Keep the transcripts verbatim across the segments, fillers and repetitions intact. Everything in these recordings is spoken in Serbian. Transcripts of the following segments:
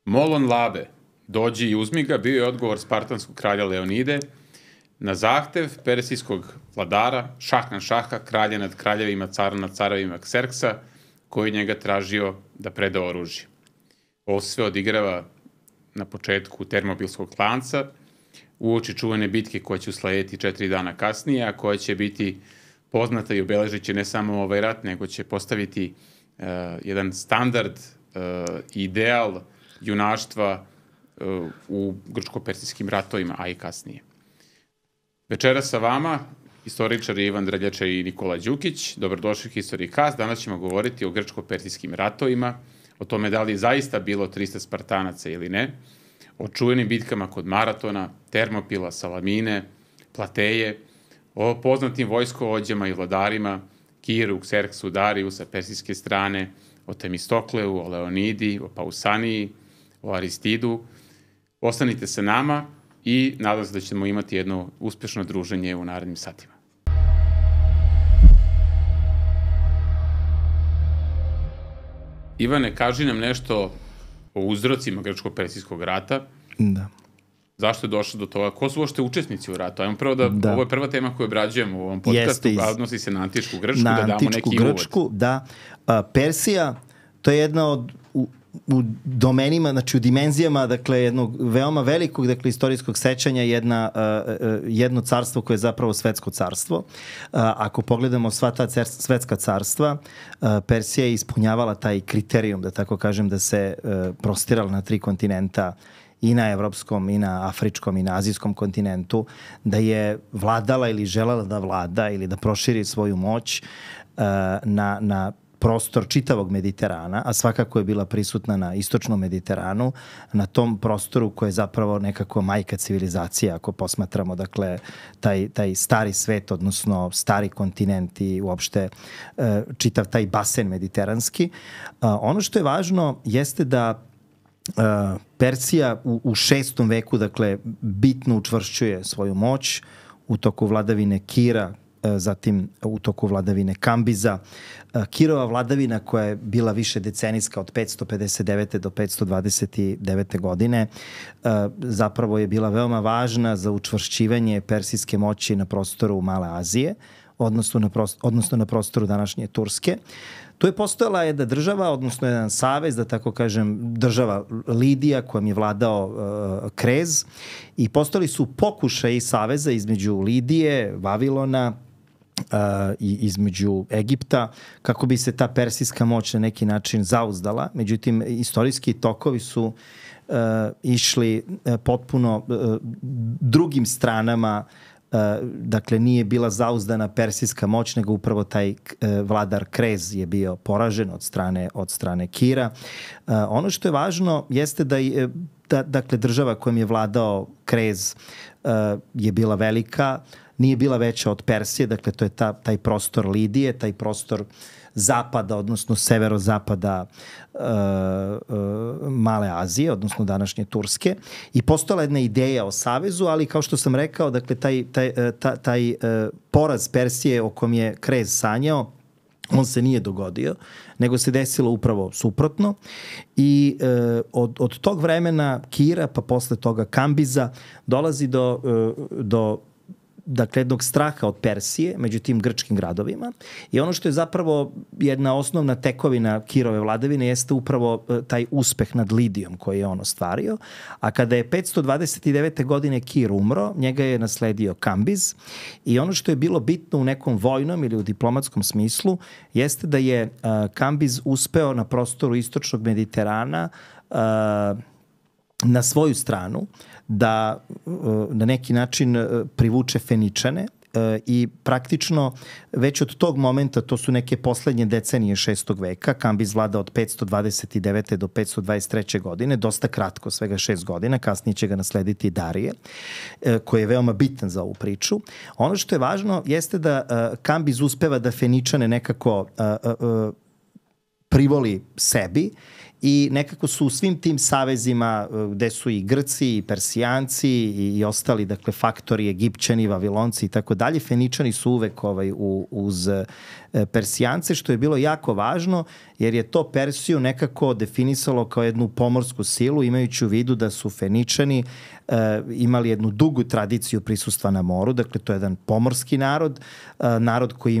Molon Labe, dođi i uzmi ga, bio je odgovor spartanskog kralja Leonide na zahtev persijskog vladara, šah na šaha, kralja nad kraljevima, cara nad carovima Kserksa, koji njega tražio da preda oružje. Ovo se sve odigrava na početku Termopilskog klanca, uoči čuvene bitke koja će uslediti četiri dana kasnije, a koja će biti poznata i obeležit će ne samo ovaj rat, nego će postaviti uh, jedan standard, uh, ideal junaštva uh, u grčko-persijskim ratovima, a i kasnije. Večera sa vama, istoričari Ivan Drljača i Nikola Đukić. Dobrodošli u History Cast. Danas ćemo govoriti o grčko-persijskim ratovima, o tome da li je zaista bilo trista Spartanaca ili ne, o čuvenim bitkama kod Maratona, Termopila, Salamine, Plateje, o poznatim vojskovođama i vladarima, Kiru, Kserksu, Dariju sa persijske strane, o Temistokleu, o Leonidi, o Pausaniji, o Aristidu. Ostanite sa nama i nadam se da ćemo imati jedno uspešno druženje u narednim satima. Ivane, kaži nam nešto o uzrocima grčko-persijskog rata. Da. Zašto je došlo do toga? Ko su uopšte učesnici u ratu? Ajmo prvo da, da. Ovo je prva tema koju obrađujemo u ovom podcastu, iz... a odnosi se na antičku Grčku, na da damo neki uvod. Na antičku Grčku, da. A, Persija, to je jedna od, u, u domenima, znači u dimenzijama, dakle, jednog veoma velikog, dakle, istorijskog sećanja, jedna, uh, jedno carstvo koje je zapravo svetsko carstvo. Uh, ako pogledamo sva ta cer, svetska carstva, uh, Persija je ispunjavala taj kriterijum, da tako kažem, da se uh, prostirala na tri kontinenta, i na evropskom, i na afričkom, i na azijskom kontinentu, da je vladala ili želela da vlada ili da proširi svoju moć uh, na, na prostor čitavog Mediterana, a svakako je bila prisutna na istočnom Mediteranu, na tom prostoru koji je zapravo nekako majka civilizacije, ako posmatramo, dakle, taj, taj stari svet, odnosno stari kontinent i uopšte uh, čitav taj basen mediteranski. Uh, ono što je važno jeste da Uh, Persija u, u šestom veku, dakle, bitno učvršćuje svoju moć u toku vladavine Kira, uh, zatim u toku vladavine Kambiza. Uh, Kirova vladavina, koja je bila više decenijska od petsto pedeset devete do petsto dvadeset devete godine, uh, zapravo je bila veoma važna za učvršćivanje persijske moći na prostoru Male Azije, odnosno na, prostoru, odnosno na prostoru današnje Turske. Tu je postojala jedna država, odnosno jedan savez, da tako kažem, država Lidija, kojom je vladao uh, Krez, i postojali su pokušaji saveza između Lidije, Vavilona uh, i između Egipta, kako bi se ta persijska moć na neki način zauzdala. Međutim, istorijski tokovi su uh, išli uh, potpuno uh, drugim stranama. Uh, dakle, nije bila zauzdana persijska moć, nego upravo taj uh, vladar Krez je bio poražen od strane, od strane Kira. Uh, ono što je važno jeste da, je, da dakle, država kojom je vladao Krez uh, je bila velika, nije bila veća od Persije, dakle, to je ta, taj prostor Lidije, taj prostor zapada, odnosno severozapada uh, uh, Male Azije, odnosno današnje Turske. I postojala jedna ideja o savezu, ali kao što sam rekao, dakle, taj, taj, taj, taj uh, poraz Persije o kom je Krez sanjao, on se nije dogodio, nego se desilo upravo suprotno. I uh, od, od tog vremena Kira, pa posle toga Kambiza, dolazi do, uh, do dakle, jednog straha od Persije među tim grčkim gradovima. I ono što je zapravo jedna osnovna tekovina Kirove vladavine jeste upravo taj uspeh nad Lidijom koji je on ostvario. A kada je petsto dvadeset devete godine Kir umro, njega je nasledio Kambiz. I ono što je bilo bitno u nekom vojnom ili u diplomatskom smislu jeste da je uh, Kambiz uspeo na prostoru istočnog Mediterana uh, na svoju stranu da na neki način privuče Feničane i praktično već od tog momenta, to su neke poslednje decenije šestog veka, Kambiz vlada od petsto dvadeset devete do petsto dvadeset treće godine, dosta kratko, svega šest godina, kasnije će ga naslediti Darije, koji je veoma bitan za ovu priču. Ono što je važno jeste da Kambiz uspeva da Feničane nekako privoli sebi i nekako su u svim tim savezima gde su i Grci, i Persijanci i, i ostali, dakle, faktori, Egipćani, Vavilonci i tako dalje, Feničani su uvek ovaj, u, uz Persijance, što je bilo jako važno, jer je to Persiju nekako definisalo kao jednu pomorsku silu, imajući u vidu da su Feničani e, imali jednu dugu tradiciju prisustva na moru, dakle to je jedan pomorski narod, e, narod koji je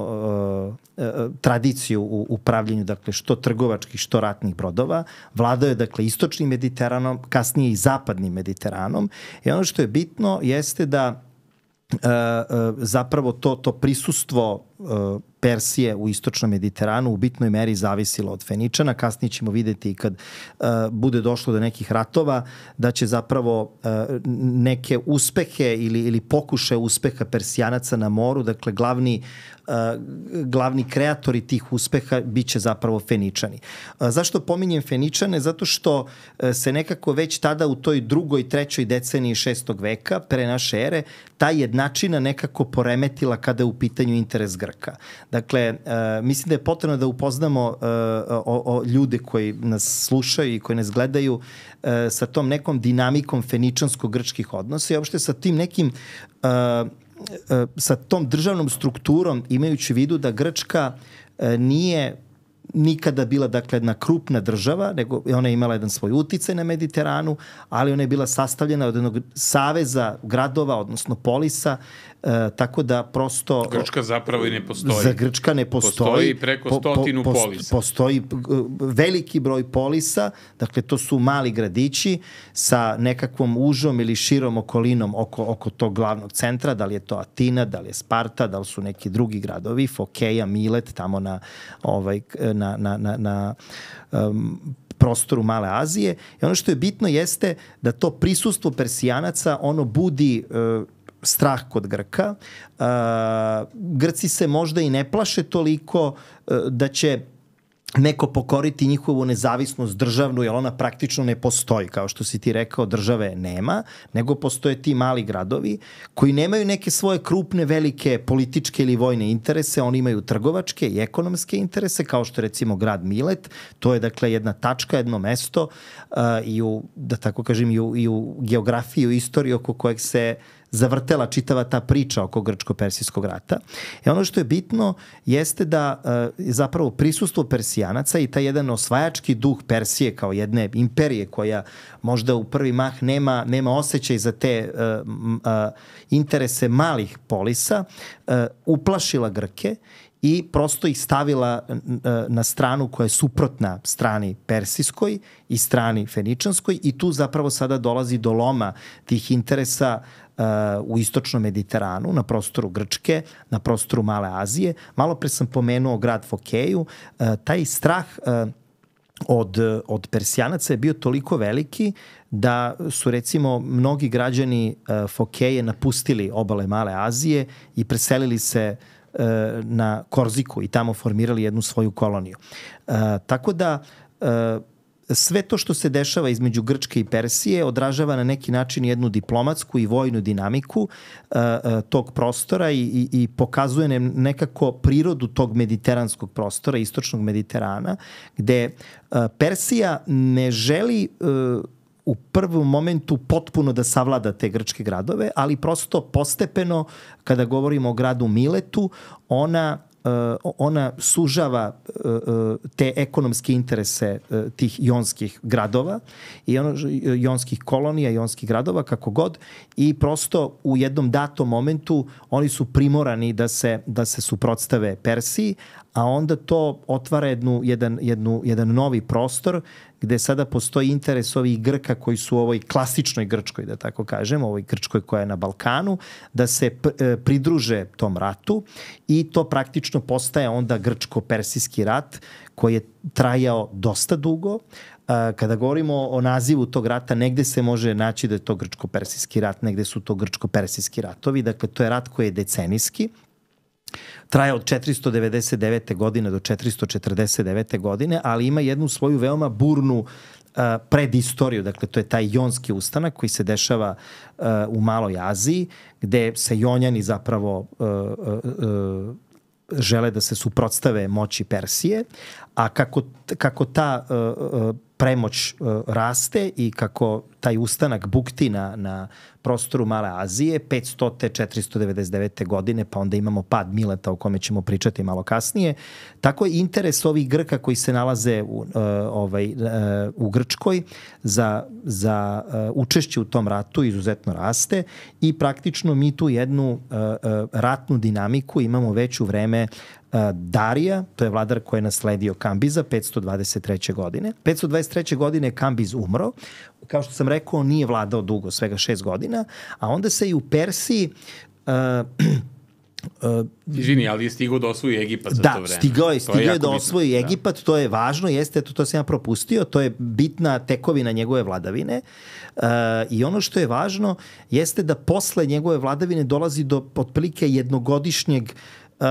imao e, e, tradiciju u upravljanju, dakle, što trgovačkih, što ratnih brodova, vladao je, dakle, istočnim Mediteranom, kasnije i zapadnim Mediteranom, i ono što je bitno jeste da e, e, zapravo to, to prisustvo e, Persije u istočnom Mediteranu u bitnoj meri zavisilo od Feničana. Kasnije ćemo videti kad uh, bude došlo do nekih ratova da će zapravo uh, neke uspehe ili, ili pokuše uspeha Persijanaca na moru, dakle glavni, uh, glavni kreatori tih uspeha biće zapravo Feničani. Uh, zašto pominjem Feničane? Zato što uh, se nekako već tada u toj drugoj, trećoj deceniji šestog veka pre naše ere ta jednačina nekako poremetila kada je u pitanju interes Grka. Dakle, uh, mislim da je potrebno da upoznamo uh, o, o ljude koji nas slušaju i koji nas gledaju uh, sa tom nekom dinamikom feničansko-grčkih odnosa i uopšte sa tim nekim uh, uh, sa tom državnom strukturom, imajući u vidu da Grčka uh, nije nikada bila, dakle, jedna krupna država, nego ona je imala jedan svoj uticaj na Mediteranu, ali ona je bila sastavljena od jednog saveza gradova, odnosno polisa, e, tako da prosto... Grčka zapravo i ne postoji. Za Grčka ne postoji. Postoji preko stotinu po, po, polisa. Postoji veliki broj polisa, dakle to su mali gradići sa nekakvom užom ili širom okolinom oko, oko tog glavnog centra, da li je to Atina, da li je Sparta, da li su neki drugi gradovi, Fokeja, Milet, tamo na ovaj na, na, na, na um, prostoru Male Azije. I ono što je bitno jeste da to prisustvo Persijanaca, ono budi uh, strah kod Grka. Uh, Grci se možda i ne plaše toliko uh, da će neko pokoriti njihovu nezavisnost državnu, jer ona praktično ne postoji. Kao što si ti rekao, države nema, nego postoje ti mali gradovi koji nemaju neke svoje krupne, velike političke ili vojne interese, oni imaju trgovačke i ekonomske interese, kao što je recimo grad Milet. To je, dakle, jedna tačka, jedno mesto uh, i u, da tako kažem, i u, i u geografiji, u istoriji oko kojeg se zavrtela čitava ta priča oko grčko-persijskog rata. I ono što je bitno jeste da je zapravo prisustvo Persijanaca i taj jedan osvajački duh Persije kao jedne imperije koja možda u prvi mah nema, nema osjećaj za te uh, uh, interese malih polisa, uh, uplašila Grke i prosto ih stavila na stranu koja je suprotna strani persijskoj i strani feničanskoj i tu zapravo sada dolazi do loma tih interesa uh, u istočnom Mediteranu, na prostoru Grčke, na prostoru Male Azije. Malo pre sam pomenuo grad Fokeju. Uh, taj strah uh, od, od Persijanaca je bio toliko veliki da su, recimo, mnogi građani uh, Fokeje napustili obale Male Azije i preselili se na Korziku i tamo formirali jednu svoju koloniju. E, tako da e, sve to što se dešava između Grčke i Persije odražava na neki način jednu diplomatsku i vojnu dinamiku e, e, tog prostora i, i, i pokazuje nekako prirodu tog mediteranskog prostora, istočnog Mediterana, gde e, Persija ne želi e, u prvom momentu potpuno da savlada te grčke gradove, ali prosto postepeno, kada govorimo o gradu Miletu, ona, uh, ona sužava uh, te ekonomske interese uh, tih jonskih gradova i ono, jonskih kolonija, jonskih gradova, kako god, i prosto u jednom datom momentu oni su primorani da se, da se suprotstave Persiji, a onda to otvara jednu, jedan, jednu, jedan novi prostor gde sada postoji interes ovih Grka koji su u ovoj klasičnoj Grčkoj, da tako kažem, ovoj Grčkoj koja je na Balkanu, da se pridruže tom ratu i to praktično postaje onda grčko-persijski rat koji je trajao dosta dugo. Kada govorimo o nazivu tog rata, negde se može naći da je to grčko-persijski rat, negde su to grčko-persijski ratovi, dakle to je rat koji je decenijski, traje od četiristo devedeset devete godine do četiristo četrdeset devete godine, ali ima jednu svoju veoma burnu uh, predistoriju. Dakle, to je taj jonski ustanak koji se dešava uh, u Maloj Aziji, gde se Jonjani zapravo uh, uh, žele da se suprotstave moći Persije, a kako, kako ta uh, premoć uh, raste i kako taj ustanak bukti na, na prostoru Male Azije, petsto do četiristo devedeset devete. godine, pa onda imamo pad Mileta o kome ćemo pričati malo kasnije. Tako je interes ovih Grka koji se nalaze u, uh, ovaj, uh, u Grčkoj za, za uh, učešće u tom ratu izuzetno raste i praktično mi tu jednu uh, uh, ratnu dinamiku imamo već u vreme Darija, to je vladar koji je nasledio Kambiza petsto dvadeset treće. godine. petsto dvadeset treće. godine je Kambiz umro. Kao što sam rekao, nije vladao dugo, svega šest godina, a onda se i u Persiji uh, Uh, Izvini, ali je stigao da osvoji Egipat za da, to vreme. Da, stigao je, stigao je, je da osvoji bitno. Egipat, da. To je važno, jeste, to, to sam ja propustio, to je bitna tekovina njegove vladavine uh, i ono što je važno jeste da posle njegove vladavine dolazi do otprilike jednogodišnjeg Uh,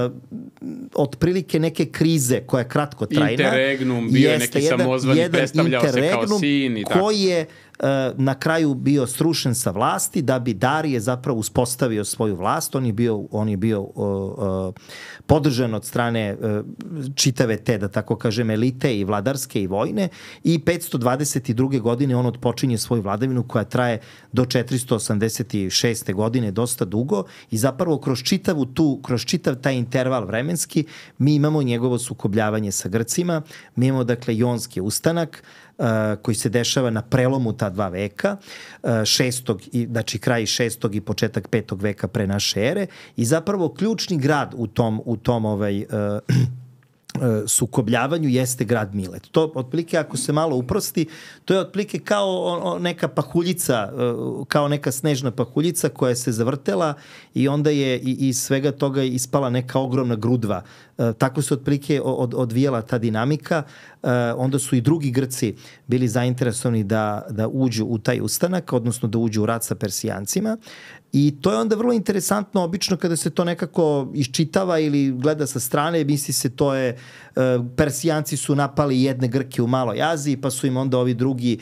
otprilike neke krize koja je kratkotrajna. Interregnum, bio je neki samozvani, predstavljao se kao sin i tako. Koji je uh, na kraju bio srušen sa vlasti da bi Darije zapravo uspostavio svoju vlast. On je bio, on je bio uh, uh, podržan od strane uh, čitave te, da tako kažem, elite i vladarske i vojne i petsto dvadeset druge. godine on odpočinje svoju vladavinu koja traje do četiristo osamdeset šeste. godine, dosta dugo i zapravo kroz čitavu tu, kroz čitav taj interval vremenski mi imamo njegovo sukobljavanje sa Grcima, mi imamo dakle Jonski ustanak uh, koji se dešava na prelomu ta dva veka, uh, šestog, i, znači kraj šestog i početak petog veka pre naše ere i zapravo ključni grad u tom, u tom ovaj, uh, sukobljavanju jeste grad Milet. To otprilike, ako se malo uprosti, to je otprilike kao neka pahuljica, kao neka snežna pahuljica koja se zavrtela i onda je iz svega toga ispala neka ogromna grudva. Tako se otprilike od, odvijela ta dinamika. Onda su i drugi Grci bili zainteresovani da, da uđu u taj ustanak, odnosno da uđu u rat sa Persijancima. I to je onda vrlo interesantno, obično kada se to nekako iščitava ili gleda sa strane, misli se to je, Persijanci su napali jedne Grke u Maloj Aziji, pa su im onda ovi drugi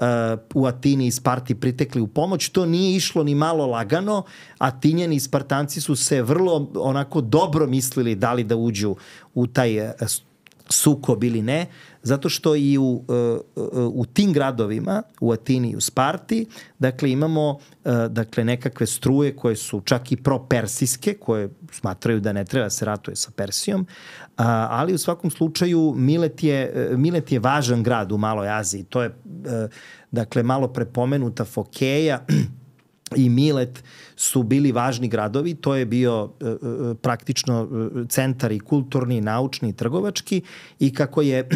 u Atini i Sparti pritekli u pomoć. To nije išlo ni malo lagano, Atinjani i Spartanci su se vrlo onako dobro mislili da li da uđu u taj sukob ili ne, zato što i u, u tim gradovima, u Atini i u Sparti, dakle imamo dakle, nekakve struje koje su čak i propersijske, koje smatraju da ne treba se ratuje sa Persijom, ali u svakom slučaju Milet je, Milet je važan grad u Maloj Aziji. To je dakle malo prepomenuta Fokeja i Milet su bili važni gradovi, to je bio e, praktično centar i kulturni, i naučni, i trgovački i kako je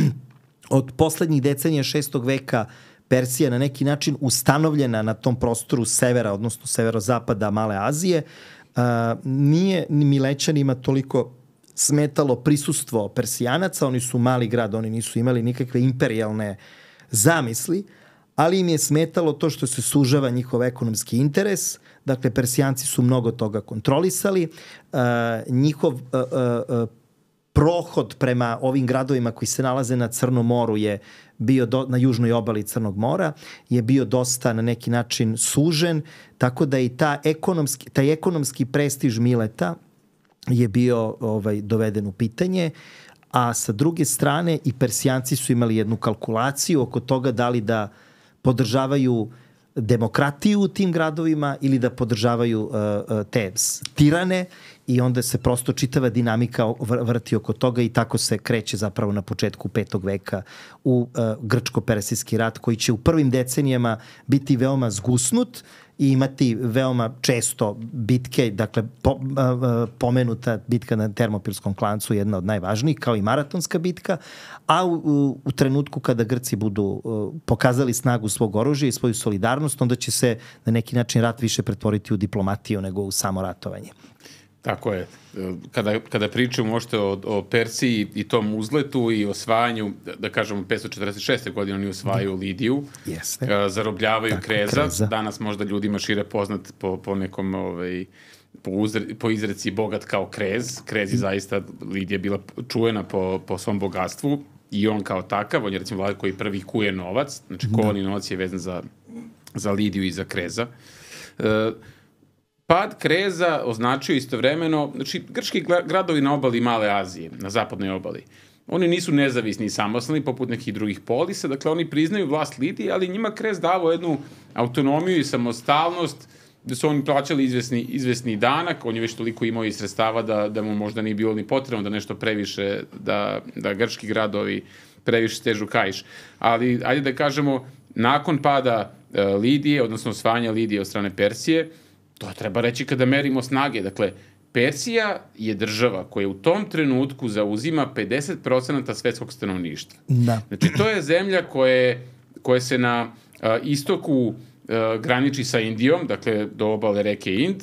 od poslednjih decenija šestog veka Persija na neki način ustanovljena na tom prostoru severa, odnosno severozapada Male Azije, a, nije ni Milećanima toliko smetalo prisustvo Persijanaca, oni su mali grad, oni nisu imali nikakve imperijalne zamisli, ali im je smetalo to što se sužava njihov ekonomski interes. Dakle, Persijanci su mnogo toga kontrolisali. Uh, njihov uh, uh, prohod prema ovim gradovima koji se nalaze na Crnom moru je bio do, na južnoj obali Crnog mora, je bio dosta na neki način sužen, tako da i ta ekonomski, taj ekonomski prestiž Mileta je bio ovaj, doveden u pitanje, a sa druge strane i Persijanci su imali jednu kalkulaciju oko toga da li da podržavaju demokratiju u tim gradovima ili da podržavaju uh, uh, te tirane i onda se prosto čitava dinamika vrti oko toga i tako se kreće zapravo na početku petog veka u uh, grčko-persijski rat koji će u prvim decenijama biti veoma zgusnut i imati veoma često bitke, dakle po, uh, pomenuta bitka na Termopilskom klancu jedna od najvažnijih, kao i maratonska bitka, a u, u, u trenutku kada Grci budu uh, pokazali snagu svog oružja i svoju solidarnost, onda će se na neki način rat više pretvoriti u diplomatiju nego u samo ratovanje. Tako je. Kada, kada pričamo možete o, o Persiji i tom uzletu i osvajanju, da kažemo, petsto četrdeset šeste. godine oni osvajaju Lidiju, Jeste. zarobljavaju Tako, Kreza. Kreza. Danas možda ljudima šire poznat po, po nekom, ovaj, po, uzre, po izreci bogat kao Krez. Krez je zaista, Lidija bila čuvena po, po svom bogatstvu i on kao takav, on je recimo vladar koji prvi kuje novac, znači kovani novac je vezan za, za Lidiju i za Kreza. E, Pad Kreza označio istovremeno, znači grčki gradovi na obali Male Azije, na zapadnoj obali, oni nisu nezavisni i samostalni poput nekih drugih polisa, dakle oni priznaju vlast Lidije, ali njima Krez davao jednu autonomiju i samostalnost, da su oni plaćali izvesni, izvesni danak, on je već toliko imao i sredstava da, da mu možda nije bilo ni potrebno da nešto previše, da, da grčki gradovi previše stežu kaiš. Ali, ajde da kažemo, nakon pada uh, Lidije, odnosno osvajanja Lidije od strane Persije, to treba reći kada merimo snage. Dakle, Persija je država koja u tom trenutku zauzima pedeset procenata svetskog stanovništva. Da. Znači, to je zemlja koje, koje se na uh, istoku uh, graniči sa Indijom, dakle, do obale reke Ind,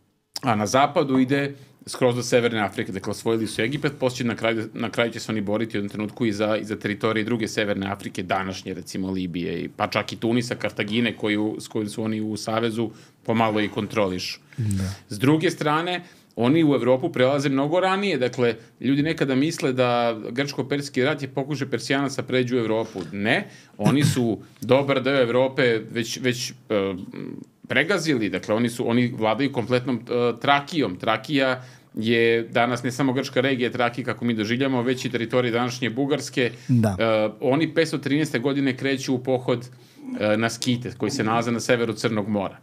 a na zapadu ide skroz do Severne Afrike. Dakle, osvojili su Egipat, poslije na kraju, na kraju će se oni boriti u jednom trenutku i za, i za teritorije druge Severne Afrike, današnje, recimo, Libije, pa čak i Tunisa, Kartagine, koju, s kojim su oni u savezu pomalo i kontrolišu. Da. S druge strane, oni u Evropu prelaze mnogo ranije. Dakle, ljudi nekada misle da grčko-perski rat je pokušaj Persijanaca pređu u Evropu. Ne, oni su dobar deo Evrope već, već uh, pregazili. Dakle, oni, su, oni vladaju kompletnom uh, Trakijom. Trakija je danas ne samo grčka regija Trakija, kako mi doživljamo, već i teritorije današnje Bugarske. Da. Uh, oni petsto trinaeste. godine kreću u pohod uh, na Skite, koji se nalaze na severu Crnog mora.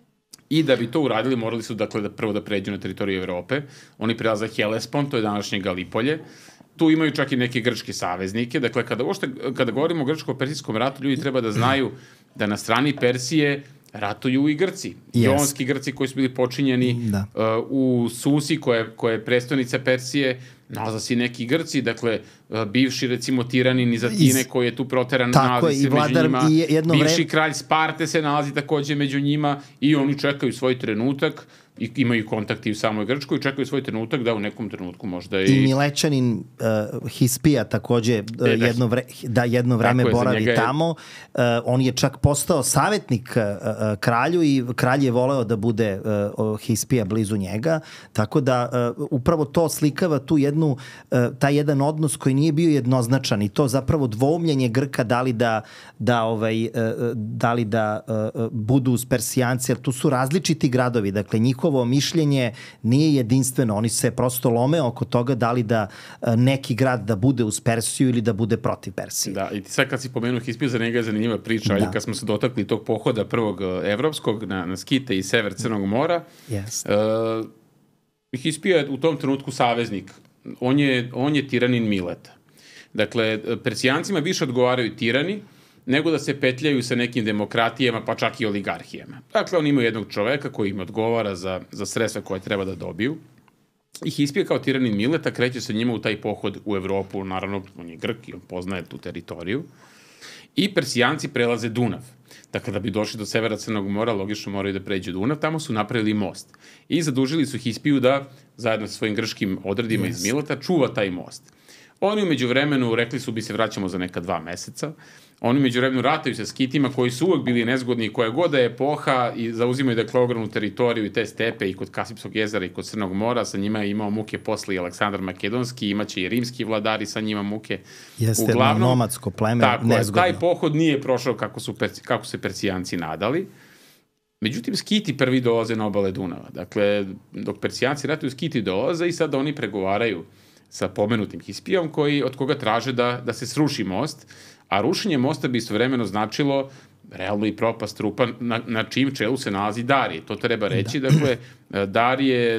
I da bi to uradili, morali su dakle da prvo da pređu na teritoriju Evrope. Oni prelaze Helespont, to je današnje Galipolje. Tu imaju čak i neke grčke saveznike. Dakle, kada, ošte, kada govorimo o grčko-persijskom ratu, ljudi treba da znaju da na strani Persije ratuju i Grci. Yes. Jonski Grci koji su bili počinjeni uh, u Susi, koja, koja je prestonica Persije, nalaze se neki Grci, dakle, uh, bivši, recimo, tiranin iz Atine, Iz... koji je tu proteran, nalazi se među njima. Bivši vre... kralj Sparte se nalazi takođe među njima i oni čekaju svoj trenutak i imaju kontakti u samoj Grčkoj i čekaju svoj trenutak da u nekom trenutku možda i... I Milečanin uh, Hispija takođe uh, e, da, jedno, vre, da jedno vreme boravi je... tamo. Uh, on je čak postao savjetnik uh, uh, kralju i kralj je voleo da bude uh, Hispija blizu njega. Tako da uh, upravo to slikava tu jednu, uh, taj jedan odnos koji nije bio jednoznačan i to zapravo dvoumljenje Grka da li da, da, ovaj, uh, da, li da uh, budu uz Persijanci, jer tu su različiti gradovi. Dakle, njihov njihovo mišljenje nije jedinstveno. Oni se prosto lome oko toga da li da neki grad da bude uz Persiju ili da bude protiv Persije. Da, i sad kad si pomenuo Hispiju, za njega je zanimljiva priča, ali kad smo se dotakli tog pohoda prvog evropskog na, na Skite i sever Crnog mora, yes. uh, Hispija je u tom trenutku saveznik. On je, on je tiranin Mileta. Dakle, Persijancima više odgovaraju tirani, nego da se petljaju sa nekim demokratijama, pa čak i oligarhijama. Dakle, oni imaju jednog čoveka koji im odgovara za, za sredstva koje treba da dobiju. I Hispija kao tiranin Mileta kreće se njima u taj pohod u Evropu. Naravno, on je Grk i on poznaje tu teritoriju. I Persijanci prelaze Dunav. Dakle, da bi došli do severa Crnog mora, logično moraju da pređu Dunav. Tamo su napravili most. I zadužili su Hispiju da, zajedno sa svojim grčkim odredima yes. iz Mileta, čuva taj most. Oni umeđu vremenu, rekli su bi se vraćamo za neka dva meseca, oni umeđu vremenu rataju sa Skitima koji su uvek bili nezgodni, koja god da je epoha i zauzimaju dakle ogromnu teritoriju i te stepe i kod Kasipskog jezera i kod Crnog mora, sa njima je imao muke posle i Aleksandar Makedonski, imaće i rimski vladari sa njima muke. Jeste jedno nomadsko pleme, tako, nezgodno. Taj pohod nije prošao kako su, kako se Persijanci nadali. Međutim, Skiti prvi dolaze na obale Dunava. Dakle, dok Persijanci ratuju, Skiti dolaze i sad oni pregovaraju sa pomenutim Hispijom, koji, od koga traže da, da se sruši most, a rušenje mosta bi istovremeno značilo realno i propast trupa na, na čim čelu se nalazi Darije. To treba reći, da. Dakle, Darije e,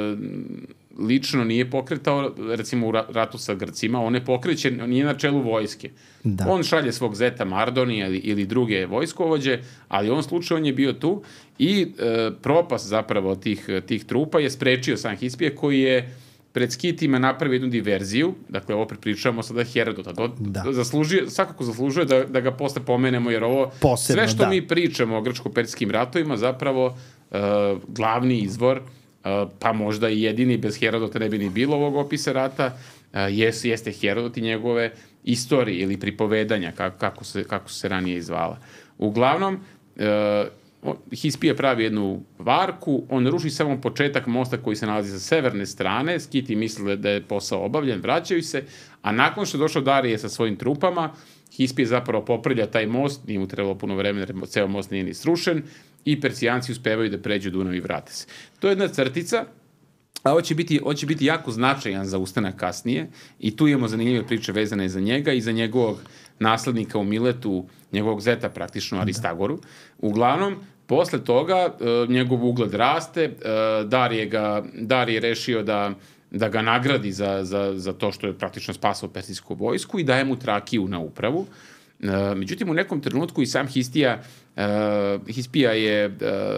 lično nije pokretao, recimo u ratu sa Grcima, on ne pokreće, nije na čelu vojske. Da. On šalje svog zeta Mardonija ili, ili druge vojskovođe, ali u ovom slučaju on je bio tu i e, propast zapravo tih, tih trupa je sprečio sam Hispije koji je pred Skitima napravi jednu diverziju, dakle ovo pripričavamo sada Herodota, do, da. zaslužuje, svakako zaslužuje da, da ga posle pomenemo, jer ovo, posebno, sve što da. mi pričamo o grčko-persijskim ratovima, zapravo uh, glavni izvor, uh, pa možda i jedini, bez Herodota ne bi ni bilo ovog opisa rata, uh, jes, jeste Herodot i njegove istorije ili pripovedanja, kako, kako, se, kako se ranije izvala. Uglavnom, uh, Hispija pravi jednu varku, on ruši samo početak mosta koji se nalazi sa severne strane, Skiti misle da je posao obavljen, vraćaju se, a nakon što je došao Darije sa svojim trupama, Hispije zapravo poprlja taj most, nije mu trebalo puno vremena, jer ceo most nije ni srušen, i Persijanci uspevaju da pređu Dunav i vrate se. To je jedna crtica, a ovo će biti, ovo će biti jako značajan za ustanak kasnije, i tu imamo zanimljive priče vezane za njega i za njegovog naslednika u Miletu, njegovog zeta praktično, Aristagoru. Uglavnom, posle toga njegov ugled raste, Darije, ga, Darije rešio da, da ga nagradi za, za, za to što je praktično spasao persijsku vojsku i daje mu Trakiju na upravu. Međutim, u nekom trenutku i sam Histija, uh, Hispija je, uh,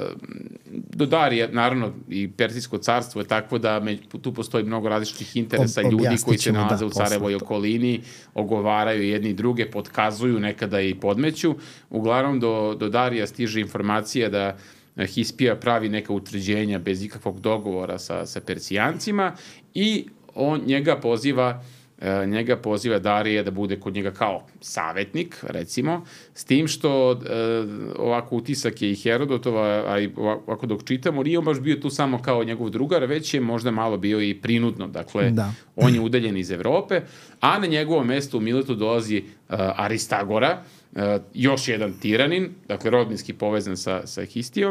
do Darije, naravno, i Persijsko carstvo je takvo da među, tu postoji mnogo različitih interesa, Ob, ljudi koji se nalaze da, u Sarajevoj okolini, ogovaraju jedni druge, potkazuju, nekada i podmeću. Uglavnom, do, do Darija stiže informacija da Hispija pravi neka utvrđenja bez ikakvog dogovora sa, sa Persijancima i on njega poziva njega poziva Darije da bude kod njega kao savetnik, recimo, s tim što ovako utisak je i Herodotova, a i ovako dok čitamo, nije on baš bio tu samo kao njegov drugar, već je možda malo bio i prinudno, dakle, da. On je udaljen iz Evrope, a na njegovom mestu u Miletu dolazi Aristagora, još jedan tiranin, dakle, rodbinski povezan sa, sa Histijom,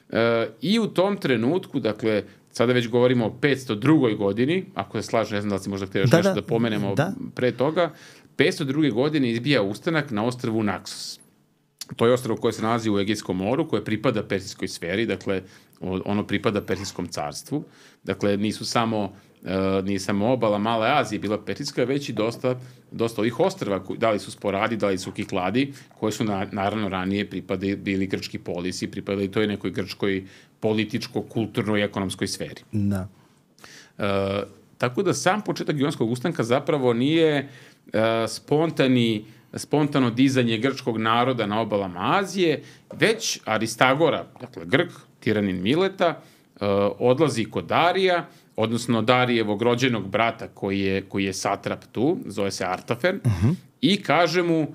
i u tom trenutku, dakle, sada već govorimo o petsto drugoj godini, ako se slaže, ne znam da li si možda htio još da, nešto da, da pomenemo da. pre toga, petsto druge godine izbija ustanak na ostrvu Naksos. To je ostrvo koje se nalazi u Egejskom moru, koje pripada persijskoj sferi, dakle, ono pripada persijskom carstvu. Dakle, nisu samo, uh, nije samo obala Male Azije bila persijska, već i dosta, dosta ovih ostrva, da li su Sporadi, da li su Kikladi, koje su na, naravno ranije pripade, bili grčki polisi, pripadali toj nekoj grčkoj političko, kulturnoj i ekonomskoj sferi. Da. Uh, tako da sam početak Ionskog ustanka zapravo nije uh, spontani spontano dizanje grčkog naroda na obalama Azije, već Aristagora, dakle Grk, tiranin Mileta, odlazi kod Darija, odnosno Darijevog rođenog brata koji je, koji je satrap tu, zove se Artafen, uh-huh. i kaže mu,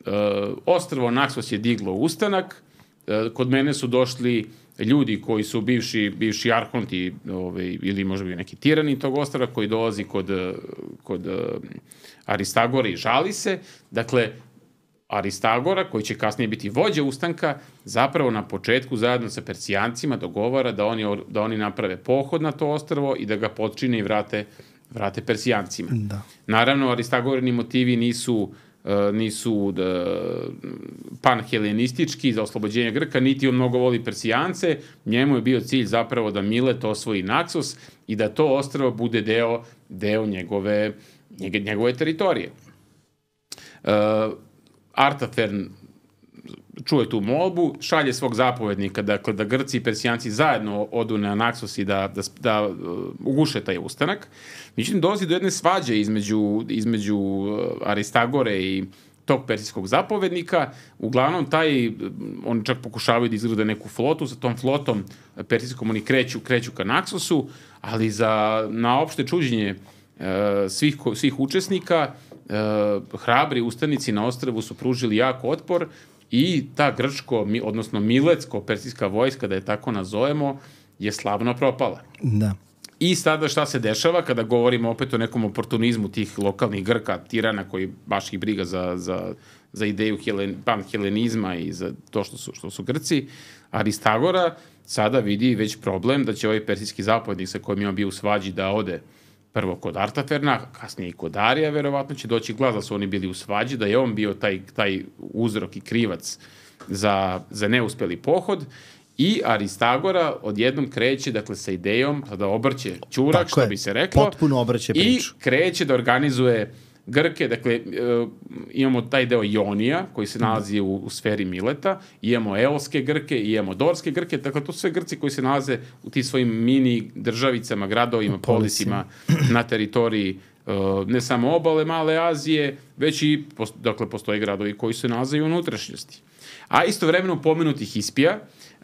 ostrvo Naksos je diglo ustanak, kod mene su došli ljudi koji su bivši, bivši arhonti, ovaj, ili možda bi neki tirani tog ostrva, koji dolazi kod, kod Aristagora i žali se. Dakle, Aristagora, koji će kasnije biti vođa ustanka, zapravo na početku zajedno sa Persijancima dogovara da oni, da oni naprave pohod na to ostrvo i da ga potčine i vrate, vrate Persijancima. Da. Naravno, Aristagorini motivi nisu nisu panhelenistički za oslobođenje Grka, niti on mnogo voli Persijance, njemu je bio cilj zapravo da Milet osvoji Naksos i da to ostrvo bude deo, deo njegove, njegove teritorije. Uh, Artafern čuje tu molbu, šalje svog zapovednika, dakle da Grci i Persijanci zajedno odu na Naksos i da, da, da uh, uguše taj ustanak. Međutim, dolazi do jedne svađe između, između uh, Aristagore i tog persijskog zapovednika. Uglavnom, taj, oni čak pokušavaju da izgrade neku flotu, sa tom flotom persijskom oni kreću, kreću ka Naksosu, ali za, na opšte čuđenje uh, svih, svih učesnika, uh, hrabri ustanici na ostrvu su pružili jako otpor, i ta grčko, odnosno miletsko-persijska vojska, da je tako nazovemo, je slavno propala. Da. I sada šta se dešava kada govorimo opet o nekom oportunizmu tih lokalnih Grka, tirana koji baš ih briga za, za, za ideju helen, panhelenizma i za to što su, što su Grci, Aristagora sada vidi već problem da će ovaj persijski zapovednik sa kojim ima bio u svađi da ode prvo kod Artaferna, kasnije i kod Darija, verovatno će doći glas da su oni bili u svađi, da je on bio taj, taj uzrok i krivac za, za neuspeli pohod, i Aristagora odjednom kreće, dakle, sa idejom da obrće ćurak, tako što je, bi se reklo, potpuno obrće priču. I kreće da organizuje Grke, dakle, imamo taj deo Ionija, koji se nalazi u, u sferi Mileta, imamo Eolske Grke, imamo Dorske Grke, dakle, to su sve Grci koji se nalaze u tim svojim mini državicama, gradovima, polisima na teritoriji ne samo obale Male Azije, već i, dakle, postoje gradovi koji se nalaze i u unutrašnjosti. A istovremeno pomenuti Hispija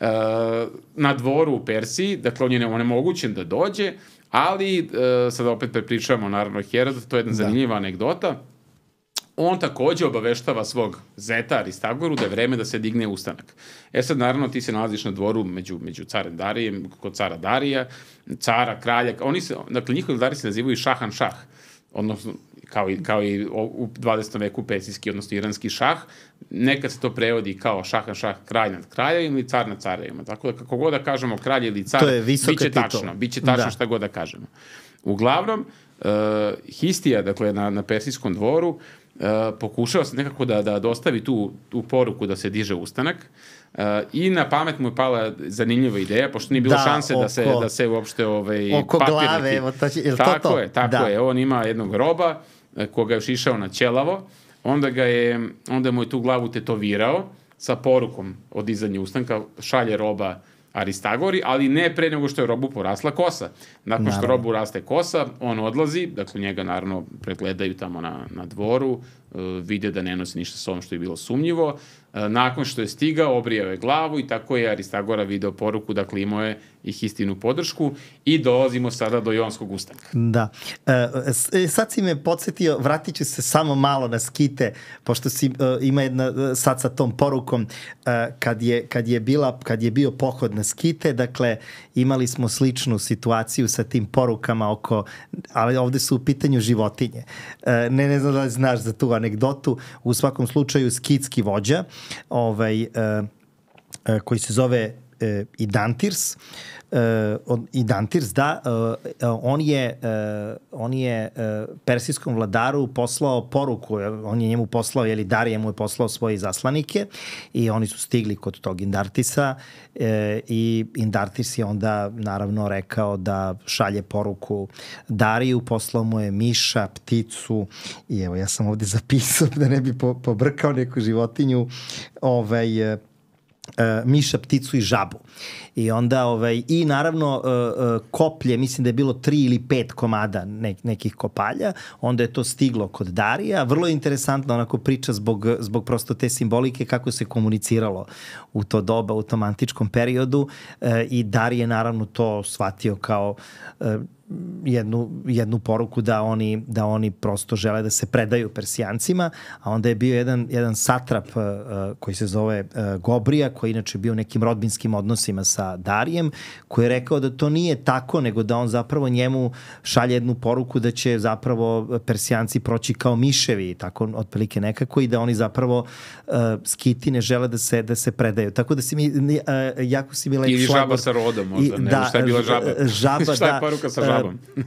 na dvoru u Persiji, dakle, on je onemogućen da dođe, ali, e, sada opet prepričavamo, naravno, Herodot, to je jedna da. zanimljiva anegdota, on takođe obaveštava svog zeta Aristagoru da je vreme da se digne ustanak. E sad, naravno, ti se nalaziš na dvoru među, među carem Darijem, kod cara Darija, cara, kralja, oni se, dakle, njihovi vladari se nazivaju Šahan Šah, odnosno, kao i, kao i u dvadesetom veku persijski, odnosno iranski šah. Nekad se to prevodi kao šah na šah, kralj nad kraljevima ili car nad carevima. Tako da kako god da kažemo kralj ili car, biće tačno, biće tačno da. Šta god da kažemo. Uglavnom, uh, Histija, dakle, na, na persijskom dvoru, uh, pokušava se nekako da, da dostavi tu, tu poruku da se diže ustanak. Uh, I na pamet mu je pala zanimljiva ideja, pošto nije bilo da, šanse oko, da, se, da se uopšte ovaj, oko papirniki. Glave, evo, to, je tako to to? je, tako da. je. On ima jednog roba koga je još išao na ćelavo, onda, ga je, onda mu je tu glavu tetovirao sa porukom o dizanju ustanka, šalje roba Aristagori, ali ne pre nego što je robu porasla kosa. Nakon naravno. Što robu raste kosa, on odlazi, dakle njega naravno pregledaju tamo na, na dvoru, uh, vide da ne nosi ništa s ovom što je bilo sumnjivo. Uh, nakon što je stigao, obrijao je glavu i tako je Aristagora video poruku, dakle imao je i Histinu podršku i dolazimo sada do Jonskog ustanka. Da. E, sad si me podsjetio, vratit ću se samo malo na skite, pošto si, uh, ima jedna, sad sa tom porukom, uh, kad, je, kad, je bila, kad je bio pohod na skite, dakle, imali smo sličnu situaciju sa tim porukama oko, ali ovde su u pitanju životinje. E, ne, ne znam da li znaš za tu anegdotu, u svakom slučaju skitski vođa, ovaj, e, e, koji se zove e, Idantirs, Uh, Idantirs, da, uh, on je, uh, on je uh, persijskom vladaru poslao poruku, on je njemu poslao, jeli Darije mu je poslao svoje zaslanike i oni su stigli kod tog Indartisa uh, i Indartis je onda naravno rekao da šalje poruku Dariju, poslao mu je miša, pticu i evo ja sam ovde zapisao da ne bi po, pobrkao neku životinju, ovaj, uh, Uh, miša, pticu i žabu. I onda, ovaj, i naravno uh, uh, koplje, mislim da je bilo tri ili pet komada ne, nekih kopalja, onda je to stiglo kod Darija. Vrlo je interesantna onako priča zbog, zbog prosto te simbolike kako se komuniciralo u to doba, u tom antičkom periodu uh, i Darij je naravno to shvatio kao uh, jednu, jednu poruku da oni, da oni prosto žele da se predaju Persijancima, a onda je bio jedan, jedan satrap uh, koji se zove uh, Gobrija, koji je inače bio u nekim rodbinskim odnosima sa Darijem, koji je rekao da to nije tako, nego da on zapravo njemu šalje jednu poruku da će zapravo Persijanci proći kao miševi, tako otprilike nekako, i da oni zapravo uh, skiti ne žele da se, da se predaju. Tako da si mi, uh, jako si mi lep ili šlagor. Žaba sa rodom, možda, ne da, šta je bila žaba? Žaba, šta je da, poruka sa žabom? Uh,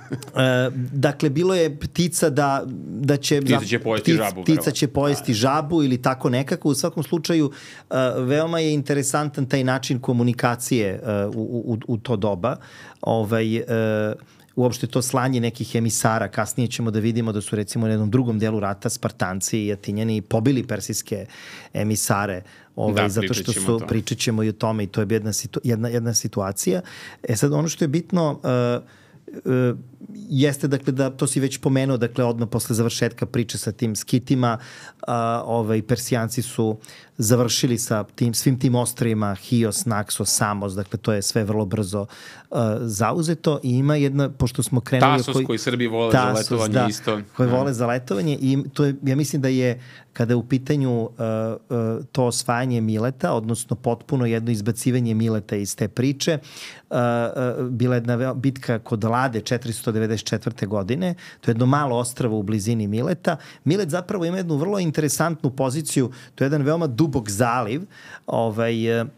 dakle, bilo je ptica da, da će... Ptica će pojesti ptic, žabu. Ptica će pojesti da. žabu ili tako nekako. U svakom slučaju, uh, veoma je interesantan taj način komunikacije uh, u, u, u to doba. Ovaj... Uh, uopšte to slanje nekih emisara. Kasnije ćemo da vidimo da su recimo u jednom drugom delu rata Spartanci i Atinjani pobili persijske emisare. Ovaj, da, zato što su, pričat ćemo i o tome i to je jedna, situ, jedna, jedna situacija. E sad, ono što je bitno... Uh, Uh, jeste, dakle, da to si već pomenuo, dakle, odmah posle završetka priče sa tim skitima, uh, ovaj, Persijanci su završili sa tim, svim tim ostrvima, Hios, Naxos, Samos, dakle, to je sve vrlo brzo uh, zauzeto i ima jedna, pošto smo krenuli... Tasos koji, koji Srbi vole Tasos, za letovanje da, isto. koji vole za letovanje i to je, ja mislim da je, kada je u pitanju uh, uh, to osvajanje Mileta, odnosno potpuno jedno izbacivanje Mileta iz te priče, uh, uh, bila jedna bitka kod Lade četiristo devedeset četvrte. godine, to je jedno malo ostrvo u blizini Mileta. Milet zapravo ima jednu vrlo interesantnu poziciju, to je jedan veoma dubok zaliv, ovaj, uh,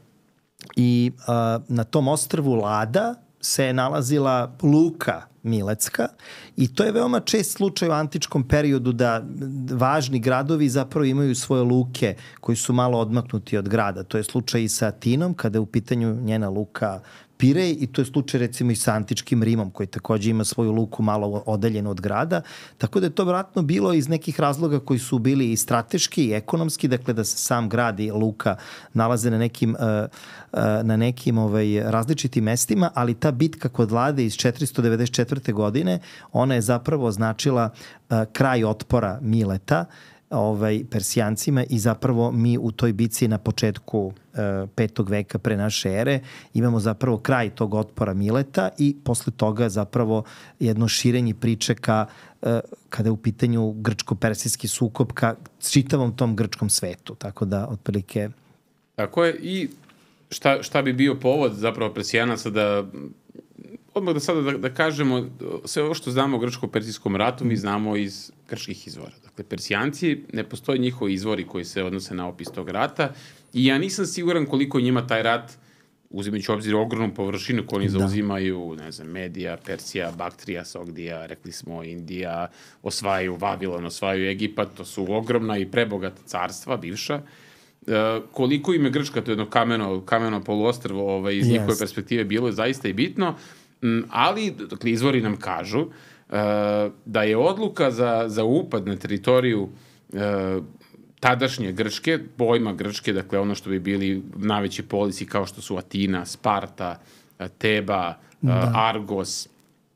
i uh, na tom ostrvu Lada se nalazila luka Miletska i to je veoma čest slučaj u antičkom periodu da važni gradovi zapravo imaju svoje luke koji su malo odmaknuti od grada. To je slučaj i sa Atinom kada je u pitanju njena luka Pirej i to je slučaj recimo i sa antičkim Rimom koji takođe ima svoju luku malo odaljenu od grada. Tako da je to vratno bilo iz nekih razloga koji su bili i strateški i ekonomski, dakle da se sam grad i luka nalaze na nekim, uh, uh, na nekim ovaj, različitim mestima, ali ta bitka kod Lade iz četiristo devedeset četvrte. godine, ona je zapravo značila uh, kraj otpora Mileta, ovaj, Persijancima i zapravo mi u toj bici na početku uh, petog veka pre naše ere imamo zapravo kraj tog otpora Mileta i posle toga zapravo jedno širenje priče ka, uh, kada je u pitanju grčko-persijski sukob ka čitavom tom grčkom svetu. Tako da, otprilike... Tako je i šta, šta bi bio povod zapravo Persijanaca da odmah da sada da, da kažemo, sve ovo što znamo o grčko-persijskom ratu, mi znamo iz grčkih izvora. Dakle, Persijanci, ne postoje njihovi izvori koji se odnose na opis tog rata i ja nisam siguran koliko njima taj rat, uzimajući u obzir ogromnu površinu koju oni da. zauzimaju, ne znam, Medija, Persija, Baktrija, Sogdija, rekli smo Indija, osvajaju Vavilon, osvajaju Egipat, to su ogromna i prebogata carstva, bivša. Uh, koliko im je Grčka, to je jedno kameno, kameno poluostrvo ovaj, iz yes. njihove perspektive bilo je zaista i bitno, um, ali dakle, izvori nam kažu uh, da je odluka za, za upad na teritoriju uh, tadašnje Grčke, pojma Grčke, dakle ono što bi bili najveći polisi kao što su Atina, Sparta, Teba, da. Argos,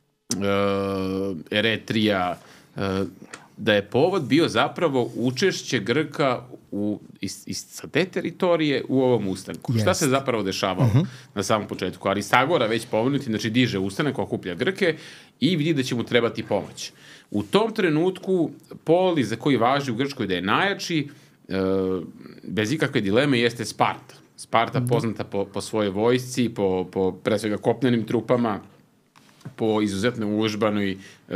Eretrija, da je povod bio zapravo učešće Grka u, iz, iz, sa te teritorije u ovom ustanku. Yes. Šta se zapravo dešavalo uh-huh. na samom početku? Aristagora, već pomenuti, znači diže ustanak, okuplja Grke i vidi da će mu trebati pomoć. U tom trenutku polis za koji važi u Grčkoj da je najjači, e, bez ikakve dileme, jeste Sparta. Sparta poznata po, po svojoj vojsci, po, po pre svega kopnenim trupama, po izuzetno uvežbanoj e,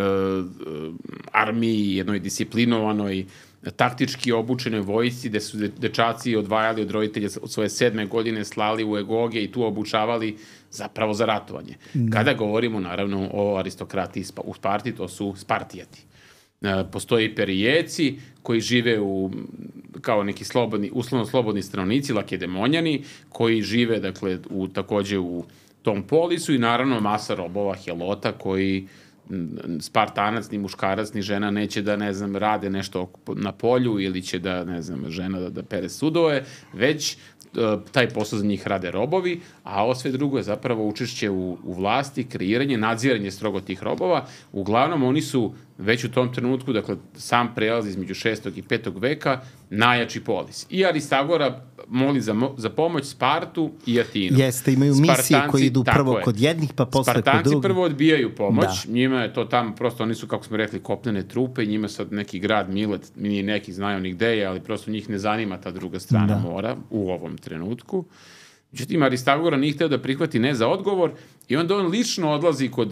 armiji, jednoj disciplinovanoj, taktički obučenoj vojsci, gde su dečaci odvajali od roditelja od svoje sedme godine, slali u Egoge i tu obučavali zapravo za ratovanje. Da. Kada govorimo, naravno, o aristokratiji u Sparti, to su Spartijati. E, postoje Perijeci koji žive u, kao neki slobodni, uslovno slobodni stanovnici, Lakedemonjani, koji žive, dakle, u, takođe u tom polisu i naravno masa robova, helota, koji Spartanac, ni muškarac, ni žena neće da, ne znam, rade nešto na polju ili će da, ne znam, žena da, da pere sudove, već taj posao za njih rade robovi, a ovo sve drugo je zapravo učešće u, u vlasti, kreiranje, nadziranje strogo tih robova. Uglavnom, oni su već u tom trenutku, dakle, sam prelaz između šestog i petog veka, najjači polis. I Aristagora moli za, za pomoć Spartu i Atinu. Jeste, imaju misije koje idu prvo kod jednih, pa posle kod drugih. Spartanci prvo odbijaju pomoć, da. Njima je to tamo, prosto oni su, kako smo rekli, kopnene trupe, njima sad neki grad Milet, nije neki znaju ni gde je, ali prosto njih ne zanima ta druga strana da. mora u ovom trenutku. Međutim, Aristagora nije hteo da prihvati ne za odgovor i onda on lično odlazi kod,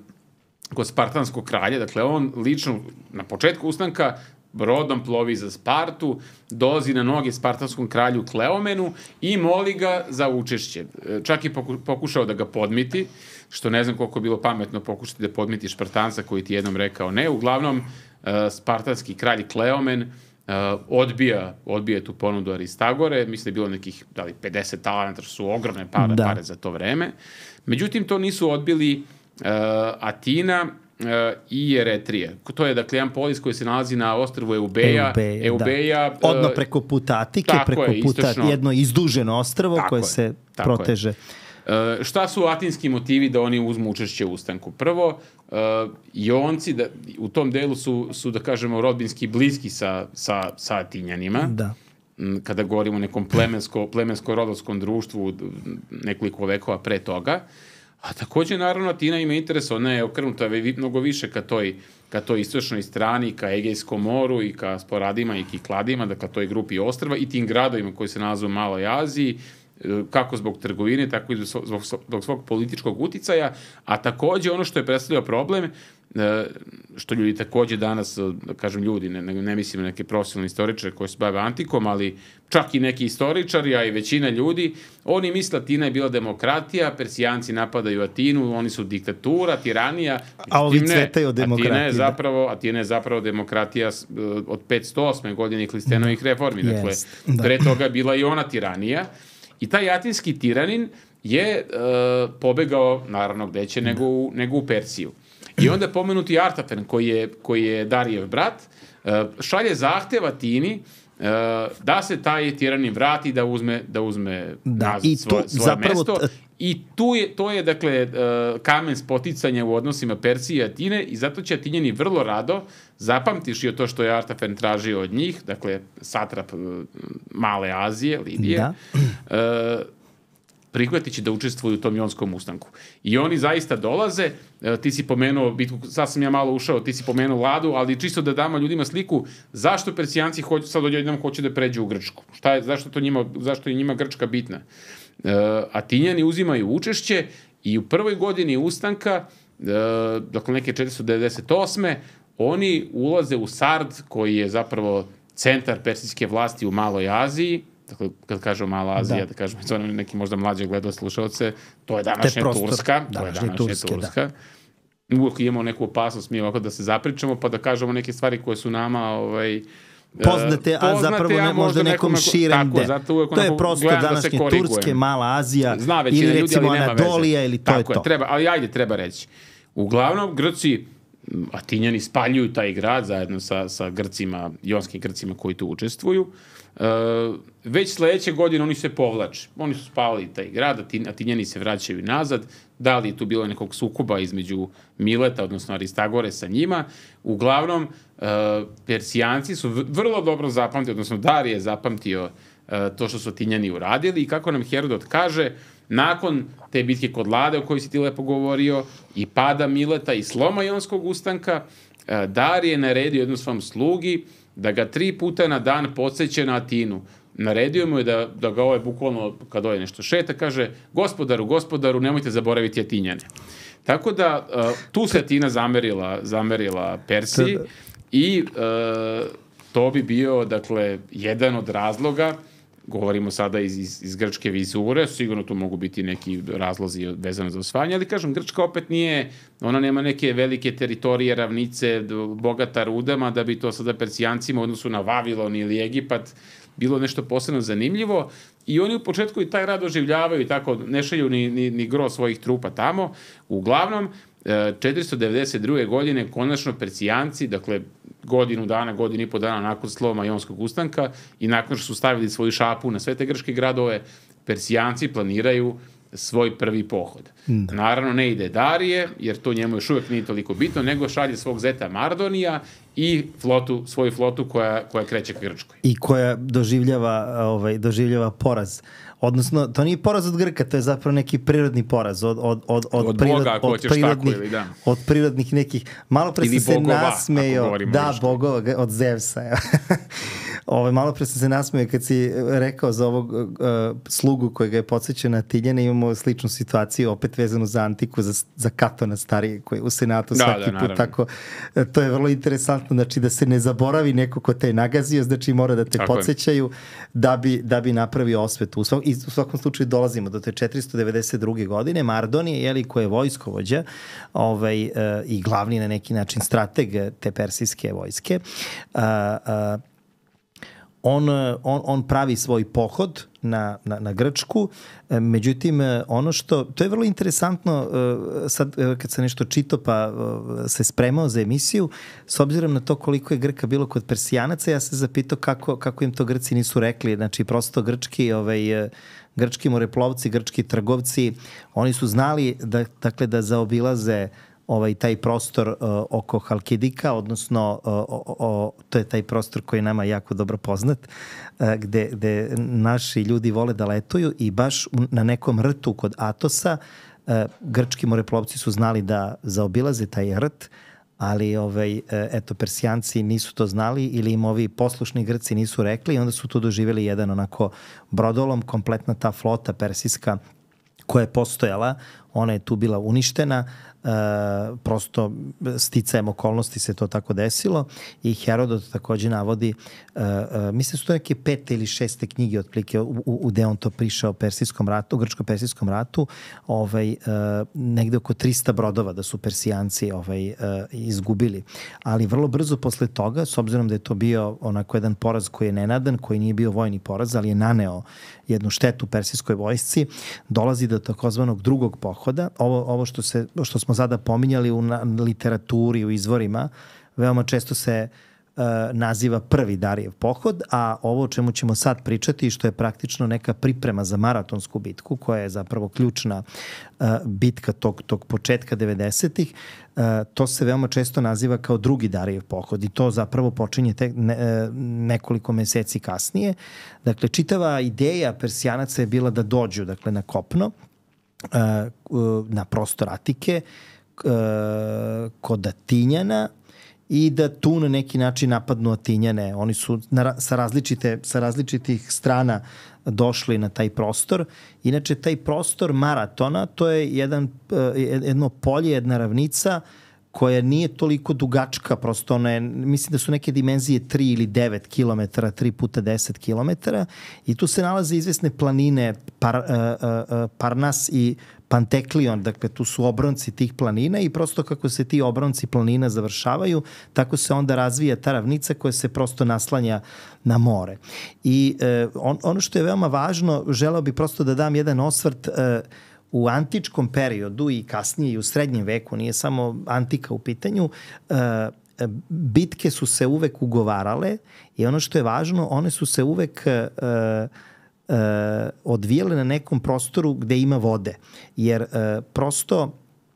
kod spartanskog kralja, dakle on lično na početku ustanka brodom plovi za Spartu, dolazi na noge spartanskom kralju Kleomenu i moli ga za učešće. Čak je pokušao da ga podmiti, što ne znam koliko je bilo pametno pokušati da podmiti Spartanca koji ti jednom rekao ne. Uglavnom, spartanski kralj Kleomen odbija, odbija tu ponudu Aristagore, mislim da je bilo nekih da li, pedeset talenata, su ogromne pare, da. pare za to vreme. Međutim, to nisu odbili uh, Atina uh, i Eretrija. To je, dakle, jedan polis koji se nalazi na ostrvu Eubeja. Eubeja, Eubeja da. Odno preko puta Atike, preko je, puta istočno, jedno izduženo ostrvo koje je, se proteže. Je. Uh, šta su atinski motivi da oni uzmu učešće u ustanku? Prvo, uh, Jonci da, u tom delu su, su, da kažemo, rodbinski bliski sa, sa, sa Atinjanima. Da. Kada govorimo o nekom plemensko, plemensko-rodovskom društvu nekoliko vekova pre toga. A takođe, naravno, Atina ima interes, ona je okrenuta mnogo više ka toj, ka toj istočnoj strani, ka Egejskom moru i ka Sporadima i Kikladima, dakle, toj grupi ostrva i tim gradovima koji se nalaze u Maloj Aziji, kako zbog trgovine, tako i zbog, zbog svog političkog uticaja, a takođe ono što je predstavljao problem, što ljudi takođe danas, da kažem ljudi, ne, ne mislim na neke profesionalne istoričare koji se bave antikom, ali čak i neki istoričari, a i većina ljudi, oni misle Atina je bila demokratija, Persijanci napadaju Atinu, oni su diktatura, tiranija. A ovi cvetaju od demokratije. Atina je zapravo, Atina je zapravo demokratija od petsto osme godine Klistenovih reformi. Dakle, yes, da. Pre toga je bila i ona tiranija. I taj atinski tiranin je uh, pobegao, naravno, gde će, nego u, nego u Persiju. I onda je pomenuti Artafen, koji je, koji je Darijev brat, uh, šalje zahtev Atini uh, da se taj tiranin vrati, da uzme, da uzme da, nazad svoje, svoje zapravo mesto. I tu je, to je, dakle, uh, kamen spoticanja u odnosima Persije i Atine i zato će Atinjani vrlo rado, zapamtiš i to što je Artafen tražio od njih, dakle, satrap uh, Male Azije, Lidije, da. uh, prihvatit će da učestvuju u tom Jonskom ustanku. I oni zaista dolaze, uh, ti si pomenuo, bitku, sad sam ja malo ušao, ti si pomenuo Ladu, ali čisto da damo ljudima sliku zašto Persijanci hoću, sad odjednom hoće da pređu u Grčku. Šta je, zašto, to njima, zašto je njima Grčka bitna? Uh, Atinjani uzimaju učešće I u prvoj godini ustanka, dakle neke četiristo devedeset osme oni ulaze u Sard, koji je zapravo centar persijske vlasti u Maloj Aziji. Dakle, kad kažemo Mala Azija, da, da kažemo, to neki možda mlađe gledao slušalce, to je današnja prostor, Turska. To je današnja Turske, Turska. Da. Uvijek imamo neku opasnost mi ovako da se zapričamo, pa da kažemo neke stvari koje su nama ovaj, poznate, a poznate, zapravo ne, a možda nekom širem de. To je prostor današnje da Turske, Mala Azija, ili recimo ljudi, Anadolija, ili to tako je to. Je, treba, ali ajde, treba reći. Uglavnom, Grci, Atinjani spaljuju taj grad zajedno sa, sa Grcima, jonskim Grcima koji tu učestvuju. Uh, već sledeće godine oni se povlače. Oni su spalili taj grad, Atinjani se vraćaju nazad. Da li je tu bilo nekog sukoba između Mileta, odnosno Aristagore sa njima. Uglavnom, uh, Persijanci su vrlo dobro zapamtili, odnosno Darije je zapamtio uh, to što su Atinjani uradili i kako nam Herodot kaže, nakon te bitke kod Lade o kojoj si ti lepo govorio i pada Mileta i sloma jonskog ustanka, uh, Darije je naredio jednom svom slugi da ga tri puta na dan podsjeća na Atinu. Naredio mu je da, da ga ovaj bukvalno, kad ovaj nešto šeta, kaže, gospodaru, gospodaru, nemojte zaboraviti Atinjane. Tako da, uh, tu se Atina zamerila, zamerila Persiji i uh, to bi bio, dakle, jedan od razloga, govorimo sada iz, iz, iz grčke vizure, sigurno tu mogu biti neki razlozi vezano za osvajanje, ali kažem, Grčka opet nije, ona nema neke velike teritorije, ravnice, bogata rudama, da bi to sada Persijancima u odnosu na Vavilon ili Egipat bilo nešto posebno zanimljivo i oni u početku i taj rad oživljavaju i tako ne šalju ni, ni, ni gro svojih trupa tamo. Uglavnom, četiristo devedeset druge godine konačno Persijanci, dakle godinu dana, godinu i po dana nakon sloma jonskog ustanka i nakon što su stavili svoju šapu na sve te grčke gradove, Persijanci planiraju svoj prvi pohod. Da. Naravno, ne ide Darije, jer to njemu još uvijek nije toliko bitno, nego šalje svog zeta Mardonija i flotu, svoju flotu koja, koja kreće ka Grčkoj. I koja doživljava, ovaj, doživljava poraz. Odnosno, to nije poraz od Grka, to je zapravo neki prirodni poraz od, od, od, od, od prirod, Boga, od, prirodnih, tako, ili da. Od prirodnih nekih. Malo pre sam se nasmejao. Da, bogova, od Zevsa. Ove, malo pre sam se nasmejao kad si rekao za ovog uh, slugu koji ga je podsjećao na Atinjane, imamo sličnu situaciju, opet vezanu za antiku, za, za Katona starije, koji u Senatu da, svaki da, put tako. To je vrlo interesantno, znači da se ne zaboravi neko ko te je nagazio, znači mora da te tako podsjećaju da bi, da bi napravio osvetu. U, svak, u svakom slučaju dolazimo do te četiristo devedeset druge godine. Mardonije, jeli, ko je vojskovođa ovaj, uh, i glavni na neki način strateg te persijske vojske, uh, uh, On, on, on pravi svoj pohod na, na, na Grčku, međutim ono što, to je vrlo interesantno sad kad sam nešto čitao pa se spremao za emisiju, s obzirom na to koliko je Grka bilo kod Persijanaca, ja se zapitao kako, kako im to Grci nisu rekli, znači prosto grčki ovaj, grčki moreplovci, grčki trgovci, oni su znali da, dakle, da zaobilaze ovaj taj prostor uh, oko Halkidika, odnosno uh, o, o, to je taj prostor koji je nama jako dobro poznat, uh, gde, gde naši ljudi vole da letuju i baš na nekom rtu kod Atosa uh, grčki moreplovci su znali da zaobilaze taj rt, ali ovaj, eto, Persijanci nisu to znali ili im ovi poslušni Grci nisu rekli i onda su tu doživjeli jedan onako brodolom, kompletna ta flota persijska koja je postojala, ona je tu bila uništena, Uh, prosto sticajem okolnosti se to tako desilo i Herodot takođe navodi, uh, uh, mislim su to neke pete ili šeste knjige otplike u, u, u gde on to prišao o Persijskom ratu, o grčko-persijskom ratu, ovaj, uh, negde oko trista brodova da su Persijanci ovaj, uh, izgubili. Ali vrlo brzo posle toga, s obzirom da je to bio onako jedan poraz koji je nenadan, koji nije bio vojni poraz, ali je naneo jednu štetu persijskoj vojsci, dolazi do takozvanog drugog pohoda. Ovo, ovo što, se, što smo sada pominjali u na, literaturi, u izvorima, veoma često se uh, naziva prvi Darijev pohod, a ovo o čemu ćemo sad pričati, što je praktično neka priprema za maratonsku bitku, koja je zapravo ključna uh, bitka tog, tog početka devedesetih, uh, to se veoma često naziva kao drugi Darijev pohod i to zapravo počinje tek ne, nekoliko meseci kasnije. Dakle, čitava ideja Persijanaca je bila da dođu, dakle, na kopno, uh, na prostor Atike, kod Atinjana i da tu na neki način napadnu Atinjane. Oni su na, sa, različite, sa različitih strana došli na taj prostor. Inače, taj prostor maratona, to je jedan, jedno polje, jedna ravnica koja nije toliko dugačka, prosto ona je, mislim da su neke dimenzije tri ili devet kilometara, tri puta deset kilometara i tu se nalaze izvesne planine Par, uh, uh, Parnas i Panteklion, dakle tu su obronci tih planina i prosto kako se ti obronci planina završavaju, tako se onda razvija ta ravnica koja se prosto naslanja na more. I uh, on, ono što je veoma važno, želeo bih prosto da dam jedan osvrt uh, u antičkom periodu i kasnije i u srednjem veku, nije samo antika u pitanju, bitke su se uvek ugovarale i ono što je važno, one su se uvek odvijale na nekom prostoru gde ima vode. Jer prosto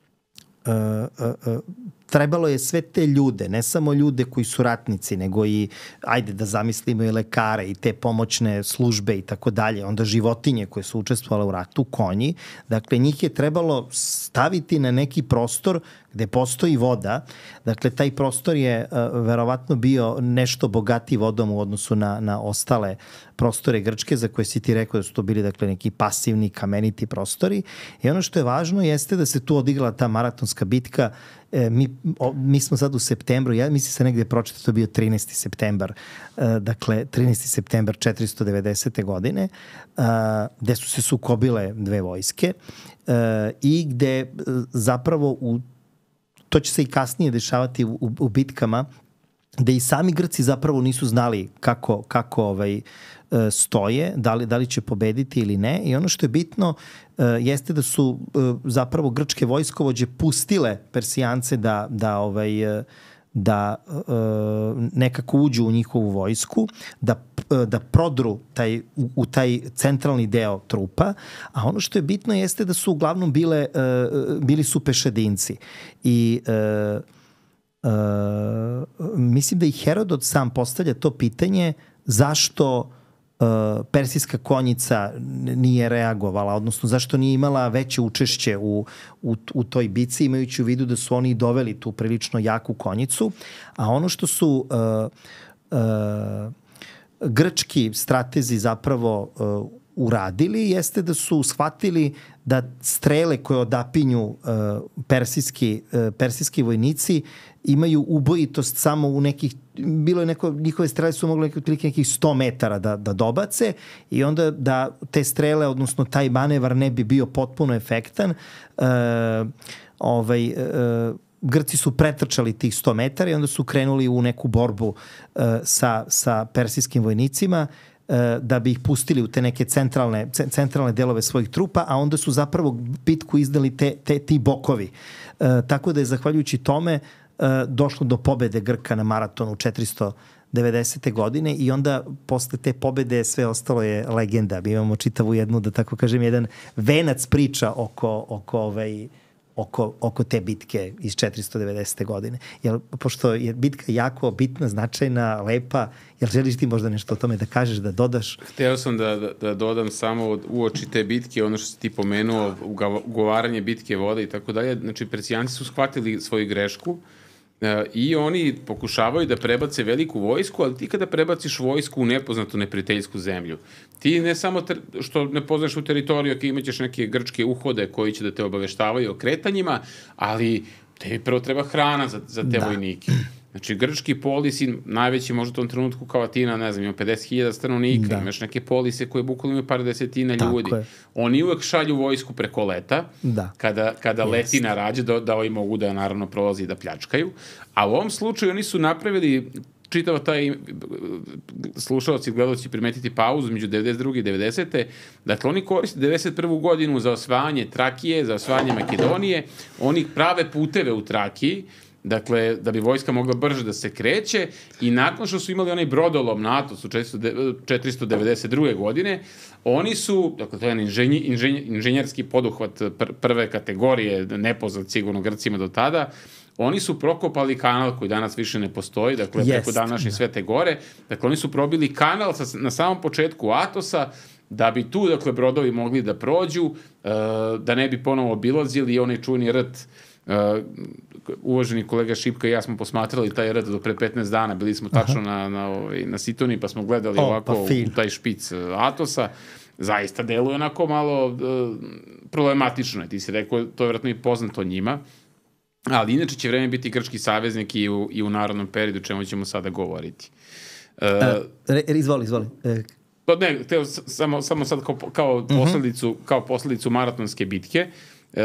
trebalo je sve te ljude, ne samo ljude koji su ratnici, nego i, ajde da zamislimo i lekare i te pomoćne službe i tako dalje, onda životinje koje su učestvovale u ratu, konji, dakle njih je trebalo staviti na neki prostor gde postoji voda, dakle taj prostor je uh, verovatno bio nešto bogatiji vodom u odnosu na, na ostale prostore Grčke za koje si ti rekao da su to bili dakle neki pasivni kameniti prostori i ono što je važno jeste da se tu odigrala ta maratonska bitka. E, mi, o, mi smo sad u septembru, ja mislim se negde pročito, to je bio trinaesti septembar, e, dakle trinaesti septembar četiristo devedesete godine, e, gde su se sukobile dve vojske e, i gde e, zapravo u to će se i kasnije dešavati u, u, u bitkama, gde i sami Grci zapravo nisu znali kako, kako ovaj, stoje, da li, da li će pobediti ili ne. I ono što je bitno jeste da su zapravo grčke vojskovođe pustile Persijance da, da ovaj, da nekako uđu u njihovu vojsku, da, da prodru taj, u, u taj centralni deo trupa, a ono što je bitno jeste da su uglavnom bile, bili su pešadinci. I Uh, mislim da i Herodot sam postavlja to pitanje zašto uh, persijska konjica nije reagovala, odnosno zašto nije imala veće učešće u, u, u toj bici, imajući u vidu da su oni doveli tu prilično jaku konjicu, a ono što su uh, uh, grčki stratezi zapravo uh, uradili jeste da su shvatili da strele koje odapinju uh, persijski, uh, persijski vojnici imaju ubojitost samo u nekih, bilo je neko, njihove strele su mogle otprilike nekih sto metara da, da dobace i onda da te strele, odnosno taj manevar ne bi bio potpuno efektan, uh, ovaj, uh, Grci su pretrčali tih sto metara i onda su krenuli u neku borbu uh, sa, sa persijskim vojnicima da bi ih pustili u te neke centralne, centralne delove svojih trupa, a onda su zapravo bitku izdali te, te, ti bokovi. E, tako da je zahvaljujući tome e, došlo do pobede Grka na maratonu četiristo devedesete godine i onda posle te pobede sve ostalo je legenda. Mi imamo čitavu jednu, da tako kažem, jedan venac priča oko, oko ovaj, oko, oko te bitke iz četiristo devedesete godine. Jel, pošto je bitka jako bitna, značajna, lepa, jel želiš ti možda nešto o tome da kažeš, da dodaš? Hteo sam da, da, da dodam samo uoči te bitke, ono što si ti pomenuo, ugovaranje bitke vode i tako dalje. Znači, Persijanci su shvatili svoju grešku i oni pokušavaju da prebace veliku vojsku, ali ti kada prebaciš vojsku u nepoznatu neprijateljsku zemlju, ti ne samo što ne poznaš u teritoriju, ako imaćeš neke grčke uhode koji će da te obaveštavaju o kretanjima, ali tebi prvo treba hrana za, za te da. vojnike. Znači, grčki polisi, najveći možda u tom trenutku kao Atina, ne znam, ima pedeset hiljada stanovnika, da. imaš neke polise koje bukvalno imaju par desetina Tako ljudi. Je. Oni uvek šalju vojsku preko leta, da. kada, kada yes. leti na rađe, da, da ovi mogu da naravno prolazi i da pljačkaju. A u ovom slučaju oni su napravili čitava taj slušalci i gledalci primetiti pauzu među devedeset druge i devedesete. Dakle, oni koriste devedeset prvu godinu za osvajanje Trakije, za osvajanje Makedonije. Oni prave puteve u Trakiji, dakle, da bi vojska mogla brže da se kreće i nakon što su imali onaj brodolom na Atosu četiristo devedeset druge godine, oni su, dakle, to je inženj, inženj, inženjerski poduhvat pr prve kategorije, nepoznat sigurno Grcima do tada, oni su prokopali kanal koji danas više ne postoji, dakle, Jest, preko današnje da. Svete gore, dakle, oni su probili kanal sa, na samom početku Atosa, da bi tu, dakle, brodovi mogli da prođu, uh, da ne bi ponovo obilazili i onaj čuveni rt uvaženi kolega Šipka i ja smo posmatrali taj red do pre petnaest dana, bili smo tačno na, na, ovaj, na Sitoni, pa smo gledali o, ovako pa u taj špic Atosa. Zaista deluje onako malo uh, problematično. Ti si rekao, to je vjerojatno i poznato njima, ali inače će vreme biti grčki saveznik i u, i u narodnom periodu, čemu ćemo sada govoriti. Uh, uh, izvoli, izvoli. Uh. Pa ne, teo samo, samo sad kao, kao, posledicu, uh-huh. kao posledicu maratonske bitke, uh,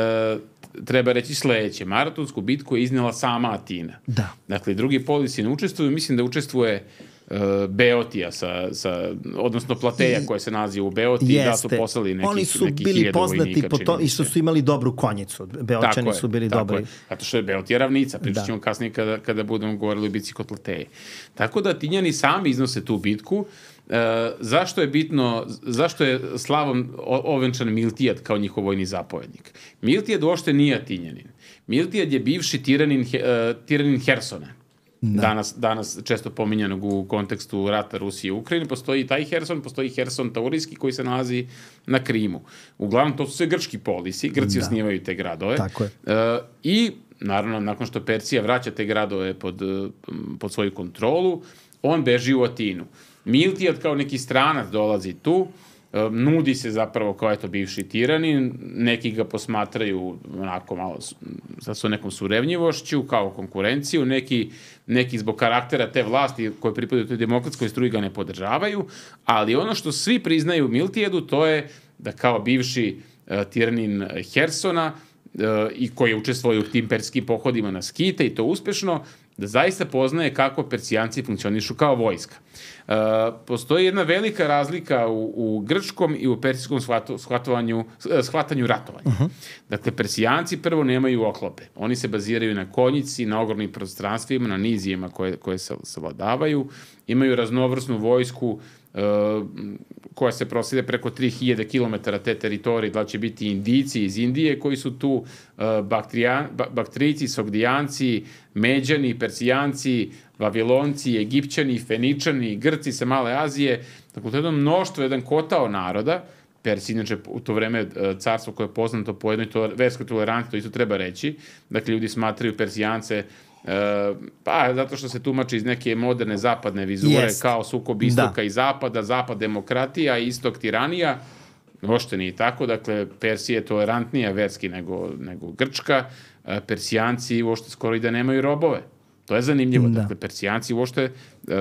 treba reći sledeće. Maratonsku bitku je iznela sama Atina. Da. Dakle, drugi polisi ne učestvuju, mislim da učestvuje uh, Beotija, sa, sa, odnosno Plateja koja se nalazi u Beotiji, da su poslali neki, Oni su neki bili poznati po to i što su imali dobru konjicu. Beočani su bili dobri. Je. Zato što je Beotija ravnica, pričat ćemo kasnije kada, kada budemo govorili o bitci kod Plateje. Tako da Atinjani sami iznose tu bitku. Uh, zašto je bitno, zašto je slavom ovenčan Miltijad kao njihov vojni zapovednik? Miltijad uopšte nije Atinjanin. Miltijad je bivši tiranin, uh, tiranin Hersona. Da. Danas, danas često pominjanog u kontekstu rata Rusije i Ukrajine. Postoji taj Herson, postoji Herson Taurijski koji se nalazi na Krimu. Uglavnom, to su sve grčki polisi. Grci da. osnivaju te gradove. Tako je. Uh, I, naravno, nakon što Persija vraća te gradove pod, pod svoju kontrolu, on beži u Atinu. Miltijad kao neki stranac dolazi tu, nudi se zapravo kao eto bivši tiranin, neki ga posmatraju onako malo sa su nekom surevnjivošću, kao konkurenciju, neki, neki zbog karaktera te vlasti koje pripadaju toj demokratskoj struji ga ne podržavaju, ali ono što svi priznaju Miltijadu to je da kao bivši uh, tiranin Hersona uh, i koji je učestvovao u tim perskim pohodima na Skite i to uspešno, da zaista poznaje kako Persijanci funkcionišu kao vojska. Uh, postoji jedna velika razlika u, u grčkom i u persijskom shvatu, shvatovanju, shvatanju ratovanja. Uh-huh. Dakle, Persijanci prvo nemaju oklope. Oni se baziraju na konjici, na ogromnim prostranstvima, na nizijama koje, koje se savladavaju. Imaju raznovrsnu vojsku uh, koja se proside preko tri hiljade kilometara te teritorije, da će biti Indijci iz Indije koji su tu, uh, Baktrijan, ba, Baktrijici, Sogdijanci, Međani, Persijanci, Vavilonci, Egipćani, Feničani, Grci sa Male Azije. Dakle, to je jedno mnoštvo, jedan kotao naroda. Persija, inače, u to vreme carstvo koje je poznato po jednoj to, verskoj toleranciji, to isto treba reći. Dakle, ljudi smatraju Persijance Uh, pa zato što se tumači iz neke moderne zapadne vizure yes. kao sukob istoka da. i zapada, zapad demokratija, istok tiranija. Uopšte nije tako, dakle Persija je tolerantnija verski nego, nego Grčka, uh, Persijanci uopšte skoro i da nemaju robove. To je zanimljivo, da. Dakle Persijanci uopšte uh,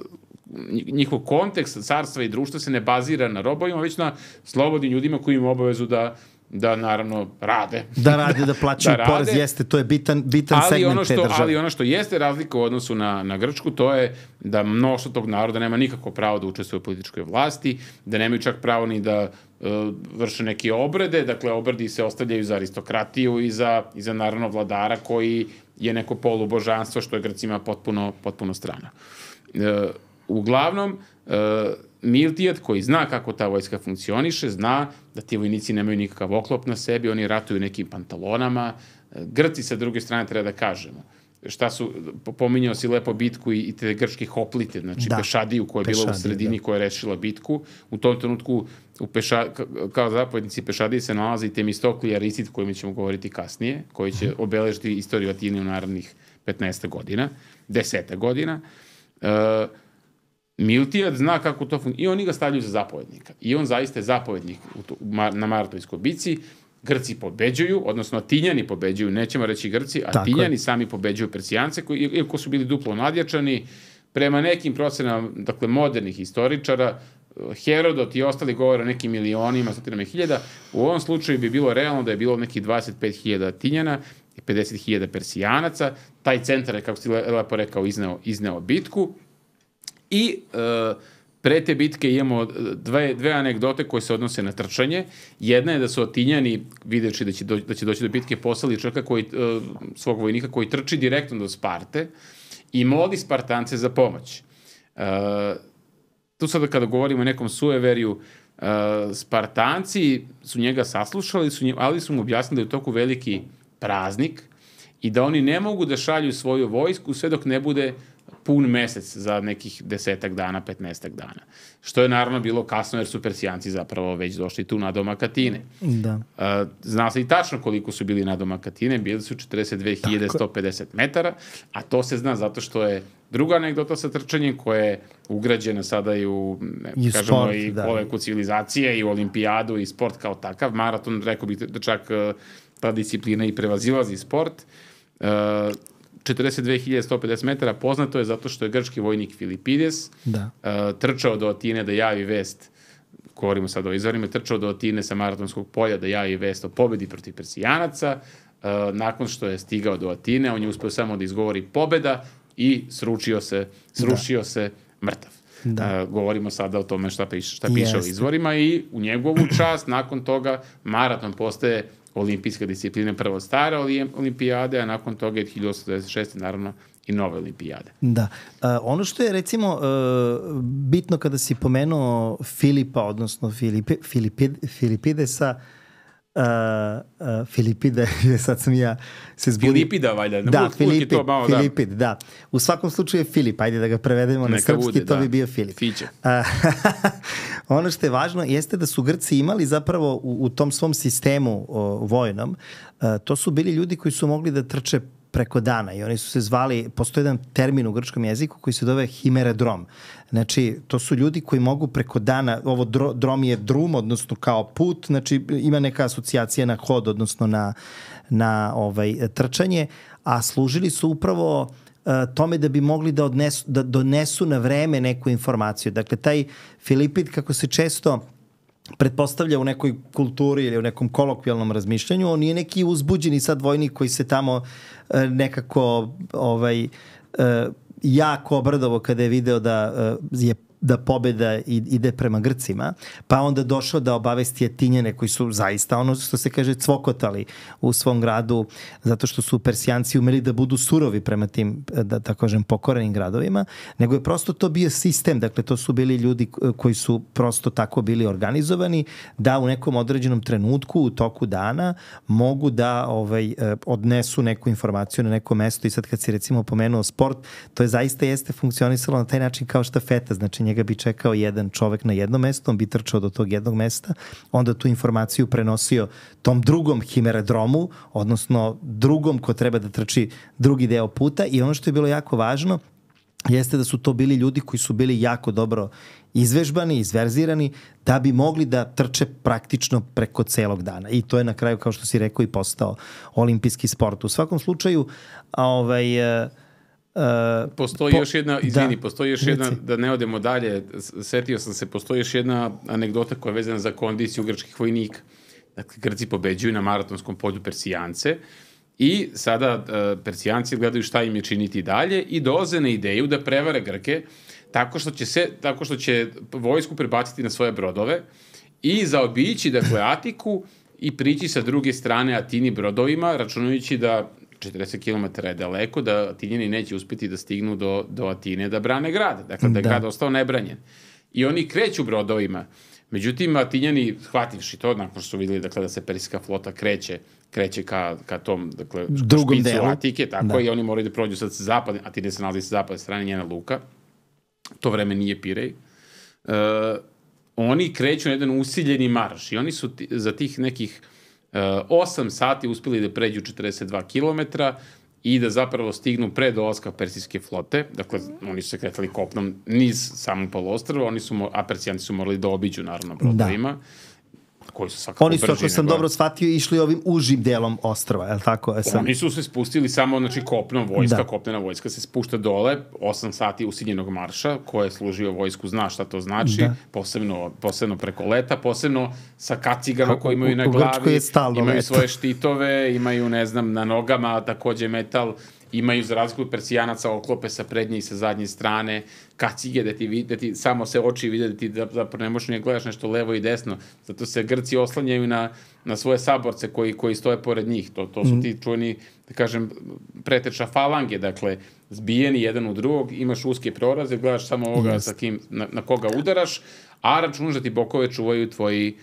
njihov kontekst carstva i društva se ne bazira na robovima, već na slobodnim ljudima koji imaju obavezu da da naravno rade. Da rade, da plaćaju da porez, jeste, to je bitan, bitan ali segment ono što, te države. Ali ono što jeste razlika u odnosu na, na Grčku, to je da mnoštvo tog naroda nema nikako pravo da učestvuje u političkoj vlasti, da nemaju čak pravo ni da uh, vrše neke obrede, dakle obredi se ostavljaju za aristokratiju i za, i za naravno vladara koji je neko polubožanstvo što je Grcima potpuno, potpuno strano. Uh, uglavnom, uh, Miltijad koji zna kako ta vojska funkcioniše, zna da ti vojnici nemaju nikakav oklop na sebi, oni ratuju nekim pantalonama. Grci sa druge strane treba da kažemo. Šta su, pominjao si lepo bitku i, i te grčke hoplite, znači da. Pešadiju koja je bila Pešadiju, u sredini, da. koja je rešila bitku. U tom trenutku u Peša, kao zapovednici Pešadije se nalazi Temistokli i Arisid, kojima ćemo govoriti kasnije, koji će obeležiti istoriju Atine u narednih petnaest godina, deset godina. Uh, Miltijad zna kako to funkcionira i oni ga stavljaju za zapovednika. I on zaista je zapovednik u to, na Maratonskoj bici. Grci pobeđuju, odnosno Atinjani pobeđuju, nećemo reći Grci, Atinjani sami pobeđuju Persijance, koji, iako su bili duplo nadjačani, prema nekim procenama, dakle, modernih historičara, Herodot i ostali govore o nekim milionima, stotinama hiljada, u ovom slučaju bi bilo realno da je bilo nekih dvadeset pet hiljada Atinjana i pedeset hiljada Persijanaca. Taj centar je, kako si lepo rekao, izneo, izneo bitku. I uh, pre te bitke imamo dve, dve anegdote koje se odnose na trčanje. Jedna je da su Atinjani, videći da će, do, da će doći do bitke, poslali čovjeka koji, uh, svog vojnika koji trči direktno do Sparte i moli Spartance za pomoć. Uh, tu sada kada govorimo o nekom sueveriju, uh, Spartanci su njega saslušali, su njega, ali su mu objasnili da je u toku veliki praznik i da oni ne mogu da šalju svoju vojsku sve dok ne bude pun mesec za nekih desetak dana, petnaestak dana. Što je naravno bilo kasno jer su Persijanci zapravo već došli tu nadomak Atine. Da. Uh, zna se i tačno koliko su bili nadomak Atine, bili su četrdeset dve hiljade sto pedeset metara, a to se zna zato što je druga anegdota sa trčanjem koja je ugrađena sada i u, ne, I kažemo, sport, i da. koleku civilizacije, i u olimpijadu, i sport kao takav. Maraton, rekao bih da čak uh, ta disciplina i prevazilazi sport. Uh, četrdeset dve hiljade sto pedeset metara poznato je zato što je grčki vojnik Filipides Da. uh, trčao do Atine da javi vest, govorimo sad o izvorima, trčao do Atine sa maratonskog polja da javi vest o pobedi protiv Persijanaca. Uh, nakon što je stigao do Atine, on je uspeo samo da izgovori pobeda i sručio se, srušio da. se mrtav. Da. Uh, govorimo sada o tome šta piše, šta piše o izvorima i u njegovu čast nakon toga maraton postaje olimpijska disciplina, prvo stare olimpijade, a nakon toga je hiljadu osamsto devedeset šeste naravno i nove olimpijade. Da. Uh, ono što je recimo uh, bitno kada si pomenuo Filipa, odnosno Filipi, Filipid, Filipidesa, Uh, uh, Filipide, sad sam ja se zbunio. Filipida, valjda. Da, Filipid, to malo, Filipid, da. da. U svakom slučaju je Filip, ajde da ga prevedemo na srpski, bude, to da. bi bio Filip. Fiće. Uh, ono što je važno jeste da su Grci imali zapravo u, u tom svom sistemu o, vojnom, uh, to su bili ljudi koji su mogli da trče preko dana i oni su se zvali, postoji jedan termin u grčkom jeziku koji se zove himeredrom. Znači, to su ljudi koji mogu preko dana, ovo dro, drom je drum, odnosno kao put, znači ima neka asocijacija na hod, odnosno na, na ovaj, trčanje, a služili su upravo uh, tome da bi mogli da, odnesu, da donesu na vreme neku informaciju. Dakle, taj Filipid, kako se često pretpostavlja u nekoj kulturi ili u nekom kolokvijalnom razmišljanju, on nije neki uzbuđeni sad vojnik koji se tamo uh, nekako ovaj, uh, jako obradovo kada je video da uh, je da pobeda ide prema Grcima, pa onda došao da obavesti Atinjane koji su zaista ono što se kaže cvokotali u svom gradu zato što su Persijanci umeli da budu surovi prema tim, da tako kažem, pokorenim gradovima, nego je prosto to bio sistem, dakle to su bili ljudi koji su prosto tako bili organizovani da u nekom određenom trenutku u toku dana mogu da ovaj, odnesu neku informaciju na neko mesto i sad kad si recimo pomenuo sport, to je zaista jeste funkcionisalo na taj način kao štafeta, znači njega bi čekao jedan čovek na jednom mestu, on bi trčao do tog jednog mesta, onda tu informaciju prenosio tom drugom himeredromu, odnosno drugom ko treba da trči drugi deo puta i ono što je bilo jako važno jeste da su to bili ljudi koji su bili jako dobro izvežbani, izverzirani, da bi mogli da trče praktično preko celog dana. I to je na kraju, kao što si rekao, i postao olimpijski sport. U svakom slučaju, ovaj... Uh, postoji po, još jedna, izvini, da, postoji još jedna, da ne odemo dalje, setio sam se, postoji još jedna anegdota koja je vezana za kondiciju grčkih vojnika. Dakle, Grci pobeđuju na maratonskom polju Persijance i sada uh, Persijanci gledaju šta im je činiti dalje i dolaze na ideju da prevare Grke tako što će, se, tako što će vojsku prebaciti na svoje brodove i zaobići, dakle, Atiku i prići sa druge strane Atini brodovima, računajući da četrdeset kilometara je daleko, da Atinjani neće uspeti da stignu do, do Atine da brane grad. Dakle, da je da. grad ostao nebranjen. I oni kreću brodovima. Međutim, Atinjani, shvativši to, nakon što su videli dakle, da se persijska flota kreće, kreće ka, ka tom dakle, drugom špicu delu. Atike, tako, da. i oni moraju da prođu sad sa zapadne, Atine se nalazi sa zapadne strane, njena luka. To vreme nije Pirej. Uh, oni kreću na jedan usiljeni marš i oni su ti, za tih nekih osam sati uspeli da pređu četrdeset dva kilometra i da zapravo stignu pre dolaska persijske flote. Dakle, oni su se kretali kopnom niz samog poluostrva, oni su, a Persijanci su morali da obiđu, naravno, brodovima. Da. Koji su svakako Oni su, ako sam nego... dobro shvatio, išli ovim užim delom ostrva, je li tako? Sam... Oni su se spustili samo, znači, kopnom vojska, da. kopnena vojska se spušta dole, osam sati usiljenog marša, koje je služio vojsku, zna šta to znači, da. posebno, posebno preko leta, posebno sa kacigama koji imaju na glavi, imaju leto. svoje štitove, imaju, ne znam, na nogama takođe metal, imaju za razliku od Persijanaca oklope sa prednje i sa zadnje strane, kacige da ti, da ti samo se oči vide, da ti zapravo ne možeš ne gledaš nešto levo i desno. Zato se Grci oslanjaju na, na svoje saborce koji, koji stoje pored njih. To, to su ti čuveni, da kažem, preteča falange, dakle, zbijeni jedan u drugog, imaš uske proraze, gledaš samo ovoga yes. sa kim, na, na koga udaraš, a računaš da ti bokove čuvaju tvoji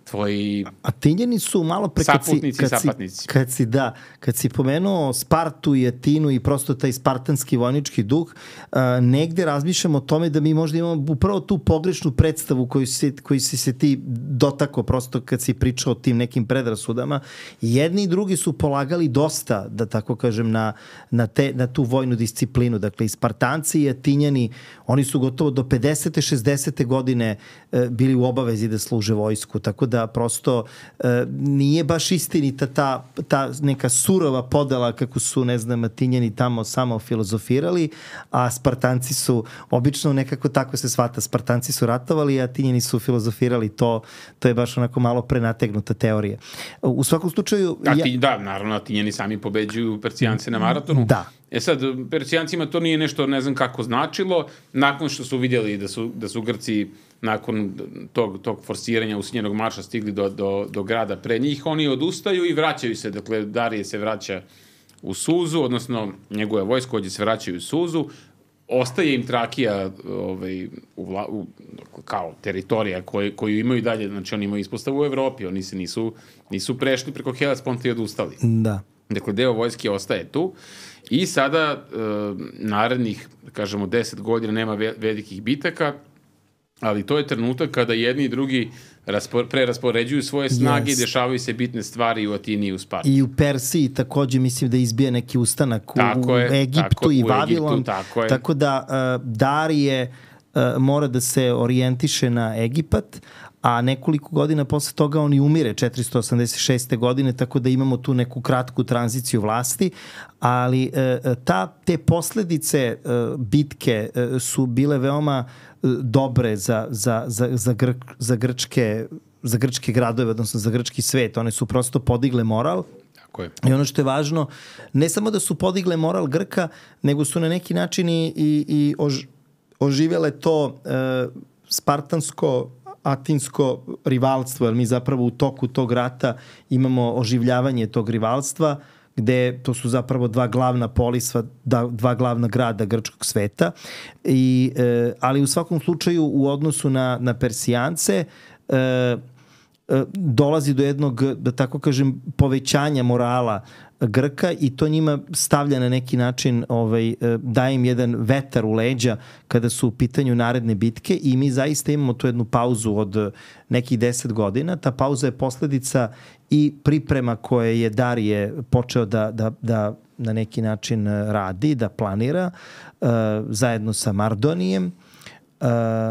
tvoji Atinjani su malo pre kad si, saputnici i kad si, sapatnici. kad si, da, kad si pomenuo Spartu i Atinu i prosto taj spartanski vojnički duh, uh, negde razmišljamo o tome da mi možda imamo upravo tu pogrešnu predstavu koju si, koju si se ti dotako prosto kad si pričao o tim nekim predrasudama. Jedni i drugi su polagali dosta, da tako kažem, na, na, te, na tu vojnu disciplinu. Dakle, i Spartanci i Atinjani, oni su gotovo do pedesete šezdesete godine uh, bili u obavezi da služe vojsku, tako da prosto uh, nije baš istinita ta, ta neka surova podela kako su, ne znam, Atinjani tamo samo filozofirali, a Spartanci su, obično nekako tako se shvata, Spartanci su ratovali, a Atinjani su filozofirali, to, to je baš onako malo prenategnuta teorija. U svakom slučaju... A ti, ja... da, naravno, Atinjani sami pobeđuju Persijance na maratonu. Da. E sad, Persijancima to nije nešto, ne znam kako značilo, nakon što su vidjeli da su, da su Grci nakon tog, tog forsiranja usinjenog marša stigli do, do, do grada pre njih, oni odustaju i vraćaju se. Dakle, Darije se vraća u Suzu, odnosno njegove vojskovođe se vraćaju u Suzu, ostaje im Trakija ovaj, u vla, u, kao teritorija koju, koju imaju dalje, znači oni imaju ispostavu u Evropi, oni se nisu, nisu prešli preko Helesponta i odustali. Da. Dakle, deo vojske ostaje tu i sada e, narednih, kažemo, deset godina nema ve, velikih bitaka, ali to je trenutak kada jedni i drugi raspor, preraspoređuju svoje snage yes. i dešavaju se bitne stvari u Atini i u Sparti. I u Persiji takođe mislim da izbija neki ustanak u, je, u Egiptu tako, i u Vavilon. Egiptu, tako, je. Tako da uh, Darije uh, mora da se orijentiše na Egipat, a nekoliko godina posle toga on i umire četiristo osamdeset šeste godine, tako da imamo tu neku kratku tranziciju vlasti, ali uh, ta, te posledice uh, bitke uh, su bile veoma dobre za, za, za, za, gr, za, grčke, za grčke gradove, odnosno za grčki svet. One su prosto podigle moral. Tako je. I ono što je važno, ne samo da su podigle moral Grka, nego su na neki način i, i, i ož, oživjele to e, spartansko atinsko rivalstvo, jer mi zapravo u toku tog rata imamo oživljavanje tog rivalstva, gde to su zapravo dva glavna polisa, da, dva glavna grada grčkog sveta. I, e, ali u svakom slučaju u odnosu na, na Persijance e, e, dolazi do jednog, da tako kažem, povećanja morala Grka i to njima stavlja na neki način, ovaj, daje im jedan vetar u leđa kada su u pitanju naredne bitke i mi zaista imamo tu jednu pauzu od nekih deset godina. Ta pauza je posledica i priprema koje je Darije počeo da, da, da na neki način radi, da planira uh, zajedno sa Mardonijem, uh,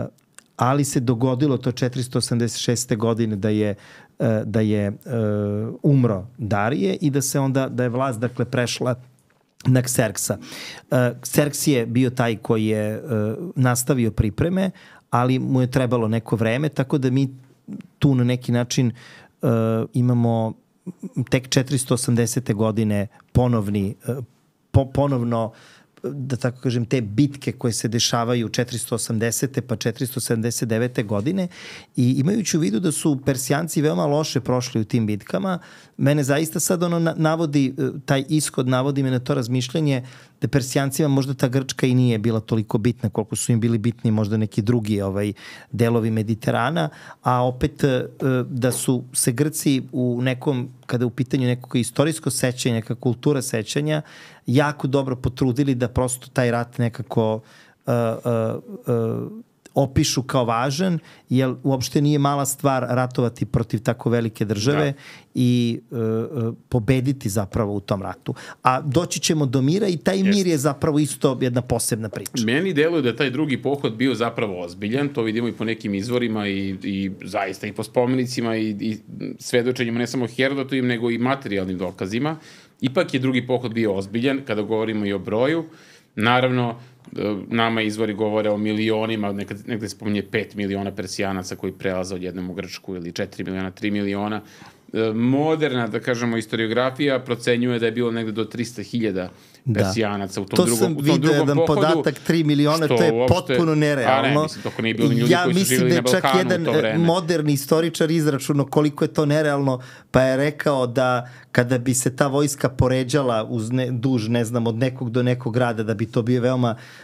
ali se dogodilo to četiristo osamdeset šeste godine da je da je uh, umro Darije i da se onda, da je vlast dakle prešla na Kserksa. Uh, Kserks je bio taj koji je uh, nastavio pripreme, ali mu je trebalo neko vreme, tako da mi tu na neki način uh, imamo tek četiristo osamdesete godine ponovni, uh, po, ponovno da tako kažem, te bitke koje se dešavaju četiristo osamdesete pa četiristo sedamdeset devete godine i imajući u vidu da su Persijanci veoma loše prošli u tim bitkama, mene zaista sad ono navodi, taj ishod navodi me na to razmišljanje da Persijancima možda ta Grčka i nije bila toliko bitna koliko su im bili bitni možda neki drugi ovaj, delovi Mediterana, a opet da su se Grci u nekom, kada je u pitanju nekog istorijsko sećanje, neka kultura sećanja, jako dobro potrudili da prosto taj rat nekako uh, uh, uh, opišu kao važan, jer uopšte nije mala stvar ratovati protiv tako velike države da. i uh, uh, pobediti zapravo u tom ratu. A doći ćemo do mira i taj Jest. mir je zapravo isto jedna posebna priča. Meni deluje da taj drugi pohod bio zapravo ozbiljan, to vidimo i po nekim izvorima i, i zaista i po spomenicima i, i svedočenjima ne samo Herodotovim, nego i materijalnim dokazima. Ipak je drugi pohod bio ozbiljan, kada govorimo i o broju. Naravno, nama izvori govore o milionima, nekad, nekde se spominje pet miliona Persijanaca koji prelaze od jednom u Grčku ili četiri miliona, tri miliona. Moderna, da kažemo, historiografija procenjuje da je bilo negde do trista hiljada Persijanaca u tom to drugom, u tom drugom pohodu. To sam vidio jedan podatak, tri miliona, to je uopšte, potpuno nerealno. A ne, mislim, toko nije bilo ni ljudi ja koji su živjeli na Balkanu u to vreme. Ja mislim da je čak jedan moderni istoričar izračunao koliko je to nerealno, pa je rekao da kada bi se ta vojska poređala uz ne, duž, ne znam, od nekog do nekog grada, da bi to bio veoma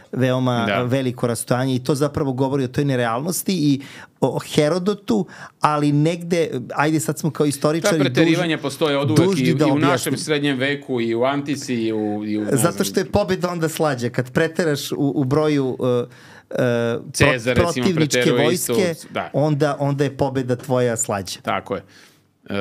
veoma da. veliko rastojanje i to zapravo govori o toj nerealnosti i o Herodotu, ali negde, ajde sad smo kao istoričari dužni... Ta preterivanja postoje od uvek i, da i u našem srednjem veku, i u antici, i u... I u Zato što je pobjeda onda slađa. Kad preteraš u, u broju uh, uh, Cezar, pro, recimo, protivničke vojske, isto, da. onda, onda je pobjeda tvoja slađa. Tako je. Uh,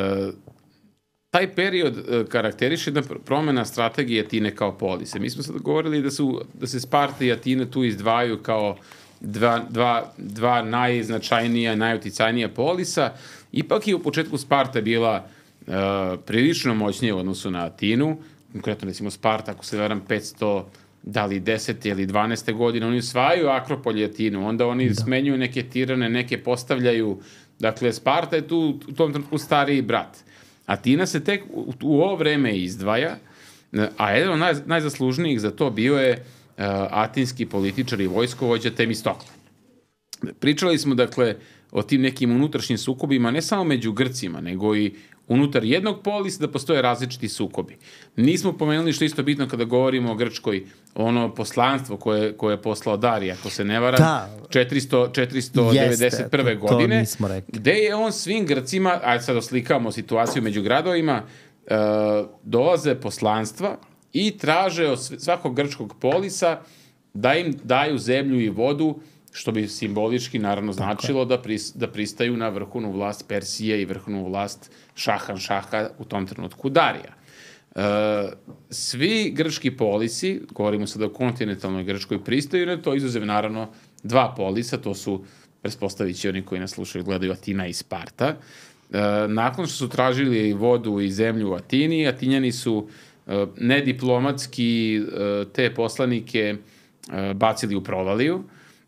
taj period uh, karakteriše da promena strategije Atine kao polise. Mi smo sad govorili da, su, da se Sparta i Atine tu izdvajaju kao dva, dva, dva najznačajnija, najuticajnija polisa. Ipak je u početku Sparta bila uh, prilično moćnija u odnosu na Atinu. Konkretno, recimo, Sparta, ako se varam, petsto, da li desete ili dvanaeste godine, oni osvajaju Akropolj i Atinu, onda oni da. smenjuju neke tirane, neke postavljaju. Dakle, Sparta je tu u tom trenutku stariji brat. Atina se tek u, u ovo vreme izdvaja, a jedan od naj, najzaslužnijih za to bio je uh, atinski političar i vojskovođa Temistokle. Pričali smo, dakle, o tim nekim unutrašnjim sukobima, ne samo među Grcima, nego i unutar jednog polisa da postoje različiti sukobi. Nismo pomenuli što je isto bitno kada govorimo o Grčkoj, ono poslanstvo koje, koje je poslao Darij, ako se ne varam, da. četiristo devedeset prve. Jeste, godine, gde je on svim Grcima, ajde sad oslikamo situaciju među gradovima, uh, dolaze poslanstva i traže od svakog grčkog polisa da im daju zemlju i vodu, što bi simbolički naravno značilo da, pris, da pristaju na vrhovnu vlast Persije i vrhovnu vlast Šahan Šaha, u tom trenutku Darija. E, svi grčki polisi, govorimo sada o kontinentalnoj Grčkoj, pristaju na to, izuzev naravno dva polisa, to su, pretpostavit će oni koji nas slušaju, gledaju, Atina i Sparta. E, nakon što su tražili vodu i zemlju u Atini, Atinjani su e, nediplomatski e, te poslanike e, bacili u provaliju.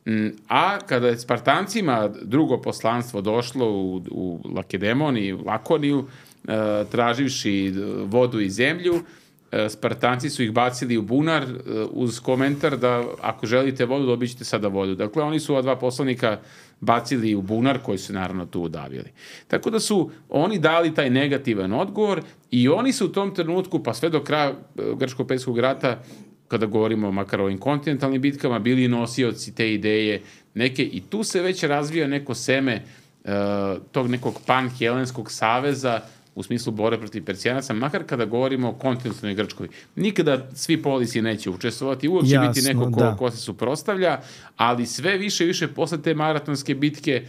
A kada je Spartancima drugo poslanstvo došlo u, u Lakedemon i Lakoniju, e, traživši vodu i zemlju, e, Spartanci su ih bacili u bunar e, uz komentar da ako želite vodu, dobit ćete sada vodu. Dakle, oni su ova dva poslanika bacili u bunar koji su naravno tu udavili. Tako da su oni dali taj negativan odgovor i oni su u tom trenutku, pa sve do kraja Grčko-Perskog rata, kada govorimo makar o ovim kontinentalnim bitkama, bili nosioci te ideje neke i tu se već razvija neko seme uh, tog nekog pan-helenskog saveza u smislu bore protiv Persijanaca, makar kada govorimo o kontinentalnoj Grčkoj. Nikada svi polisi neće učestvovati, uvijek će Jasno, biti neko ko, da. ko se suprotstavlja, ali sve više i više posle te maratonske bitke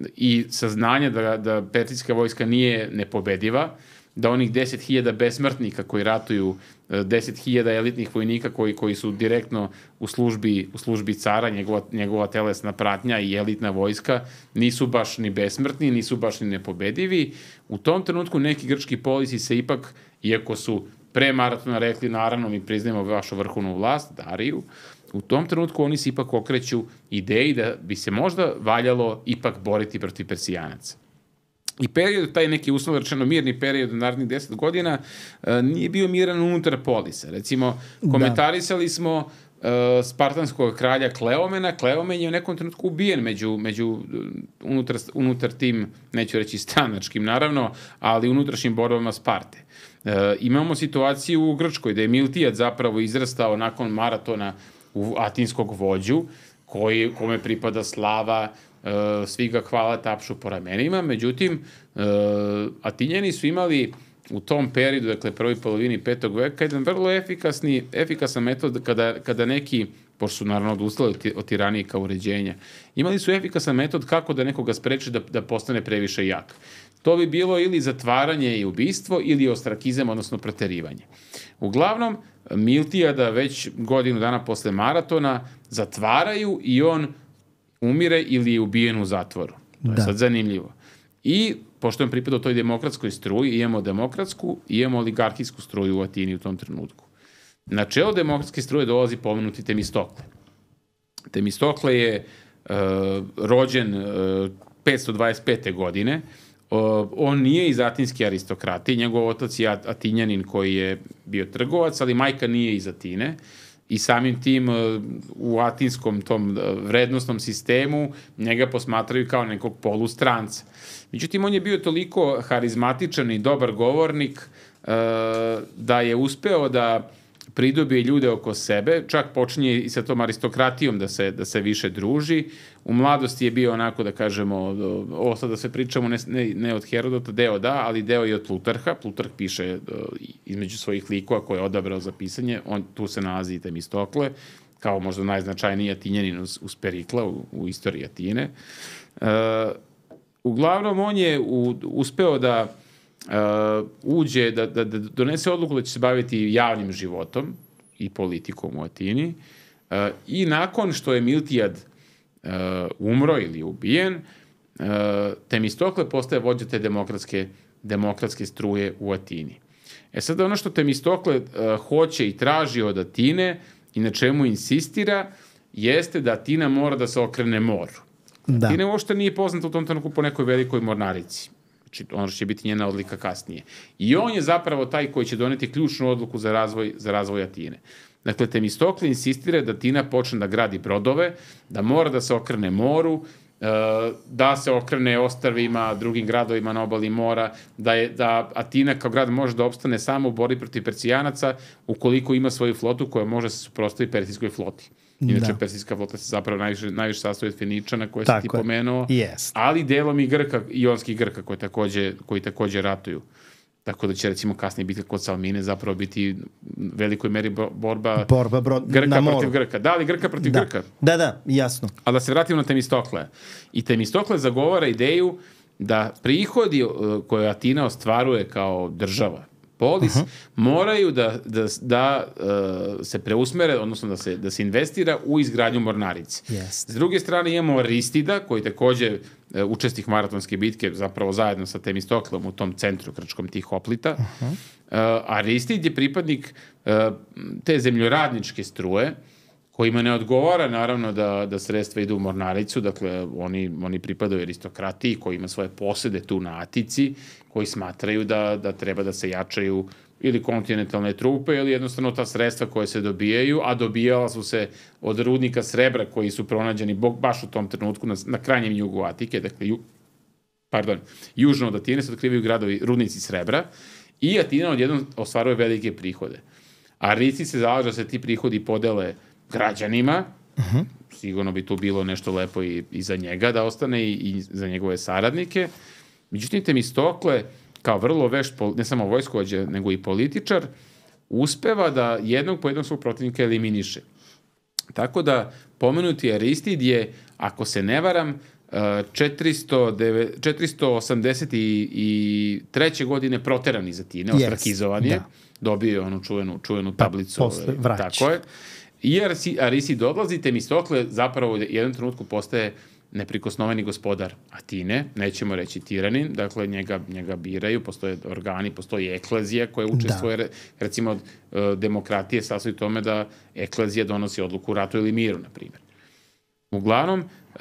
i saznanja da, da persijska vojska nije nepobediva, da onih deset hiljada besmrtnika koji ratuju, deset hiljada elitnih vojnika koji, koji su direktno u službi, u službi cara, njegova, njegova telesna pratnja i elitna vojska, nisu baš ni besmrtni, nisu baš ni nepobedivi. U tom trenutku neki grčki polisi se ipak, iako su pre maratona rekli, naravno mi priznajemo vašu vrhovnu vlast, Dariju, u tom trenutku oni se ipak okreću ideji da bi se možda valjalo ipak boriti protiv Persijanaca. I period, taj neki uslovno rečeno mirni period u narednih deset godina nije bio miran unutar polisa. Recimo, komentarisali smo uh, spartanskog kralja Kleomena. Kleomen je u nekom trenutku ubijen među, među unutar, unutar tim, neću reći stranačkim naravno, ali unutrašnjim borbama Sparte. Uh, imamo situaciju u Grčkoj da je Miltijad zapravo izrastao nakon maratona u atinskog vođu, koji, kome pripada slava, Uh, svi ga hvala, tapšu po ramenima, međutim, uh, Atinjani su imali u tom periodu, dakle prvoj polovini petog veka, jedan vrlo efikasni, efikasan metod kada, kada neki, pošto su naravno odustali od tiranika uređenja, imali su efikasan metod kako da nekoga spreče da, da postane previše jak. To bi bilo ili zatvaranje i ubistvo, ili ostrakizam, odnosno preterivanje. Uglavnom, Miltijada već godinu dana posle maratona zatvaraju i on umire ili je ubijen u zatvoru. To je da. sad zanimljivo. I, pošto je pripadao toj demokratskoj struji, imamo demokratsku, imamo oligarhijsku struju u Atini u tom trenutku. Na čelo demokratske struje dolazi pomenuti Temistokle. Temistokle je uh, rođen uh, petsto dvadeset pete. godine. Uh, on nije iz atinske aristokratije. Njegov otac je Atinjanin koji je bio trgovac, ali majka nije iz Atine. I samim tim u atinskom tom vrednostnom sistemu njega posmatraju kao nekog polustranca. Međutim, on je bio toliko harizmatičan i dobar govornik da je uspeo da pridobije ljude oko sebe, čak počinje i sa tom aristokratijom da se, da se više druži. U mladosti je bio onako, da kažemo, ovo sad da se pričamo, ne, ne, ne od Herodota, deo da, ali deo i od Plutarha. Plutarh piše između svojih likova koje je odabrao za pisanje, on, tu se nalazi i Temistokle, kao možda najznačajniji Atinjanin uz, uz Perikla u, u istoriji Atine. Uh, uglavnom, on je u, uspeo da Uh, uđe, da, da, da donese odluku da će se baviti javnim životom i politikom u Atini uh, i nakon što je Miltijad uh, umro ili ubijen, uh, Temistokle postaje vođa te demokratske, demokratske struje u Atini. E sad ono što Temistokle uh, hoće i traži od Atine i na čemu insistira jeste da Atina mora da se okrene moru. Da. Atina uopšte nije poznata u tom trenutku po nekoj velikoj mornarici. Ono će biti njena odlika kasnije. I on je zapravo taj koji će doneti ključnu odluku za razvoj, za razvoj Atine. Dakle, Temistokle insistira da Atina počne da gradi brodove, da mora da se okrene moru, da se okrene ostrvima, drugim gradovima na obali mora, da, je, da Atina kao grad može da opstane samo u borbi protiv Persijanaca ukoliko ima svoju flotu koja može se suprotstaviti persijskoj floti. Inače, da. Persijska flota se zapravo najviše, najviše sastoji od Feničana, koje se ti pomenuo, yes. ali delom i Grka, ionskih Grka koji takođe, koji takođe ratuju. Tako da će, recimo, kasnije bitka kod Salmine zapravo biti velikoj meri borba, borba bro, Grka protiv Grka. Da, ali Grka protiv da. Grka. Da, da, jasno. Ali da se vratimo na Temistokle. I Temistokle zagovara ideju da prihodi koje Atina ostvaruje kao država, polis, uh -huh. moraju da, da, da uh, se preusmere, odnosno da se, da se investira u izgradnju mornarice. Yes. S druge strane imamo Aristida, koji takođe uh, učesnik maratonske bitke, zapravo zajedno sa Temistoklom u tom centru krčkom tih hoplita. Uh -huh. uh, Aristid je pripadnik uh, te zemljoradničke struje, kojima ne odgovara, naravno, da, da sredstva idu u mornaricu, dakle, oni, oni pripadaju aristokratiji, koji ima svoje posede tu na Atici, koji smatraju da, da treba da se jačaju ili kontinentalne trupe, ili jednostavno ta sredstva koje se dobijaju, a dobijala su se od rudnika srebra, koji su pronađeni baš u tom trenutku na, na krajnjem jugu Atike, dakle, ju, pardon, južno od Atine se otkrivaju gradovi rudnici srebra, i Atina odjednom ostvaruje velike prihode. A Aristid se zalaže da se ti prihodi podele građanima, uh -huh. sigurno bi tu bilo nešto lepo i, i za njega da ostane i, i za njegove saradnike. Međutim, Temistokle, kao vrlo vešt, ne samo vojskovođa, nego i političar, uspeva da jednog po jednog svog protivnika eliminiše. Tako da, pomenuti Aristid je, ako se ne varam, četiristo osamdeset treće godine proteran iz Atine, yes. ostrakizovan je, da. Dobio onu čuvenu, čuvenu tablicu. Pa, posle vraća. Tako je. I Aristid odlazi, Temistokle zapravo u jednom trenutku postaje neprikosnoveni gospodar Atine, nećemo reći tiranin, dakle njega, njega biraju, postoje organi, postoji eklezija koja učestvuje, da. recimo demokratije sastoji tome da eklezija donosi odluku u ratu ili miru, na primjer. Uglavnom,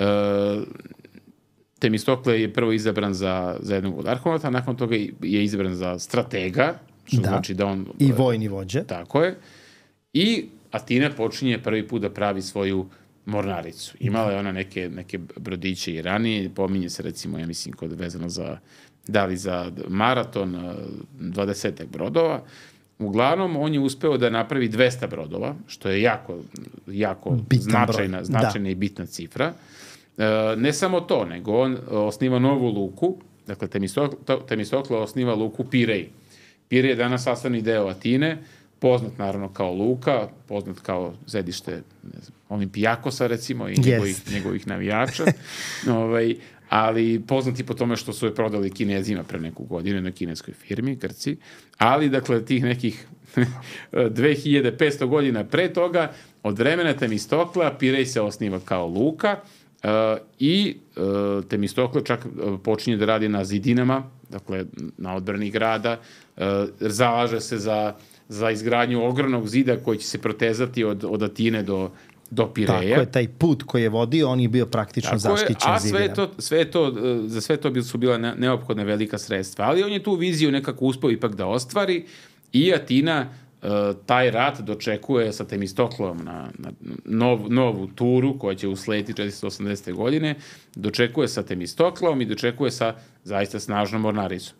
Temistokle je prvo izabran za, za jednog od arhonata, nakon toga je izabran za stratega, što da. znači da on... I vojni vođe. Tako je. I Atina počinje prvi put da pravi svoju mornaricu. Imala je ona neke, neke brodiće i ranije, pominje se recimo, ja mislim, kod vezano za, da li za maraton, dvadesetak brodova. Uglavnom, on je uspeo da napravi dvesta brodova, što je jako, jako značajna, značajna i bitna cifra. E, ne samo to, nego on osniva novu luku, dakle, Temistokle, Temistokle osniva luku Pirej. Pirej je danas sastavni deo Atine, poznat naravno kao luka, poznat kao sedište ne znam, Olimpijakosa recimo i yes. njegovih, njegovih navijača, ovaj, ali poznati po tome što su je prodali Kinezima pre neku godinu na kineskoj firmi, Grci, ali dakle tih nekih dve hiljade petsto godina pre toga, od vremena Temistokla, Pirej se osniva kao luka uh, i uh, Temistokle čak uh, počinje da radi na zidinama, dakle na odbrani grada, uh, zalaže se za za izgradnju ogromnog zida koji će se protezati od, od Atine do, do Pireja. Tako je, taj put koji je vodio, on je bio praktično Tako zaštićen zidina. A sve to, sve to, za sve to su bila neophodna velika sredstva. Ali on je tu viziju nekako uspeo ipak da ostvari i Atina taj rat dočekuje sa Temistoklom na, na nov, novu turu koja će uslediti četiristo osamdesete godine, dočekuje sa Temistoklom i dočekuje sa zaista snažnom mornaricom.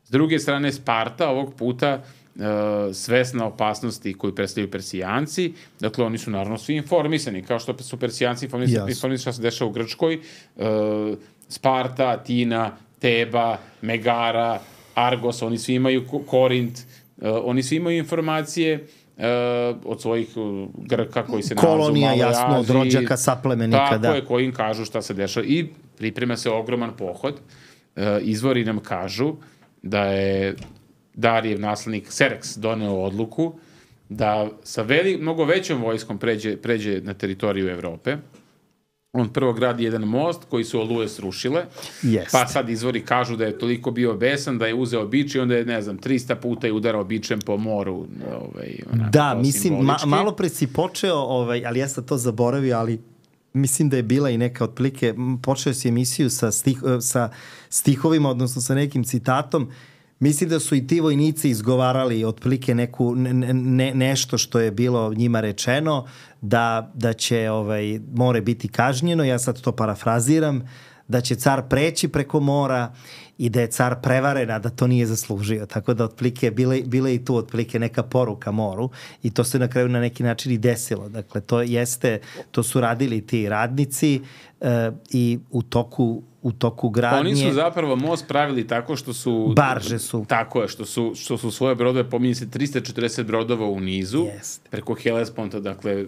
S druge strane, Sparta ovog puta uh, svesna opasnosti koju predstavljaju Persijanci, dakle oni su naravno svi informisani, kao što su Persijanci informisani, informisani šta se dešava u Grčkoj, uh, Sparta, Atina, Teba, Megara, Argos, oni svi imaju Korint, uh, oni svi imaju informacije uh, od svojih uh, Grka koji se nalaze u Maloj Aziji. Kolonija, jasno, od rođaka, saplemenika, tako da. Tako je, koji im kažu šta se dešava. I priprema se ogroman pohod. Uh, izvori nam kažu da je Darijev naslednik Serks doneo odluku da sa veli, mnogo većom vojskom pređe, pređe na teritoriju Evrope. On prvo gradi jedan most koji su oluje srušile, Jest. pa sad izvori kažu da je toliko bio besan da je uzeo bič i onda je, ne znam, trista puta je udarao bičem po moru. Ovaj, onako, da, mislim, ma, malo pre si počeo, ovaj, ali ja sam to zaboravio, ali mislim da je bila i neka otprilike, počeo si emisiju sa, stih, sa stihovima, odnosno sa nekim citatom. Mislim da su i ti vojnici izgovarali otprilike neku, ne, ne, nešto što je bilo njima rečeno, da, da će ovaj, more biti kažnjeno, ja sad to parafraziram, da će car preći preko mora i da je car prevaren, a da to nije zaslužio. Tako da otprilike bile, bile i tu otprilike neka poruka moru i to se na kraju na neki način i desilo. Dakle, to jeste, to su radili ti radnici e, i u toku u toku gradnje. Oni su zapravo most pravili tako što su... Barže su. Tako je, što su, što su svoje brodove, pominje se trista četrdeset brodova u nizu, Jest. preko Helesponta, dakle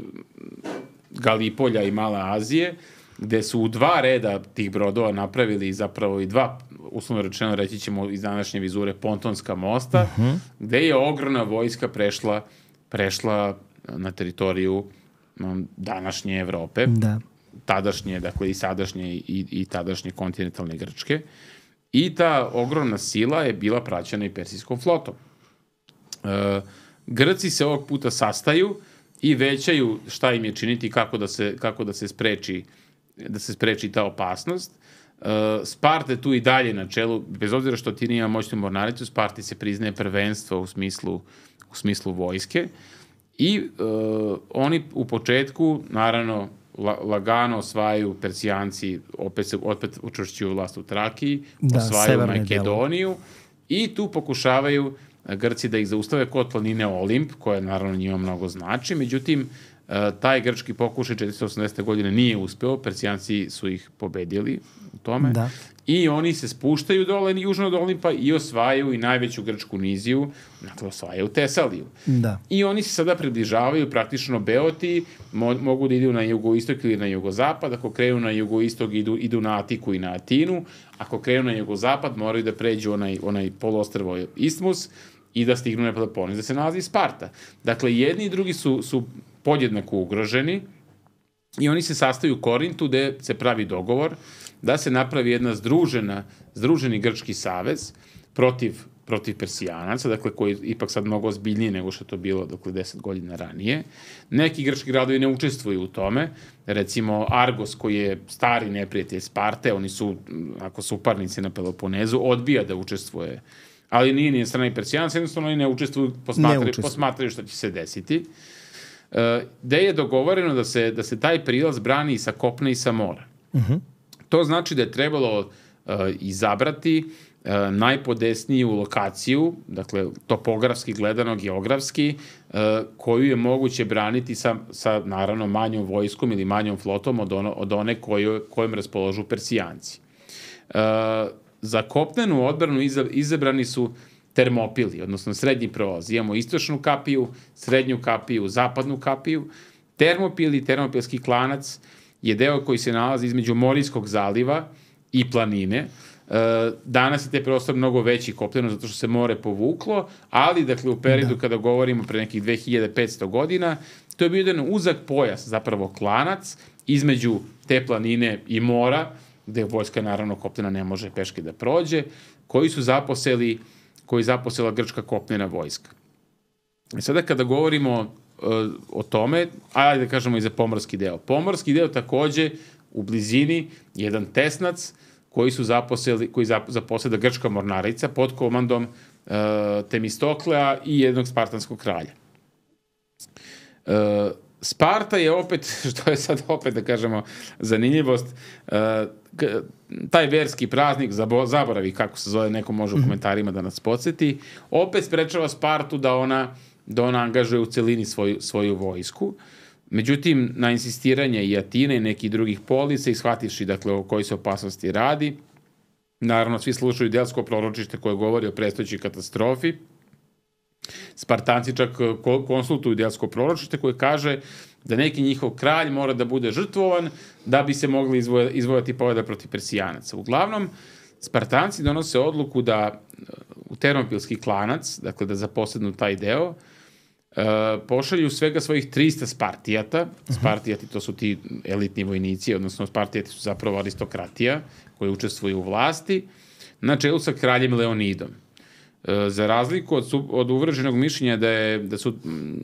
Galipolja i Male Azije, gde su u dva reda tih brodova napravili zapravo i dva, uslovno rečeno reći ćemo iz današnje vizure, pontonska mosta, uh -huh. gde je ogromna vojska prešla, prešla na teritoriju um, današnje Evrope. Da. Tadašnje, dakle i sadašnje i, i tadašnje kontinentalne Grčke. I ta ogromna sila je bila praćena i persijskom flotom. E, Grci se ovog puta sastaju i većaju šta im je činiti, kako da se, kako da se spreči da se spreči ta opasnost. E, Sparte tu i dalje na čelu, bez obzira što ti nije moćnu mornaricu, Sparti se priznaje prvenstvo u smislu, u smislu vojske. I e, oni u početku, naravno, lagano osvajaju Persijanci, opet se opet učvršćuju vlast u Trakiji, da, osvajaju Makedoniju delo. I tu pokušavaju Grci da ih zaustave kod planine Olimp, koja naravno njima mnogo znači, međutim taj grčki pokušaj četiristo osamdesete godine nije uspeo, Persijanci su ih pobedili u tome. Da. I oni se spuštaju dole, južno od Olimpa i osvajaju i najveću grčku niziju, dakle osvajaju Tesaliju. Da. I oni se sada približavaju praktično Beotiji, mo mogu da idu na jugoistok ili na jugozapad, ako krenu na jugoistok idu, idu na Atiku i na Atinu, ako krenu na jugozapad moraju da pređu onaj, onaj poluostrvo Isthmus i da stignu na Peloponez, da se nalazi Sparta. Dakle, jedni i drugi su, su podjednako ugroženi i oni se sastaju u Korintu gde se pravi dogovor da se napravi jedna združena, združeni grčki savez protiv, protiv Persijanaca, dakle koji je ipak sad mnogo ozbiljnije nego što je to bilo dakle, deset godina ranije. Neki grčki gradovi ne učestvuju u tome, recimo Argos koji je stari neprijatelj Sparte, oni su, ako su uparnici na Peloponezu, odbija da učestvuje, ali nije ni na strani Persijanaca, jednostavno oni ne učestvuju, posmatraju, ne učestvuju. posmatraju šta će se desiti. Uh, gde je dogovoreno da se, da se taj prilaz brani i sa kopna i sa mora. Uh -huh. To znači da je trebalo uh, izabrati uh, najpodesniju lokaciju, dakle topografski gledano, geografski, uh, koju je moguće braniti sa, sa naravno manjom vojskom ili manjom flotom od, ono, od one koju, kojom raspoložu Persijanci. Uh, za kopnenu odbranu izabrani su Termopili, odnosno srednji prolaz. Imamo istočnu kapiju, srednju kapiju, zapadnu kapiju. Termopili, termopilski klanac je deo koji se nalazi između Morijskog zaliva i planine. Danas je te prostor mnogo veći kopneno zato što se more povuklo, ali dakle u periodu da. kada govorimo pre nekih dve hiljade petsto godina, to je bio jedan uzak pojas, zapravo klanac, između te planine i mora, gde vojska naravno kopnena ne može peške da prođe, koji su zaposeli koji je zaposela grčka kopnena vojska. I sada kada govorimo uh, o tome, ajde da kažemo i za pomorski deo. Pomorski deo takođe u blizini jedan tesnac koji su zaposeli, koji zaposeda grčka mornarica pod komandom uh, Temistoklea i jednog spartanskog kralja. Uh, Sparta je opet, što je sad opet, da kažemo, zanimljivost, taj verski praznik, zaboravi kako se zove, neko može u komentarima da nas podsjeti, opet sprečava Spartu da ona, da ona angažuje u celini svoju, svoju vojsku. Međutim, na insistiranje i Atine i nekih drugih polica i shvativši, dakle, o kojoj se opasnosti radi, naravno, svi slušaju Delsko proročište koje govori o predstojećoj katastrofi. Spartanci čak konsultuju Delsko proročište koje kaže da neki njihov kralj mora da bude žrtvovan da bi se mogli izvojati pobjeda protiv Persijanaca. Uglavnom, Spartanci donose odluku da u Termopilski klanac, dakle da zaposednu taj deo, pošalju svega svojih trista Spartijata. Spartijati to su ti elitni vojnici, odnosno Spartijati su zapravo aristokratija koji učestvuju u vlasti, na čelu sa kraljem Leonidom. Za razliku od, od uvrženog mišljenja da, je, da su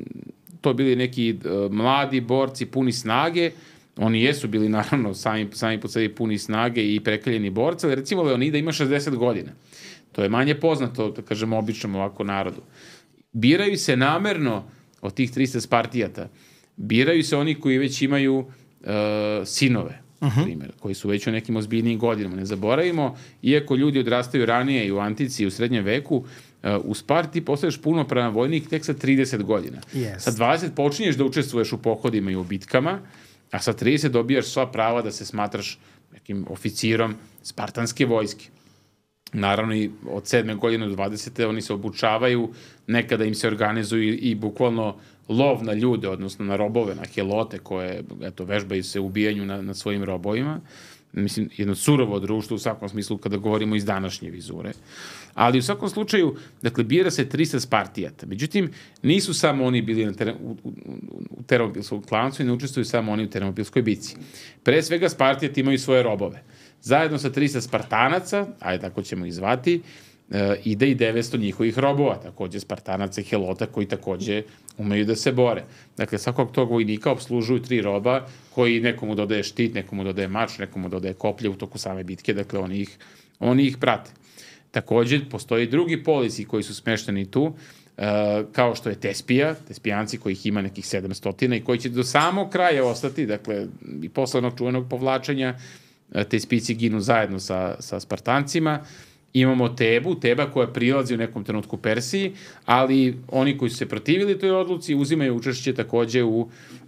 to bili neki mladi borci puni snage, oni jesu bili naravno sami, sami po sebi puni snage i prekaljeni borci, ali recimo Leonida ima šezdeset godina. To je manje poznato, da kažemo, običnom ovako narodu. Biraju se namerno od tih trista Spartijata, biraju se oni koji već imaju uh, sinove, Uh-huh. primjer, koji su već u nekim ozbiljnijim godinama. Ne zaboravimo, iako ljudi odrastaju ranije i u antici i u srednjem veku, uh, u Sparti postaješ punopravan vojnik tek sa trideset godina. Yes. Sa dvadeset počinješ da učestvuješ u pohodima i u bitkama, a sa trideset dobijaš sva prava da se smatraš nekim oficirom spartanske vojske. Naravno, i od sedme godine do dvadesete oni se obučavaju, nekada im se organizuju i bukvalno lov na ljude, odnosno na robove, na helote koje, eto, vežbaju se ubijanju na, na svojim robovima. Mislim, jedno surovo društvo u svakom smislu kada govorimo iz današnje vizure. Ali u svakom slučaju, dakle, bira se trista Spartijata. Međutim, nisu samo oni bili na ter, u, u, u Termopilskom klancu i ne učestvuju samo oni u Termopilskoj bici. Pre svega, Spartijati imaju svoje robove. Zajedno sa trista Spartanaca, ajde tako ćemo ih zvati, e, ide i devetsto njihovih robova, takođe Spartanaca i Helota koji takođe umeju da se bore. Dakle, svakog tog vojnika obslužuju tri roba koji nekomu dodaje štit, nekomu dodaje mač, nekomu dodaje koplje u toku same bitke, dakle oni ih, oni ih prate. Takođe, postoji drugi polici koji su smešteni tu, e, kao što je Tespija, Tespijanci kojih ima nekih sedamsto i koji će do samog kraja ostati, dakle, i posle onog čuvenog povlačenja, Tespici ginu zajedno sa, sa Spartancima. Imamo Tebu, Teba koja prilazi u nekom trenutku Persiji, ali oni koji su se protivili toj odluci uzimaju učešće takođe u, uh,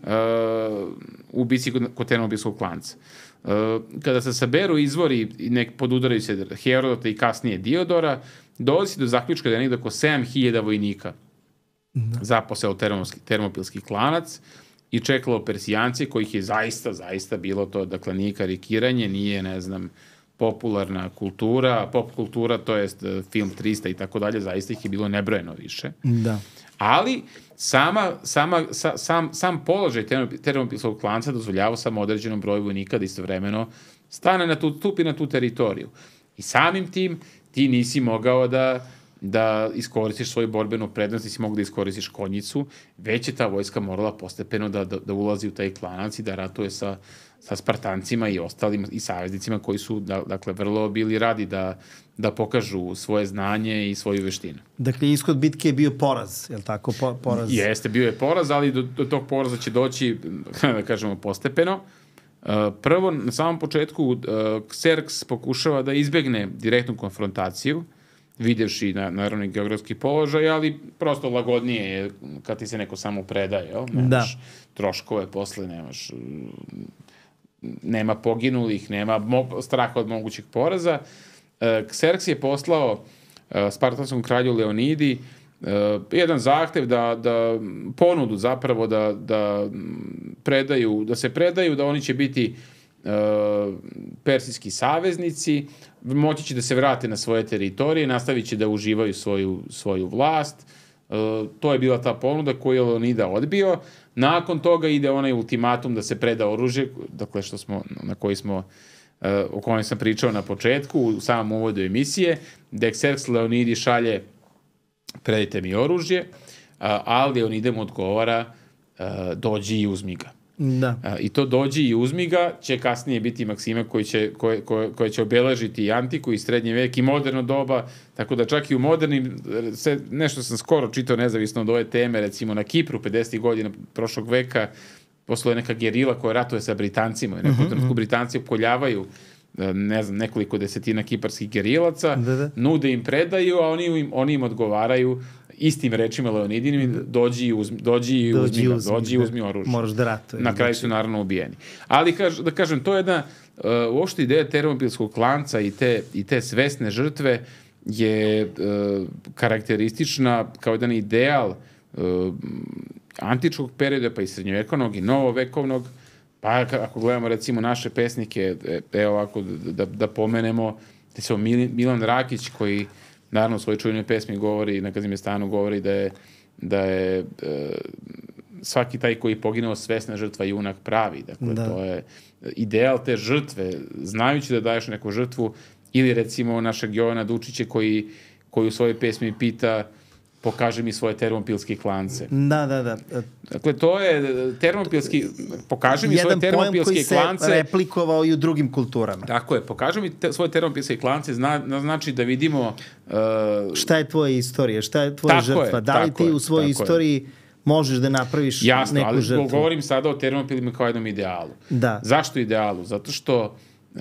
u bici kod Termopilskog klanca. Uh, kada se saberu izvori i nek podudaraju se Herodota i kasnije Diodora, dolazi do zaključka da je nekdo oko sedam hiljada vojnika da. zaposeo Termopilski klanac i čekalo Persijance kojih je zaista, zaista bilo to, dakle nije karikiranje, nije, ne znam, popularna kultura, pop kultura, to jest film trista i tako dalje, zaista ih je bilo nebrojeno više. Da. Ali sama, sama, sa, sam, sam položaj Termopilskog klanca dozvoljava samo određenom broju vojnika da istovremeno stane na tu, stupi na tu teritoriju. I samim tim ti nisi mogao da da iskoristiš svoju borbenu prednost, nisi mogao da iskoristiš konjicu, već je ta vojska morala postepeno da, da, da ulazi u taj klanac i da ratuje sa, sa Spartancima i ostalim i saveznicima koji su, da, dakle, vrlo bili radi da, da pokažu svoje znanje i svoju veštinu. Dakle, ishod bitke je bio poraz, je li tako? Po, poraz? Jeste, bio je poraz, ali do, do tog poraza će doći, da kažemo, postepeno. Prvo, na samom početku, Kserks pokušava da izbegne direktnu konfrontaciju, vidjevši na, naravno geografski položaj, ali prosto lagodnije je kad ti se neko samo predaje, jel? Nemaš da. troškove posle, nemaš, nema poginulih, nema mo, straha od mogućeg poraza. Kserks je poslao spartanskom kralju Leonidi jedan zahtev da, da ponudu zapravo da, da predaju, da se predaju, da oni će biti persijski saveznici, moći će da se vrate na svoje teritorije, nastavit će da uživaju svoju, svoju vlast. E, to je bila ta ponuda koju je Leonida odbio. Nakon toga ide onaj ultimatum da se preda oružje, dakle što smo, na koji smo, e, o kojem sam pričao na početku, u samom uvodu emisije, da Kserks Leonidi šalje predajte mi oružje, a, ali Leonida mu odgovara a, dođi i uzmi ga. Da. A, I to dođi i uzmi ga će kasnije biti maksima koji će, koje, koje, koje će obeležiti i antiku i srednji vek i moderno doba, tako da čak i u modernim, se, nešto sam skoro čitao nezavisno od ove teme, recimo na Kipru pedesetih godina prošlog veka posluje neka gerila koja ratuje sa Britancima i neku uh-huh, trenutku Britanci opkoljavaju ne znam, nekoliko desetina kiparskih gerilaca, da, da. Nude im predaju, a oni im, oni im odgovaraju istim rečima Leonidinim, dođi i uzmi, dođi i uzmi, dođi, uzmi, dođi i uzmi oružje. Moraš da ratuje. Na kraju su naravno ubijeni. Ali kaž, da kažem, to je jedna uh, uopšte ideja termopilskog klanca i te, i te svesne žrtve je uh, karakteristična kao jedan ideal uh, antičkog perioda, pa i srednjovekovnog i novovekovnog. Pa ako gledamo recimo naše pesnike, evo ovako da, da pomenemo, recimo Milan Rakić koji naravno u svojoj čuvenoj pesmi govori, na Kazimestanu govori da je, da je e, svaki taj koji je poginao svesna žrtva junak pravi. Dakle, da. To je ideal te žrtve, znajući da daješ neku žrtvu, ili recimo našeg Jovana Dučića koji, koji u svojoj pesmi pita pokaže mi svoje termopilske klance. Da, da, da. Dakle, to je termopilski, pokaže mi svoje termopilske klance. Jedan pojam koji se replikovao i u drugim kulturama. Tako je, pokaže mi te, svoje termopilske klance, zna, znači da vidimo... Uh, šta je tvoja istorija, šta je tvoja žrtva? Je, da li ti u svojoj istoriji je. Možeš da napraviš Jasno, neku žrtvu? Jasno, ali govorim sada o termopilima kao jednom idealu. Da. Zašto idealu? Zato što... Uh,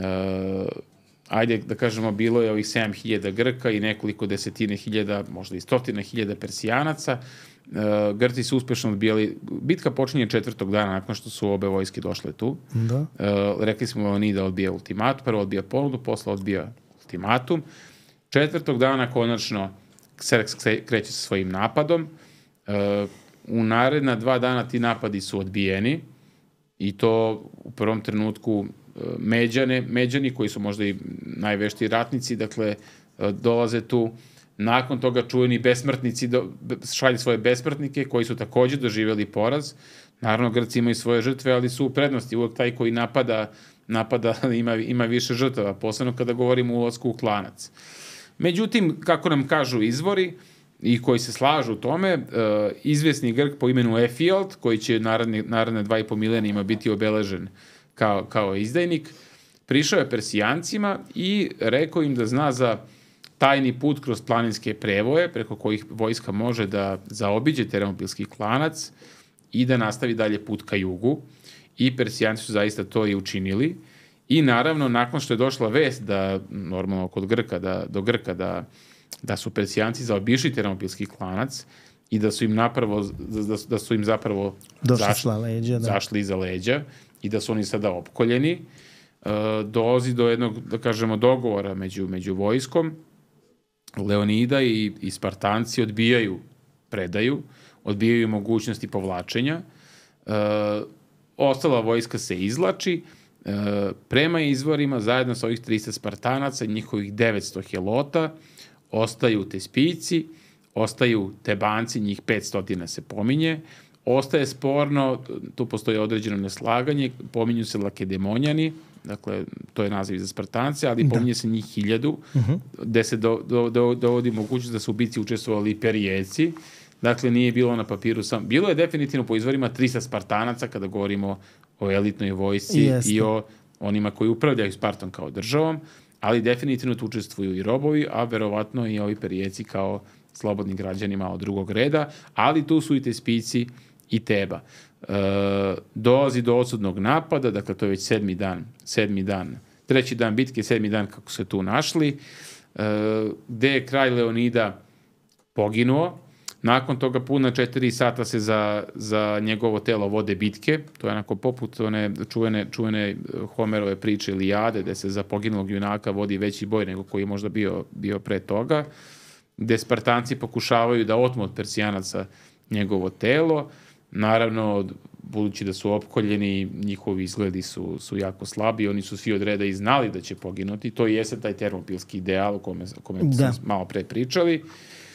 ajde da kažemo, bilo je ovih sedam hiljada Grka i nekoliko desetine hiljada, možda i stotine hiljada Persijanaca. Uh, Grci su uspešno odbijali. Bitka počinje četvrtog dana nakon što su obe vojske došle tu. Da. Uh, rekli smo oni da odbija ultimatum. Prvo odbija ponudu, posle odbija ultimatum. Četvrtog dana konačno Kserks kreće sa svojim napadom. Uh, u naredna dva dana ti napadi su odbijeni i to u prvom trenutku Međane, Međani koji su možda i najveštiji ratnici, dakle dolaze tu, nakon toga čuveni besmrtnici do, šalje svoje besmrtnike koji su takođe doživjeli poraz. Naravno Grci imaju svoje žrtve, ali su u prednosti, uvek taj koji napada, napada ima, ima više žrtava, posebno kada govorimo o ulasku u klanac. Međutim, kako nam kažu izvori i koji se slažu u tome, uh, izvesni Grk po imenu Efialt, koji će naredne, naredne dva i po milenijima biti obeležen Kao, kao izdajnik, prišao je Persijancima i rekao im da zna za tajni put kroz planinske prevoje, preko kojih vojska može da zaobiđe termopilski klanac i da nastavi dalje put ka jugu. I Persijanci su zaista to i učinili. I naravno, nakon što je došla vest da, normalno kod Grka, da, do Grka, da, da su Persijanci zaobišli termopilski klanac i da su im, napravo, da, da su im zapravo zašli, leđa, da. zašli iza leđa, i da su oni sada opkoljeni, uh, dolazi do jednog, da kažemo, dogovora među, među vojskom. Leonida i, i Spartanci odbijaju predaju, odbijaju mogućnosti povlačenja. Uh, ostala vojska se izlači. Uh, prema izvorima, zajedno sa ovih trista Spartanaca, njihovih devetsto helota, ostaju Tespijci, ostaju Tebanci, njih petsto se pominje. Ostaje sporno, tu postoji određeno neslaganje, pominju se Lakedemonjani, dakle, to je naziv za Spartance, ali pominje da. se njih hiljadu, uh-huh. gde se do, do, do, dovodi mogućnost da su u bici učestvovali i Perijeci, dakle, nije bilo na papiru sam, bilo je definitivno po izvorima trista Spartanaca, kada govorimo o elitnoj vojsci Jeste. i o onima koji upravljaju Spartom kao državom, ali definitivno tu učestvuju i robovi, a verovatno i ovi Perijeci kao slobodni građani malo drugog reda, ali tu su i Tespijci i Teba. E, dolazi do odsudnog napada, dakle to je već sedmi dan, sedmi dan, treći dan bitke, sedmi dan kako se tu našli, e, gde je kralj Leonida poginuo. Nakon toga puna četiri sata se za, za njegovo telo vode bitke, to je onako poput one čuvene, čuvene Homerove priče Ilijade, gde se za poginulog junaka vodi veći boj nego koji je možda bio, bio pre toga, gde Spartanci pokušavaju da otmu od Persijanaca njegovo telo. Naravno, budući da su opkoljeni, njihovi izgledi su, su jako slabi, oni su svi od reda i znali da će poginuti. To i jeste taj termopilski ideal o kome, o kome da. smo malo pre pričali.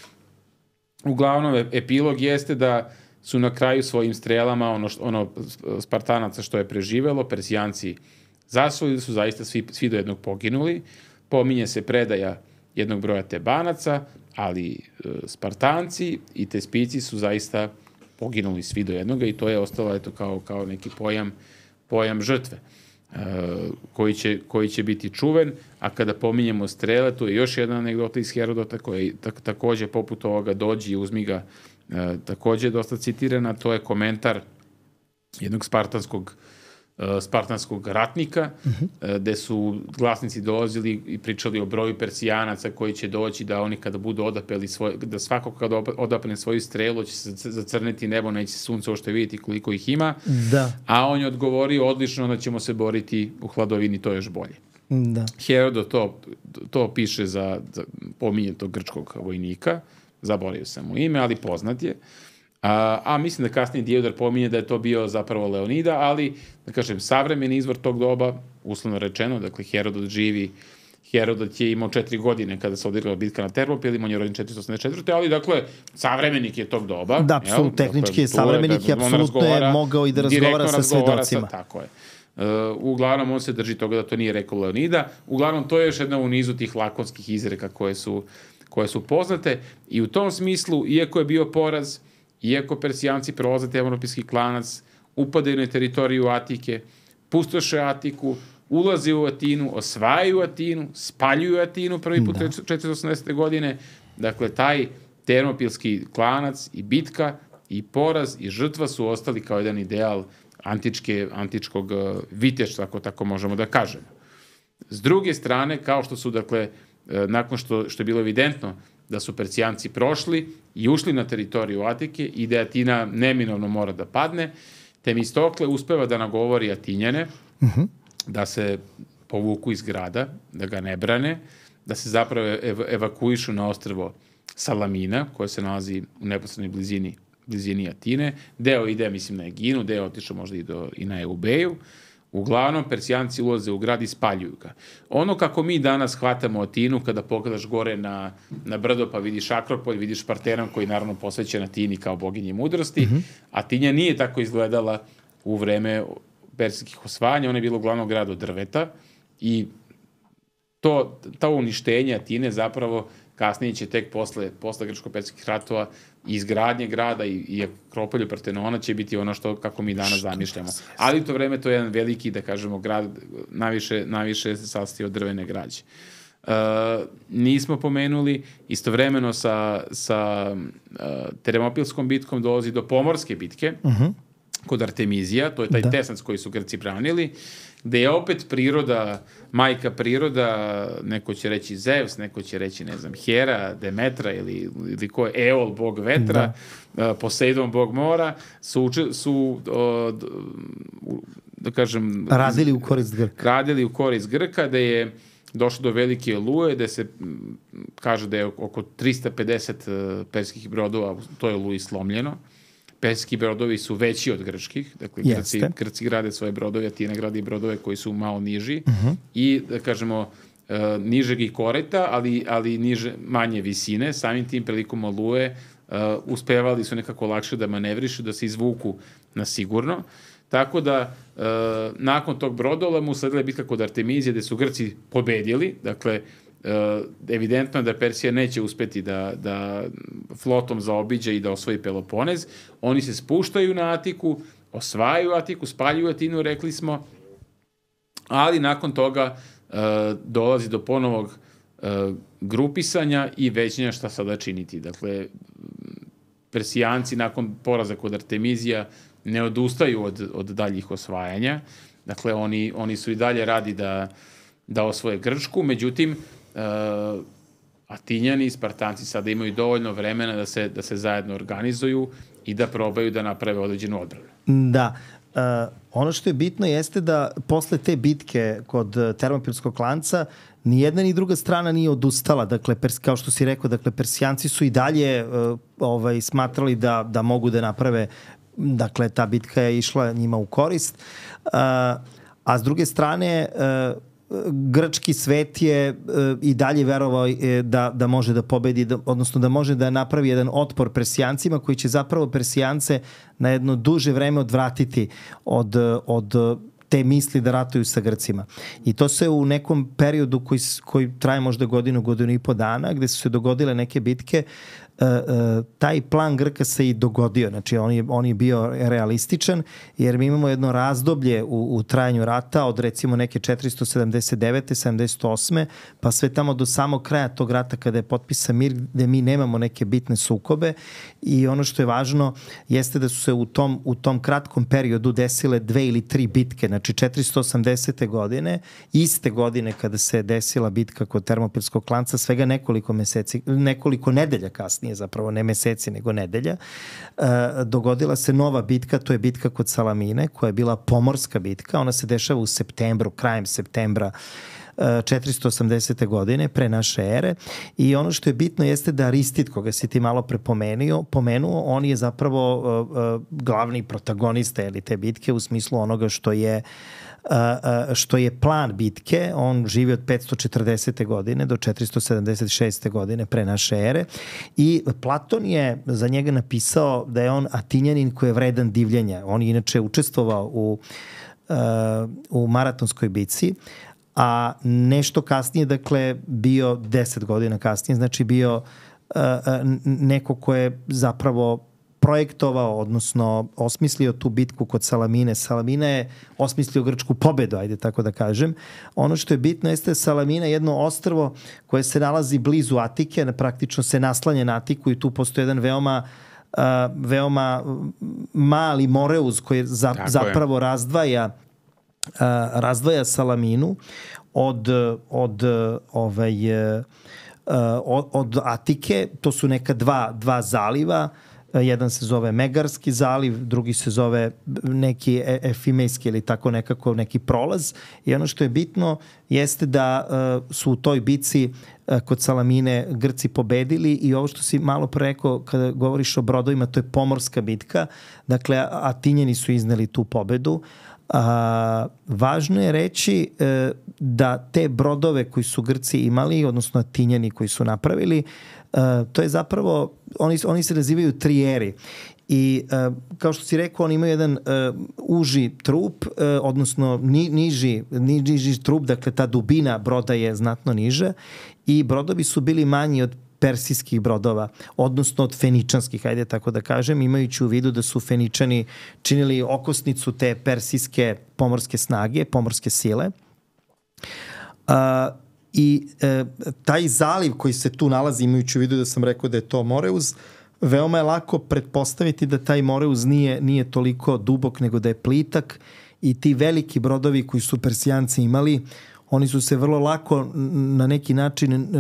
Uglavnom, epilog jeste da su na kraju svojim strelama ono, što, ono Spartanaca što je preživelo, Persijanci zasvojili su zaista svi, svi do jednog poginuli. Pominje se predaja jednog broja Tebanaca, ali e, Spartanci i Tespijci su zaista poginuli svi do jednoga i to je ostalo eto, kao, kao neki pojam, pojam žrtve. Uh, koji, će, koji će biti čuven, a kada pominjemo strele, to je još jedna anegdota iz Herodota koja je tak, takođe poput ovoga dođi i uzmi ga uh, takođe dosta citirana, to je komentar jednog spartanskog uh, spartanskog ratnika, uh-huh. uh, gde su glasnici dolazili i pričali o broju Persijanaca koji će doći, da oni kada budu odapeli svoj, da svako kada odapne svoju strelu će se zacrniti nebo, neće se sunce ošte vidjeti koliko ih ima, da. A on je odgovorio odlično da ćemo se boriti u hladovini, to je još bolje. Da. Herodot to, to piše za, za pominje tog grčkog vojnika, zaboravio sam mu ime, ali poznat je. A, a mislim da kasnije Diodor pominje da je to bio zapravo Leonida, ali, da kažem, savremeni izvor tog doba, uslovno rečeno, dakle, Herodot živi, Herodot je imao četiri godine kada se odigrala bitka na Termopilima, on je rođen četiristo osamdeset četvrte ali, dakle, savremenik je tog doba. Da, apsolutno, tehnički dakle, je savremenik i apsolutno je mogao i da razgovara sa svedocima. Sa, tako je. Uh, uglavnom, on se drži toga da to nije rekao Leonida. Uglavnom, to je još jedna u nizu tih lakonskih izreka koje su, koje su poznate i u tom smislu, iako je bio poraz, iako Persijanci prolaze Termopilski klanac, upadaju na teritoriju Atike, pustoše Atiku, ulaze u Atinu, osvajaju Atinu, spaljuju Atinu prvi put da. četiristo osamdesete godine. Dakle, taj Termopilski klanac i bitka i poraz i žrtva su ostali kao jedan ideal antičke, antičkog viteštva, ako tako možemo da kažemo. S druge strane, kao što su, dakle, nakon što, što je bilo evidentno da su Persijanci prošli i ušli na teritoriju Atike i da Atina neminovno mora da padne, Temistokle uspeva da nagovori Atinjane uh-huh. da se povuku iz grada, da ga ne brane, da se zapravo ev evakuišu na ostrvo Salamina, koje se nalazi u neposrednoj blizini, blizini Atine. Deo ide, mislim, na Eginu, deo otišao možda i, do, i na Eubeju. Uglavnom, Persijanci ulaze u grad i spaljuju ga. Ono kako mi danas hvatamo Atinu, kada pogledaš gore na, na brdo pa vidiš Akropolj, vidiš Partenon koji je naravno posvećen Atini kao boginji mudrosti, mm-hmm. Atinja nije tako izgledala u vreme persijskih osvajanja, ona je bila uglavnom grad od drveta i to, to uništenje Atine zapravo kasnije će tek posle, posle grčko-persijskih ratova i izgradnje grada i, i Akropolju Partenona će biti ono što kako mi danas zamišljamo. Ali u to vreme to je jedan veliki, da kažemo, grad, najviše, najviše se sastoji od drvene građe. Uh, nismo pomenuli, istovremeno sa, sa uh, Termopilskom bitkom dolazi do Pomorske bitke, uh-huh. kod Artemizija, to je taj da. Tesac koji su Grci branili, gde je opet priroda, majka priroda, neko će reći Zeus, neko će reći, ne znam, Hera, Demetra ili, ili ko je Eol, bog vetra, da. uh, Poseidon, bog mora, su, su uh, da kažem... Radili u korist Grka. Radili u korist Grka, da je došlo do velike oluje, da se kaže da je oko tristo pedeset uh, perskih brodova, to je oluji slomljeno. Persijski brodovi su veći od grčkih, dakle Grci, Grci grade svoje brodove, Atina gradi brodove koji su malo niži uh-huh. i, da kažemo, uh, nižeg i koreta, ali, ali niže, manje visine, samim tim prilikom oluje uh, uspevali su nekako lakše da manevrišu, da se izvuku na sigurno. Tako da, uh, nakon tog brodoloma usledila je bitka kod Artemizije, gde su Grci pobedili, dakle, Uh, evidentno da Persija neće uspeti da, da flotom zaobiđe i da osvoji Peloponez. Oni se spuštaju na Atiku, osvajaju Atiku, spaljuju Atinu, rekli smo, ali nakon toga uh, dolazi do ponovog uh, grupisanja i većanja šta sada činiti. Dakle, Persijanci nakon poraza kod Artemizija ne odustaju od, od daljih osvajanja. Dakle, oni, oni su i dalje radi da, da osvoje Grčku, međutim, Uh, Atinjani i Spartanci sada imaju dovoljno vremena da se, da se zajedno organizuju i da probaju da naprave određenu odbranu. Da. Uh, ono što je bitno jeste da posle te bitke kod Termopilskog klanca ni jedna ni druga strana nije odustala. Dakle, pers, kao što si rekao, dakle, Persijanci su i dalje uh, ovaj, smatrali da, da mogu da naprave, dakle, ta bitka je išla njima u korist. Uh, a s druge strane, uh, grčki svet je uh, i dalje verovao uh, da, da može da pobedi, da, odnosno da može da napravi jedan otpor Persijancima koji će zapravo Persijance na jedno duže vreme odvratiti od, od te misli da ratuju sa Grcima. I to se u nekom periodu koji, koji traje možda godinu, godinu i po dana, gde su se dogodile neke bitke, taj plan Grka se i dogodio, znači on je, on je bio realističan, jer mi imamo jedno razdoblje u, u trajanju rata od recimo neke četiristo sedamdeset devete sedamdeset osme pa sve tamo do samog kraja tog rata kada je potpisan mir, gde mi nemamo neke bitne sukobe i ono što je važno jeste da su se u tom, u tom kratkom periodu desile dve ili tri bitke, znači četiristo osamdesete godine, iste godine kada se desila bitka kod Termopilskog klanca, svega nekoliko meseci, nekoliko nedelja kasnije, zapravo ne meseci nego nedelja, e, dogodila se nova bitka, to je bitka kod Salamine, koja je bila pomorska bitka, ona se dešava u septembru, krajem septembra četiristo osamdesete godine pre naše ere i ono što je bitno jeste da Aristid, koga si ti malo prepomenuo, pomenuo, on je zapravo uh, uh, glavni protagonista ili te bitke u smislu onoga što je Uh, uh, što je plan bitke. On živi od petsto četrdesete godine do četiristo sedamdeset šeste godine pre naše ere i Platon je za njega napisao da je on Atinjanin koji je vredan divljenja. On je inače učestvovao u, uh, u maratonskoj bici, a nešto kasnije, dakle, bio deset godina kasnije, znači bio uh, neko ko je zapravo projektovao, odnosno osmislio tu bitku kod Salamine. Salamina je osmislio grčku pobedu, ajde tako da kažem. Ono što je bitno jeste Salamina je jedno ostrvo koje se nalazi blizu Atike, praktično se naslanja na Atiku i tu postoji jedan veoma uh, veoma mali Moreus koji za, zapravo je. razdvaja Uh, razdvaja Salaminu od, od, ovaj, uh, od, od Atike. To su neka dva, dva zaliva. Uh, jedan se zove Megarski zaliv, drugi se zove neki Efimejski ili tako nekako neki prolaz. I ono što je bitno jeste da uh, su u toj bici uh, kod Salamine Grci pobedili i ovo što si malo pre rekao kada govoriš o brodovima, to je pomorska bitka. Dakle, Atinjani su izneli tu pobedu. A, važno je reći e, da te brodove koji su Grci imali, odnosno Atinjani koji su napravili, e, to je zapravo, oni, oni se nazivaju trijeri. I e, kao što si rekao, oni imaju jedan e, uži trup, e, odnosno ni, niži, ni, niži trup, dakle ta dubina broda je znatno niža i brodovi su bili manji od persijskih brodova, odnosno od feničanskih, ajde tako da kažem, imajući u vidu da su Feničani činili okosnicu te persijske pomorske snage, pomorske sile. Uh, I uh, taj zaliv koji se tu nalazi, imajući u vidu da sam rekao da je to Moreus, veoma je lako pretpostaviti da taj Moreus nije, nije toliko dubok nego da je plitak i ti veliki brodovi koji su Persijanci imali, oni su se vrlo lako na neki način e,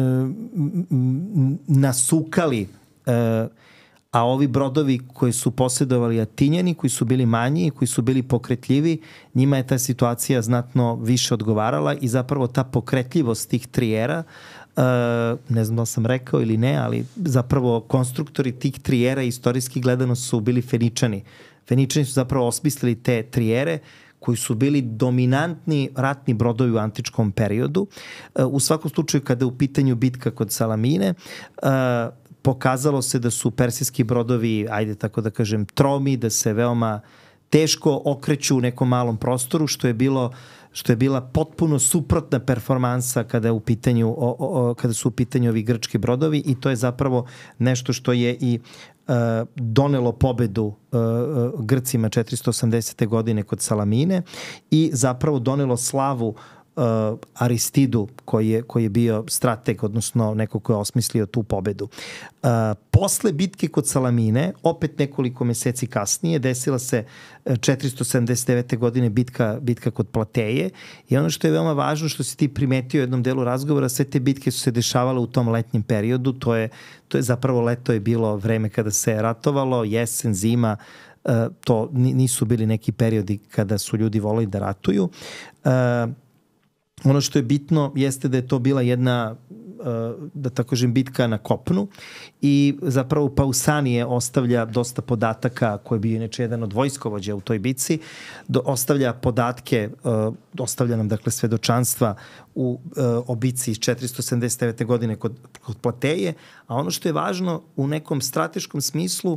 nasukali, e, a ovi brodovi koji su posjedovali Atinjani, koji su bili manji, koji su bili pokretljivi, njima je ta situacija znatno više odgovarala i zapravo ta pokretljivost tih trijera, e, ne znam da sam rekao ili ne, ali zapravo konstruktori tih trijera istorijski gledano su bili Feničani. Feničani su zapravo osmislili te trijere koji su bili dominantni ratni brodovi u antičkom periodu. U svakom slučaju, kada je u pitanju bitka kod Salamine, pokazalo se da su persijski brodovi, ajde tako da kažem, tromi, da se veoma teško okreću u nekom malom prostoru, što je bilo što je bila potpuno suprotna performansa kada je u pitanju o, o, kada su u pitanju ovi grčki brodovi i to je zapravo nešto što je i uh, donelo pobedu uh, Grcima četiristo osamdesete godine kod Salamine i zapravo donelo slavu uh, Aristidu koji je, koji je bio strateg, odnosno neko ko je osmislio tu pobedu. Uh, posle bitke kod Salamine, opet nekoliko meseci kasnije, desila se četiristo sedamdeset devete godine bitka, bitka kod Plateje i ono što je veoma važno, što si ti primetio u jednom delu razgovora, sve te bitke su se dešavale u tom letnjem periodu, to je, to je zapravo leto je bilo vreme kada se ratovalo, jesen, zima, uh, to nisu bili neki periodi kada su ljudi voleli da ratuju. Uh, Ono što je bitno jeste da je to bila jedna, da tako kažem, bitka na kopnu i zapravo Pausanije ostavlja dosta podataka, koji je bio inače jedan od vojskovođa u toj bitci, do, ostavlja podatke, ostavlja nam dakle svedočanstva u o bici iz četiristo sedamdeset devete godine kod, kod Plateje, a ono što je važno u nekom strateškom smislu,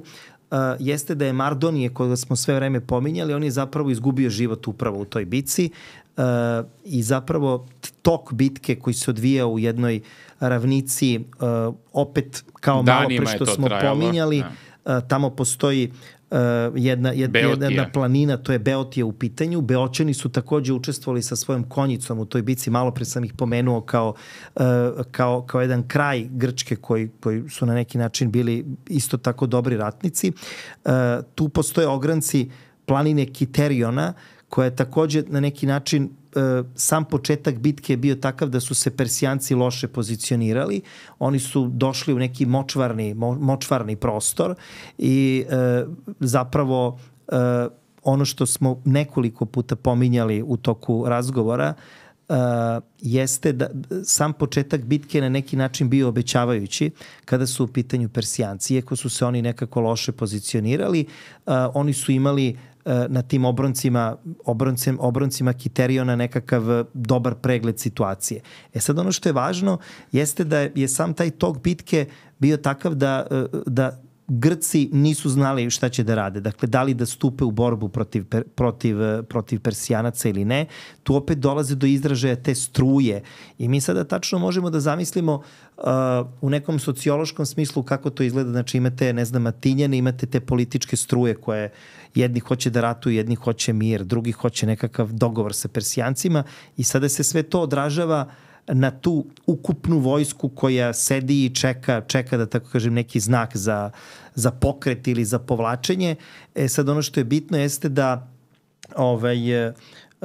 uh, jeste da je Mardonije, koga smo sve vreme pominjali, on je zapravo izgubio život upravo u toj bitci uh, i zapravo tok bitke koji se odvijao u jednoj ravnici, uh, opet kao malo pre što smo trajalo. pominjali, da. uh, tamo postoji Uh, jedna, jedna, jedna planina, to je Beotija u pitanju. Beoćani su takođe učestvovali sa svojom konjicom u toj bici, malo pre sam ih pomenuo kao, uh, kao, kao jedan kraj Grčke koji, koji su na neki način bili isto tako dobri ratnici. Uh, tu postoje ogranci planine Kiteriona, koja je takođe na neki način sam početak bitke je bio takav da su se Persijanci loše pozicionirali. Oni su došli u neki močvarni, mo, močvarni prostor i e, zapravo e, ono što smo nekoliko puta pominjali u toku razgovora e, jeste da sam početak bitke je na neki način bio obećavajući kada su u pitanju Persijanci. Iako su se oni nekako loše pozicionirali, e, oni su imali na tim obroncima, obroncima, obroncima Kiteriona nekakav dobar pregled situacije. E sad ono što je važno jeste da je sam taj tok bitke bio takav da, da Grci nisu znali šta će da rade. Dakle, da li da stupe u borbu protiv, protiv, protiv Persijanaca ili ne. Tu opet dolaze do izražaja te struje. I mi sada tačno možemo da zamislimo uh, u nekom sociološkom smislu kako to izgleda. Znači imate, ne znam, Atinjane, imate te političke struje koje jedni hoće da ratuju, jedni hoće mir, drugi hoće nekakav dogovor sa Persijancima i sada se sve to odražava na tu ukupnu vojsku koja sedi i čeka, čeka da tako kažem neki znak za, za pokret ili za povlačenje. E sad ono što je bitno jeste da ovaj, uh,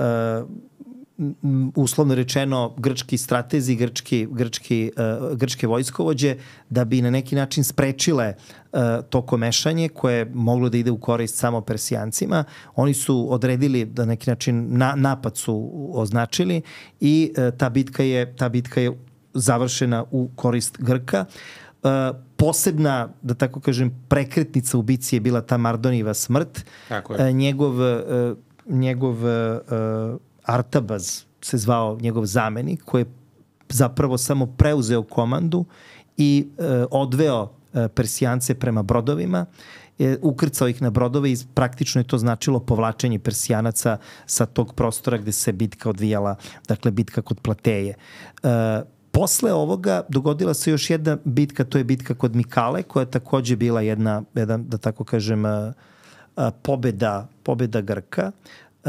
uslovno rečeno grčki stratezi, grčki, grčki, uh, grčke vojskovođe da bi na neki način sprečile uh, to komešanje koje je moglo da ide u korist samo Persijancima. Oni su odredili da na neki način na, napad su označili i uh, ta bitka je ta bitka je završena u korist Grka. Uh, posebna, da tako kažem, prekretnica u bici je bila ta Mardonijeva smrt. Tako je. Uh, njegov uh, njegov uh, Artabaz se zvao njegov zamenik, koji je zapravo samo preuzeo komandu i e, odveo e, Persijance prema brodovima, e, ukrcao ih na brodove i praktično je to značilo povlačenje Persijanaca sa tog prostora gde se bitka odvijala, dakle bitka kod Plateje. E, posle ovoga dogodila se još jedna bitka, to je bitka kod Mikale, koja je takođe bila jedna, jedan, da tako kažem, a, a, pobeda, pobeda Grka. Uh,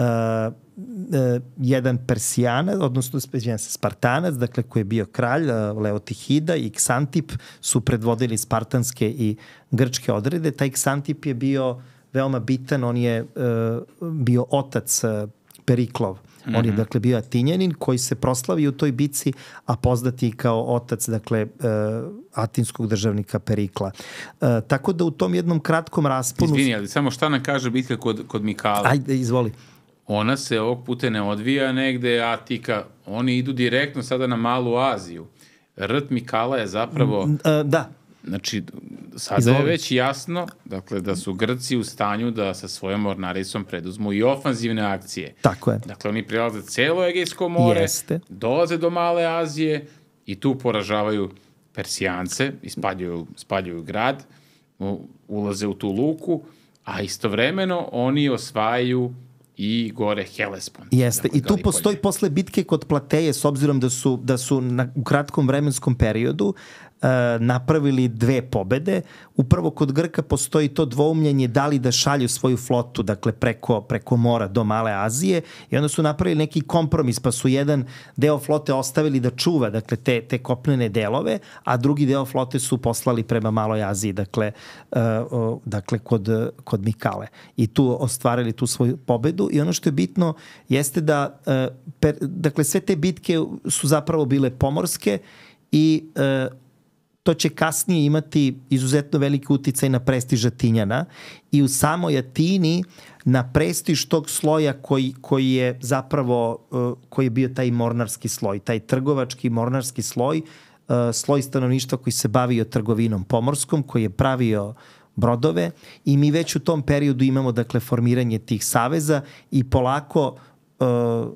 uh, jedan Persijanac, odnosno Spartanac, dakle koji je bio kralj, uh, Leotihida i Ksantip su predvodili spartanske i grčke odrede. Taj Ksantip je bio veoma bitan, on je uh, bio otac uh, Periklov. Mm-hmm. On je dakle bio Atinjanin koji se proslavio u toj bici, a poznati kao otac dakle uh, atinskog državnika Perikla. Uh, tako da u tom jednom kratkom rasponu... Izvini, ali samo šta nam kaže bitka kod, kod Mikale? Ajde, izvoli. Ona se ovog puta ne odvija negde Atika, oni idu direktno sada na Malu Aziju. Rt Mikala je zapravo... Uh, da. Znači, sada Izvoli. je već jasno dakle, da su Grci u stanju da sa svojom mornarisom preduzmu i ofanzivne akcije. Tako je. Dakle, oni prilaze celo Egejsko more, Jeste. dolaze do Male Azije i tu poražavaju Persijance i spaljuju, spaljuju grad, ulaze u tu luku, a istovremeno oni osvajaju i gore Helespont. Jeste. Dakle, I tu postoji posle bitke kod Plateje, s obzirom da su, da su na, u kratkom vremenskom periodu uh, napravili dve pobede. Upravo kod Grka postoji to dvoumljenje da li da šalju svoju flotu, dakle preko, preko mora do Male Azije, i onda su napravili neki kompromis, pa su jedan deo flote ostavili da čuva, dakle te, te kopnene delove, a drugi deo flote su poslali prema Maloj Aziji, dakle, uh, uh, dakle kod, kod Mikale. I tu ostvarili tu svoju pobedu. I ono što je bitno jeste da uh, per, dakle sve te bitke su zapravo bile pomorske i uh, to će kasnije imati izuzetno veliki uticaj na prestiž Atinjana i u samoj Atini na prestiž tog sloja koji, koji je zapravo uh, koji je bio taj mornarski sloj, taj trgovački mornarski sloj, uh, sloj stanovništva koji se bavio trgovinom pomorskom, koji je pravio brodove, i mi već u tom periodu imamo dakle formiranje tih saveza i polako uh,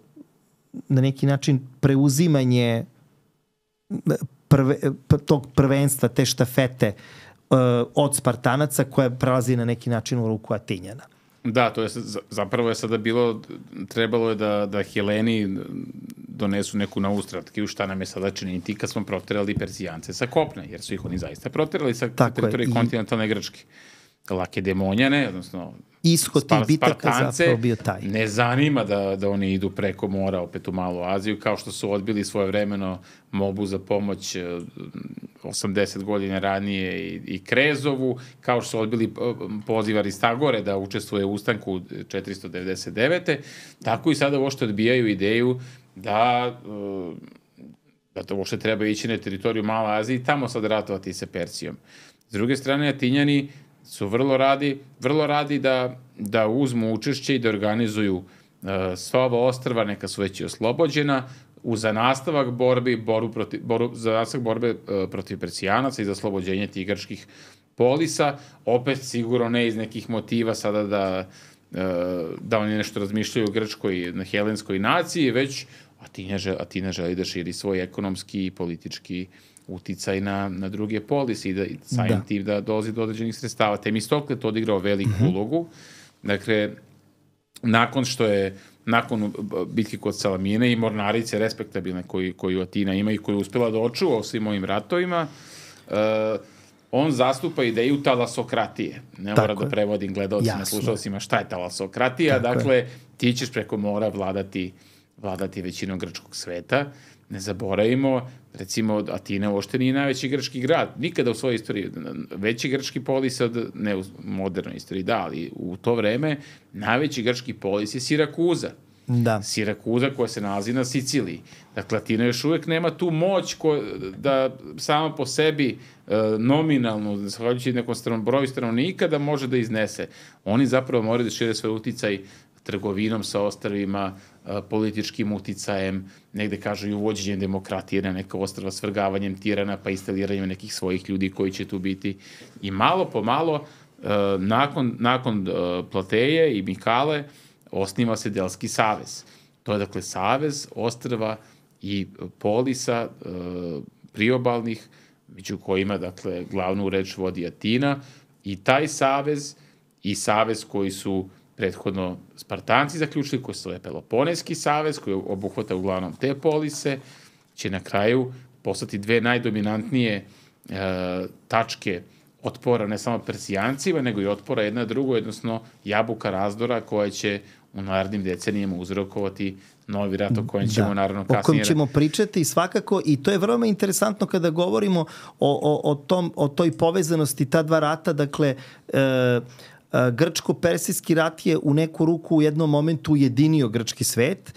na neki način preuzimanje prve, tog prvenstva, te štafete od Spartanaca koja prelazi na neki način u ruku Atinjana. Da, to je zapravo je sada bilo, trebalo je da, da Heleni donesu neku novu strategiju šta nam je sada činiti kad smo proterali Persijance sa kopna, jer su ih oni zaista proterali sa teritorije i kontinentalne Grčke. Lakedemonjane, odnosno ishod tih bitaka zapravo bio taj. Ne zanima da, da oni idu preko mora opet u Malu Aziju, kao što su odbili svojevremeno molbu za pomoć osamdeset godina ranije i, i Krezovu, kao što su odbili poziv Aristagore da učestvuje u ustanku četiristo devedeset devete. Tako i sada uopšte odbijaju ideju da, da to uopšte treba ići na teritoriju Male Azije i tamo sad ratovati sa Persijom. S druge strane, Atinjani su vrlo radi, vrlo radi da, da uzmu učešće i da organizuju uh, sva ova ostrva, neka su već i oslobođena, u za nastavak borbi, boru proti, boru, za nastavak borbe uh, protiv Persijanaca i za oslobođenje tih grčkih polisa, opet sigurno ne iz nekih motiva sada da, uh, da oni nešto razmišljaju o grčkoj, na helenskoj naciji, već Atina, žel, Atina želi da širi svoj ekonomski i politički uticaj na, na druge polise i da samim da. tim da dolazi do određenih sredstava. Temistokle to odigrao veliku mm-hmm. ulogu. Dakle, nakon što je, nakon bitke kod Salamine i mornarice respektabilne koju, koju Atina ima i koju je uspela da očuva u svim ovim ratovima, uh, on zastupa ideju talasokratije. Ne mora da prevodim gledalcima, slušalcima šta je talasokratija. Tako dakle, je. Ti ćeš preko mora vladati, vladati većinom grčkog sveta. Ne zaboravimo, recimo, Atina uopšte nije najveći grčki grad. Nikada u svojoj istoriji. Veći grčki polis, od, ne u modernoj istoriji, da, ali u to vreme najveći grčki polis je Sirakuza. Da. Sirakuza koja se nalazi na Siciliji. Dakle, Atina još uvek nema tu moć ko, da sama po sebi e, nominalno, zahvaljujući nekom stranom broju stanovnika, da može da iznese. Oni zapravo moraju da šire svoj uticaj trgovinom sa ostrvima, političkim uticajem, negde kažu i uvođenjem demokratije na neka ostrva, svrgavanjem tirana, pa instaliranjem nekih svojih ljudi koji će tu biti. I malo po malo, nakon, nakon Plateje i Mikale, osniva se Delski savez. To je dakle savez ostrva i polisa priobalnih, među kojima dakle glavnu reč vodi Atina, i taj savez i savez koji su prethodno Spartanci zaključili, koji se zove Peloponejski savez, koji obuhvata uglavnom te polise, će na kraju postati dve najdominantnije e, tačke otpora ne samo Persijancima, nego i otpora jedna drugoj, odnosno jabuka razdora koja će u narednim decenijama uzrokovati novi rat o kojem ćemo da, naravno kasnije... O kojem ćemo pričati svakako, i to je veoma interesantno kada govorimo o, o, o, tom, o toj povezanosti ta dva rata, dakle... E, Grčko-persijski rat je u neku ruku u jednom momentu ujedinio grčki svet,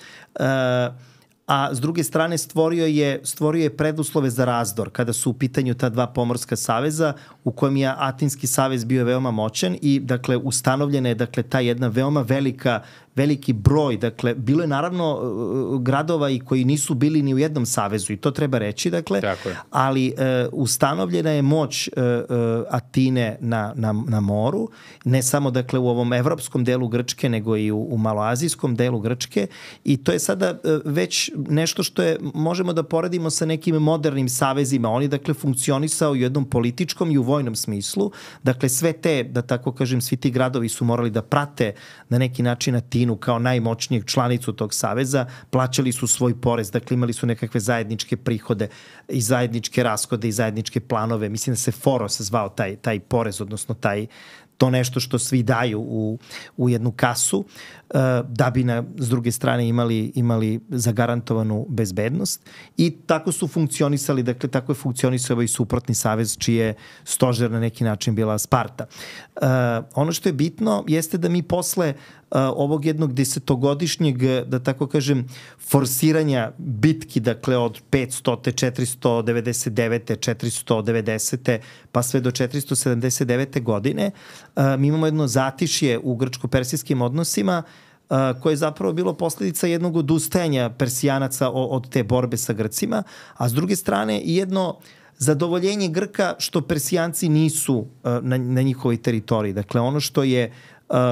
a s druge strane stvorio je, stvorio je preduslove za razdor kada su u pitanju ta dva pomorska saveza u kojem je Atinski savez bio veoma moćan i dakle ustanovljena je dakle ta jedna veoma velika veliki broj, dakle, bilo je naravno gradova i koji nisu bili ni u jednom savezu i to treba reći, dakle, ali e, ustanovljena je moć e, Atine na, na, na moru, ne samo, dakle, u ovom evropskom delu Grčke, nego i u, u maloazijskom delu Grčke i to je sada e, već nešto što je, možemo da poredimo sa nekim modernim savezima, oni, dakle, funkcionisao u jednom političkom i u vojnom smislu, dakle, sve te, da tako kažem, svi ti gradovi su morali da prate na neki način Atinu kao najmoćnijeg članicu tog saveza, plaćali su svoj porez, dakle imali su nekakve zajedničke prihode i zajedničke rashode i zajedničke planove. Mislim da se Foros zvao taj, taj porez, odnosno taj, to nešto što svi daju u, u jednu kasu, da bi na, s druge strane imali, imali zagarantovanu bezbednost i tako su funkcionisali, dakle tako je funkcionisao i suprotni savez čiji je stožer na neki način bila Sparta. Uh, ono što je bitno jeste da mi posle uh, ovog jednog desetogodišnjeg, da tako kažem, forsiranja bitki, dakle od petsto, četiristo devedeset devete, četiristo devedesete pa sve do četiristo sedamdeset devete godine, uh, mi imamo jedno zatišje u grčko-persijskim odnosima koje je zapravo bilo posljedica jednog odustajanja Persijanaca od te borbe sa Grcima, a s druge strane i jedno zadovoljenje Grka što Persijanci nisu na, na njihovoj teritoriji. Dakle, ono što je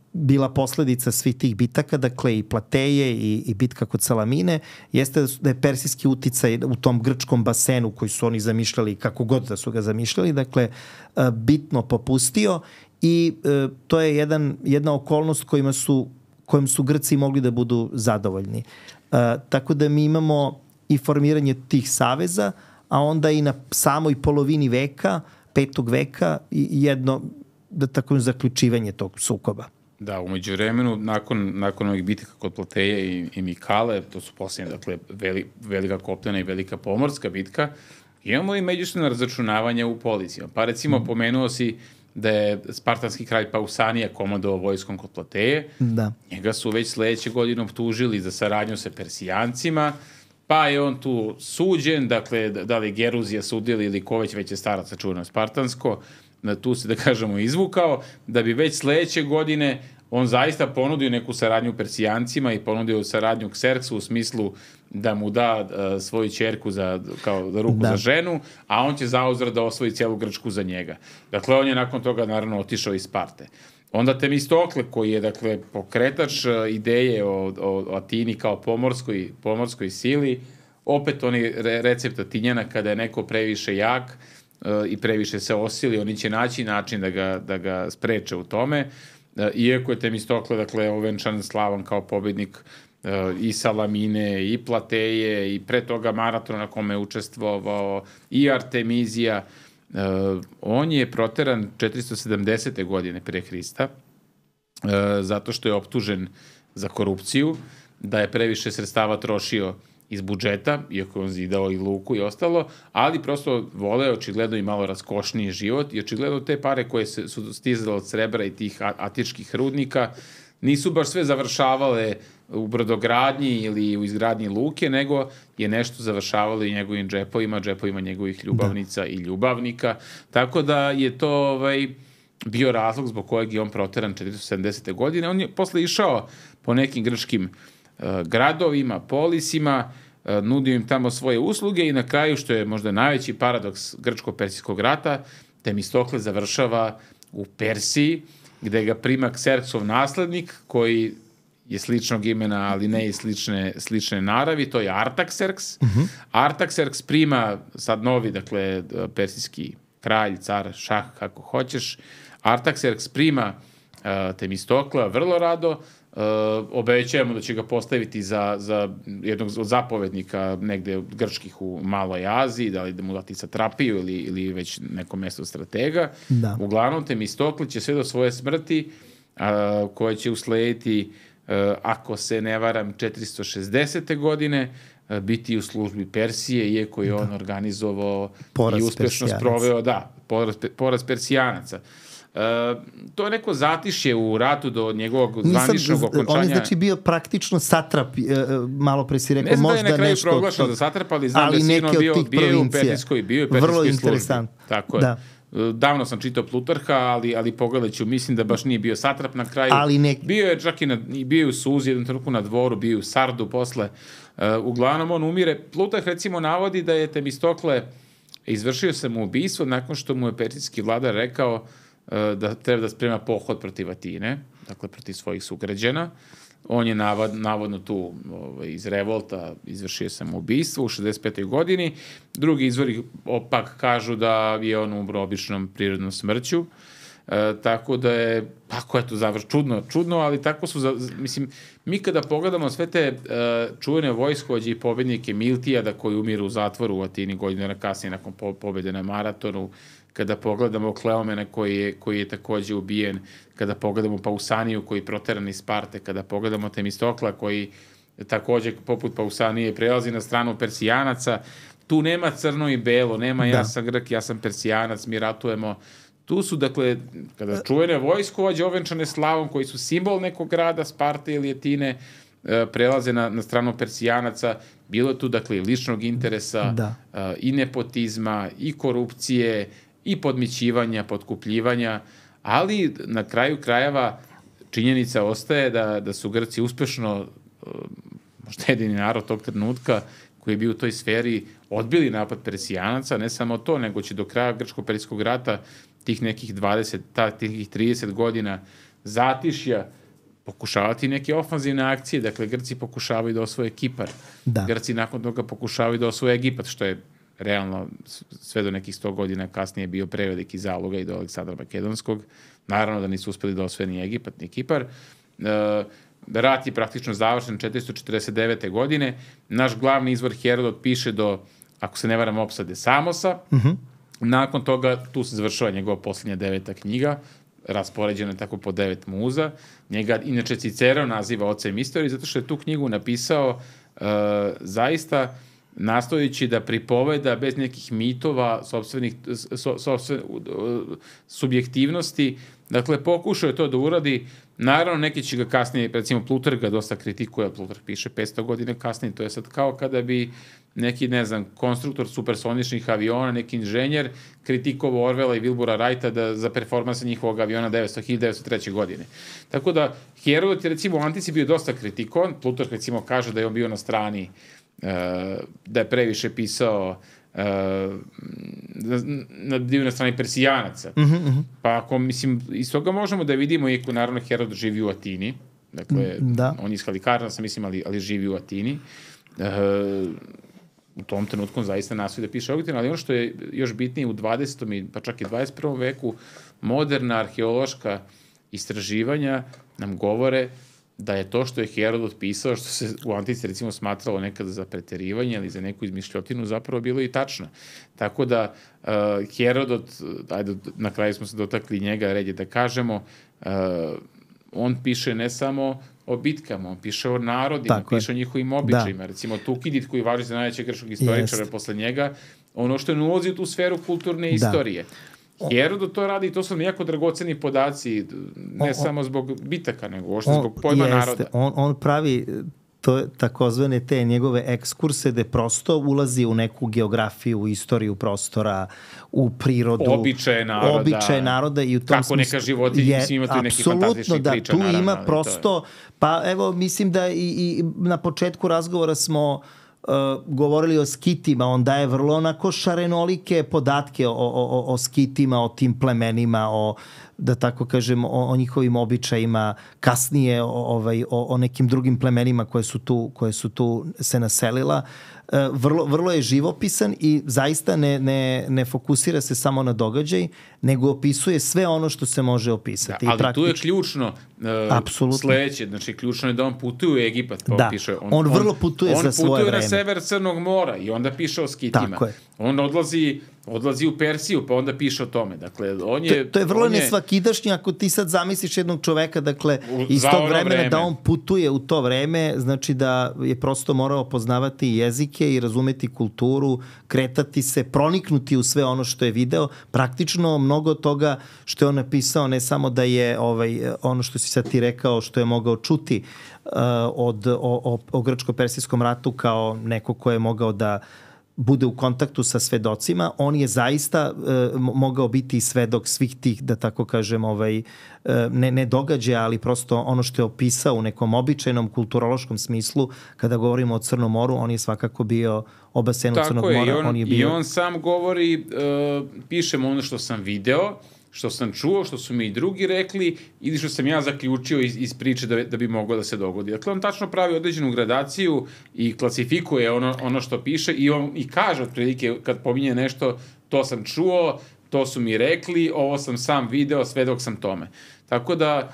bila posledica svih tih bitaka, dakle i Plateje i, i bitka kod Salamine, jeste da je persijski uticaj u tom grčkom basenu koji su oni zamišljali, kako god da su ga zamišljali, dakle bitno popustio i to je jedan, jedna okolnost kojima su, kojim su Grci mogli da budu zadovoljni. Tako da mi imamo i formiranje tih saveza, a onda i na samoj polovini veka, petog veka, jedno, da tako zaključivanje tog sukoba. Da, umeđu vremenu, nakon, nakon ovih bitika kod Plateje i, i Mikale, to su posljednje, dakle, veli, velika kopnena i velika pomorska bitka, imamo i međusobno razračunavanje u policijama. Pa recimo, mm. pomenuo si da je spartanski kralj Pausanija komandovao vojskom kod Plateje. Da. Njega su već sledeće godine optužili za saradnju sa Persijancima, pa je on tu suđen, dakle, da li Geruzija sudili ili ko već, već je starac sačuvano spartansko, tu se, da kažemo, izvukao, da bi već sledeće godine on zaista ponudio neku saradnju Persijancima i ponudio saradnju Kserksu u smislu da mu da uh, svoju ćerku za, kao da ruku da. za ženu, a on će zauzvrat da osvoji cijelu Grčku za njega. Dakle, on je nakon toga naravno otišao iz Sparte. Onda Temistokle, koji je, dakle, pokretač ideje o, o, o Atini kao pomorskoj, pomorskoj sili, opet oni re, recept Atinjana kada je neko previše jak uh, i previše se osili, oni će naći način da ga, da ga spreče u tome. Uh, iako je Temistokle, dakle, ovenčan slavan kao pobednik uh, i Salamine, i Plateje, i pre toga Maratona na kome je učestvovao, i Artemizija, Uh, on je proteran četiristo sedamdesete godine pre Hrista uh, zato što je optužen za korupciju, da je previše sredstava trošio iz budžeta, iako je on zidao i luku i ostalo, ali prosto voleo očigledno i malo raskošniji život i očigledno te pare koje se, su stizale od srebra i tih atičkih rudnika nisu baš sve završavale u brodogradnji ili u izgradnji luke, nego je nešto završavalo i njegovim džepovima, džepovima njegovih ljubavnica da. i ljubavnika. Tako da je to ovaj, bio razlog zbog kojeg je on proteran četiristo sedamdesete godine. On je posle išao po nekim grčkim uh, gradovima, polisima, uh, nudio im tamo svoje usluge i na kraju, što je možda najveći paradoks grčko-persijskog rata, Temistokle završava u Persiji, gde ga prima Kserksov naslednik, koji je sličnog imena, ali ne i slične, slične naravi, to je Artakserks. Uh -huh. Artakserks prima sad novi, dakle, persijski kralj, car, šah, kako hoćeš. Artakserks prima uh, Temistokla vrlo rado, uh, obećajemo da će ga postaviti za, za jednog od zapovednika negde od grčkih u Maloj Aziji, da li da mu dati satrapiju ili, ili već neko mesto stratega. Da. Uglavnom, Temistokle će sve do svoje smrti, uh, koje će uslediti Uh, ako se ne varam, četiristo šezdesete godine uh, biti u službi Persije, iako je da. on organizovao poraz i uspešno sproveo, da, poraz, poraz Persijanaca. Uh, to je neko zatišje u ratu do njegovog zvaničnog okončanja. On je znači bio praktično satrap, uh, malo pre si rekao, možda možda nešto... Ne znam da je na kraju proglašen za satrap, ali znam ali da je sigurno bio, bio u persijskoj, bio u persijskoj vrlo službi. Interesant. Tako je. Da. Davno sam čitao Plutarha, ali, ali pogledat ću, mislim da baš nije bio satrap na kraju. Ali nek... Bio je čak i, na, i bio u Suzi, jedan trenutku na dvoru, bio u Sardu posle. Uh, uglavnom on umire. Plutarh recimo navodi da je Temistokle izvršio samoubistvo nakon što mu je persijski vladar rekao uh, da treba da sprema pohod protiv Atine, dakle protiv svojih sugrađana. On je navad, navodno tu ovaj, iz revolta izvršio samoubistvo u šezdeset petoj godini. Drugi izvori opak kažu da je on umro običnom prirodnom smrću. E, tako da je, kako je to završ, čudno, čudno, ali tako su, za, mislim, mi kada pogledamo sve te e, čuvene vojskovođe i pobednike Miltijada koji umiru u zatvoru u Atini godinu kasnije nakon po, pobede na Maratonu, kada pogledamo Kleomena koji je, koji je takođe ubijen, kada pogledamo Pausaniju koji je proteran iz Sparte, kada pogledamo Temistokla koji takođe poput Pausanije prelazi na stranu Persijanaca, tu nema crno i belo, nema da. ja sam Grk, ja sam Persijanac, mi ratujemo. Tu su, dakle, kada čuvene vojskovođe ovenčane slavom koji su simbol nekog grada, Sparte ili Atine, prelaze na, na stranu Persijanaca, bilo tu, dakle, i ličnog interesa, da. i nepotizma, i korupcije, i podmićivanja, potkupljivanja, ali na kraju krajeva činjenica ostaje da, da su Grci uspešno, možda jedini narod tog trenutka koji je bio u toj sferi, odbili napad Persijanaca, ne samo to, nego će do kraja grčko-persijskog rata tih nekih dvadeset, tih trideset godina zatišja pokušavati neke ofanzivne akcije, dakle Grci pokušavaju da osvoje Kipar, da. Grci nakon toga pokušavaju da osvoje Egipat, što je realno sve do nekih sto godina kasnije bio preveliki zaloga i do Aleksandra Makedonskog. Naravno da nisu uspeli da osvoje ni Egipat, ni Kipar. E, rat je praktično završen četiristo četrdeset devete. godine. Naš glavni izvor Herodot piše do, ako se ne varam, opsade Samosa. Uh-huh. Nakon toga tu se završava njegova posljednja deveta knjiga, raspoređena tako po devet muza. Njega inače Cicerao naziva ocem istorije, zato što je tu knjigu napisao uh, zaista nastojeći da pripoveda bez nekih mitova, sopstvenih, so, sopstven, uh, subjektivnosti. Dakle, pokušao je to da uradi. Naravno, neki će ga kasnije, recimo Plutarh ga dosta kritikuje, Plutarh piše petsto godina kasnije, to je sad kao kada bi neki, ne znam, konstruktor supersoničnih aviona, neki inženjer, kritikovao Orvela i Wilbura Wrighta da, za performanse njihovog aviona hiljadu devetsto treće. godine. Tako da, Herodot je, recimo, u Antici bio dosta kritikovan. Plutarh, recimo, kaže da je on bio na strani, uh, da je previše pisao, uh, na, bio na strani Persijanaca. Uh-huh, uh-huh. Pa ako, mislim, iz toga možemo da vidimo, iako naravno Herodot živi u Atini, dakle, da. On je iz Halikarna, sam mislim, ali, ali živi u Atini. Uh, u tom trenutku on zaista nastoji da piše objektivno, ali ono što je još bitnije u dvadesetom i pa čak i dvadeset prvom veku, moderna arheološka istraživanja nam govore da je to što je Herodot pisao, što se u Antici recimo smatralo nekada za preterivanje ili za neku izmišljotinu, zapravo bilo i tačno. Tako da uh, Herodot, ajde, na kraju smo se dotakli njega, red je da kažemo, uh, on piše ne samo o bitkama, on piše o narodima, Tako piše je. o njihovim običajima. Da. Recimo Tukidid, koji važi za najvećeg grčkog istoričara Jest. posle njega, ono što ne ulazi u tu sferu kulturne Da. istorije. Herodot to radi i to su mi jako dragoceni podaci, ne On- on- samo zbog bitaka, nego uopšte On- zbog pojma jeste, naroda. On, on pravi to takozvane te njegove ekskurse gde prosto ulazi u neku geografiju, u istoriju prostora, u prirodu. Običaje naroda. Običaje naroda i u tom Kako smislu... neka životinja, mislim, ima tu nekih fantastičnih da, priča, tu naravno, ima ali to je- prosto... Pa evo, mislim da i, i na početku razgovora smo Uh, govorili o skitima, on daje vrlo onako šarenolike podatke o, o, o, o skitima, o tim plemenima, o, da tako kažem, o, o njihovim običajima, kasnije o, ovaj, o, o nekim drugim plemenima koje su tu, koje su tu se naselila. Uh, vrlo, vrlo je živopisan i zaista ne, ne, ne fokusira se samo na događaj, nego opisuje sve ono što se može opisati. Da, I ali tu je ključno uh, Apsolutno. sledeće, znači ključno je da on putuje u Egipat, pa Da. on piše. On vrlo putuje za svoje On putuje vreme. na sever Crnog mora i onda piše o skitima. Tako je. On odlazi, odlazi u Persiju, pa onda piše o tome. Dakle, on je... To, to je vrlo on je- nesvakidašnje ako ti sad zamisliš jednog čoveka, dakle, U- iz za tog ono vremena vreme. da on putuje u to vreme, znači da je prosto morao poznavati jezike i razumeti kulturu, kretati se, proniknuti u sve ono što je video. Praktično mnogo toga što je on napisao, ne samo da je ovaj, ono što si sad ti rekao, što je mogao čuti uh, od, o, o, o grčko-persijskom ratu kao neko ko je mogao da bude u kontaktu sa svedocima, on je zaista e, mo- mogao biti i svedok svih tih, da tako kažem, ovaj, e, ne, ne događaja, ali prosto ono što je opisao u nekom običajnom kulturološkom smislu, kada govorimo o Crnom moru, on je svakako bio oba senu Crnog Tako je, mora. i on, on je i bio... on sam govori, uh, pišem ono što sam video, što sam čuo, što su mi i drugi rekli ili što sam ja zaključio iz, iz priče da, da bi moglo da se dogodi. Dakle, on tačno pravi određenu gradaciju i klasifikuje ono, ono što piše i on i kaže otprilike kad pominje nešto, to sam čuo, to su mi rekli, ovo sam sam video, svedok sam tome. Tako da,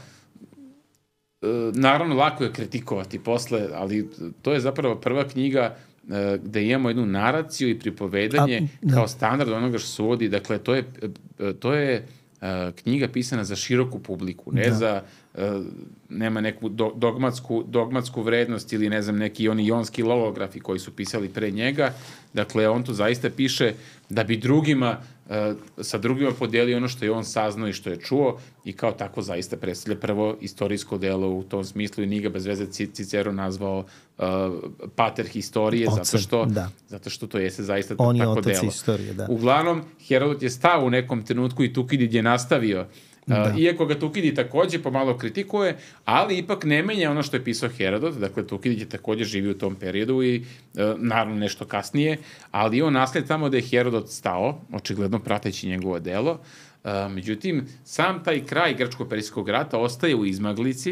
e, naravno, lako je kritikovati posle, ali to je zapravo prva knjiga e, gde imamo jednu naraciju i pripovedanje A, da. kao standard onoga što se uvodi. Dakle, to je, e, to je e, knjiga pisana za široku publiku, ne Da. za e, nema neku do, dogmatsku, dogmatsku vrednost ili ne znam neki oni jonski logografi koji su pisali pre njega. Dakle, on to zaista piše da bi drugima e, sa drugima podelio ono što je on saznao i što je čuo i kao tako zaista predstavlja prvo istorijsko delo u tom smislu i nije ga bez veze Ci- Cicero nazvao uh, pater historije, Ocem, zato što, da. zato što to jeste zaista On je tako otac delo. istorije, da. Uglavnom, Herodot je stao u nekom trenutku i Tukidid je nastavio. Da. Uh, iako ga Tukidid takođe pomalo kritikuje, ali ipak ne menja ono što je pisao Herodot, dakle Tukidid je takođe živio u tom periodu i uh, naravno nešto kasnije, ali on nasled tamo da je Herodot stao, očigledno prateći njegovo delo. Uh, međutim, sam taj kraj grčko-persijskog rata ostaje u izmaglici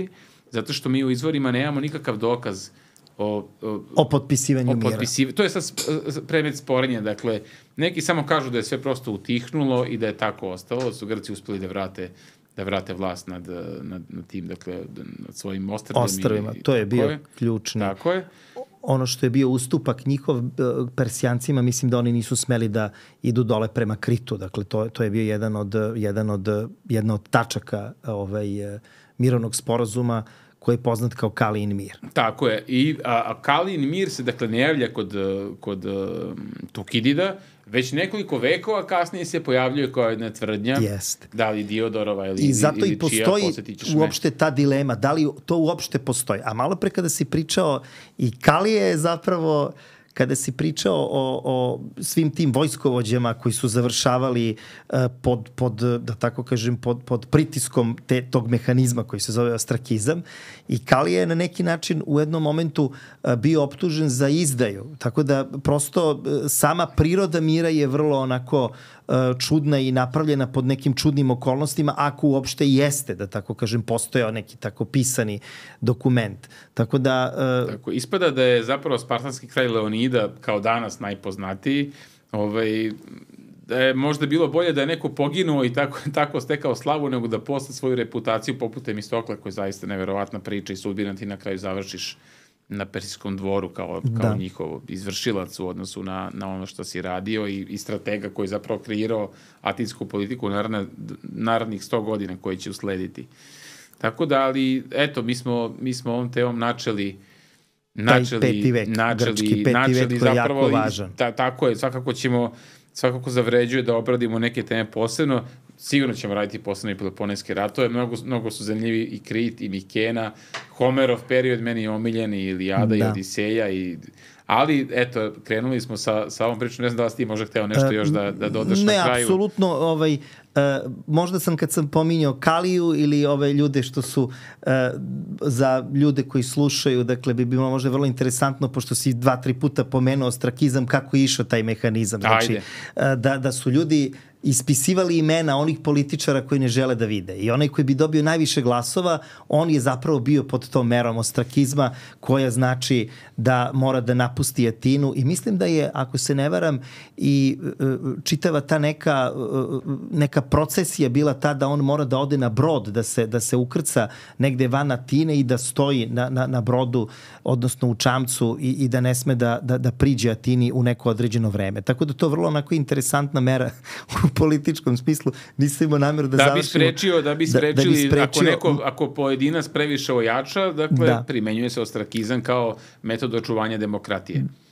zato što mi u izvorima nemamo nikakav dokaz o, o, o potpisivanju o mira. Potpisiv... To je sad predmet sporenja, dakle, neki samo kažu da je sve prosto utihnulo i da je tako ostalo, da su Grci uspeli da vrate da vrate vlast nad, nad, nad tim, dakle, nad svojim ostrvima. Ostrvima, to je bio je. ključni. Tako je. Ono što je bio ustupak njihov Persijancima, mislim da oni nisu smeli da idu dole prema Kritu. Dakle, to, to je bio jedan od, jedan od, jedna od tačaka ovaj, mirovnog sporazuma koji je poznat kao Kalijin mir. Tako je. I, a, a Kalijin mir se, dakle, ne javlja kod, kod uh, Tukidida, već nekoliko vekova kasnije se pojavljuje kao jedna tvrdnja, Jeste. Da li Diodorova ili, I zato ili i postoji čija, uopšte ta dilema, da li to uopšte postoji. A malo pre kada si pričao, i Kalije je zapravo, kada si pričao o, o svim tim vojskovođama koji su završavali uh, pod, pod, da tako kažem, pod, pod pritiskom te, tog mehanizma koji se zove ostrakizam, i Kalije je na neki način u jednom momentu uh, bio optužen za izdaju. Tako da prosto uh, sama priroda mira je vrlo onako uh, čudna i napravljena pod nekim čudnim okolnostima, ako uopšte jeste, da tako kažem, postojao neki tako pisani dokument. Tako da... Uh, tako, ispada da je zapravo spartanski kralj Leonida kao danas najpoznatiji, ovaj, da je možda bilo bolje da je neko poginuo i tako, tako stekao slavu, nego da posle svoju reputaciju poput Temistokla, koja je zaista neverovatna priča i sudbina, ti na kraju završiš na persijskom dvoru kao, kao da. njihov izvršilac u odnosu na, na ono što si radio i, i stratega koji je zapravo kreirao atinsku politiku naravno, naravnih sto godina koji će uslediti. Tako da, ali, eto, mi smo, mi smo ovom temom načeli načeli, peti vek, načeli, grčki peti načeli vek koji je zapravo, jako važan. Ta, tako je, svakako ćemo, svakako zavređuje da obradimo neke teme posebno, sigurno ćemo raditi posebno i Peloponejske ratove, mnogo, mnogo su zanimljivi i Krit i Mikena, Homerov period meni je omiljen, i Ilijada da. i Odiseja, i, ali eto, krenuli smo sa, sa ovom pričom, ne znam da li si ti možda hteo nešto još da, da dodaš ne, na kraju. Ne, apsolutno, ovaj, Uh, možda sam kad sam pominjao Kaliju ili ove ljude što su uh, za ljude koji slušaju, dakle bi bilo možda vrlo interesantno, pošto si dva, tri puta pomenuo ostrakizam, kako je išao taj mehanizam. Znači, uh, da, da su ljudi ispisivali imena onih političara koji ne žele da vide. I onaj koji bi dobio najviše glasova, on je zapravo bio pod tom merom ostrakizma, koja znači da mora da napusti Atinu. I mislim da je, ako se ne varam, i uh, čitava ta neka, uh, neka procesija bila ta da on mora da ode na brod, da se, da se ukrca negde van Atine i da stoji na, na, na brodu, odnosno u čamcu, i, i da ne sme da, da, da priđe Atini u neko određeno vreme. Tako da to vrlo onako interesantna mera u političkom smislu. Nisam imao namjeru da, da završimo. Bi sprečio, da bi sprečili, da, da bi sprečio, ako, neko, ako pojedinac previše ojača, dakle, da. primenjuje se ostrakizam kao metod očuvanja demokratije.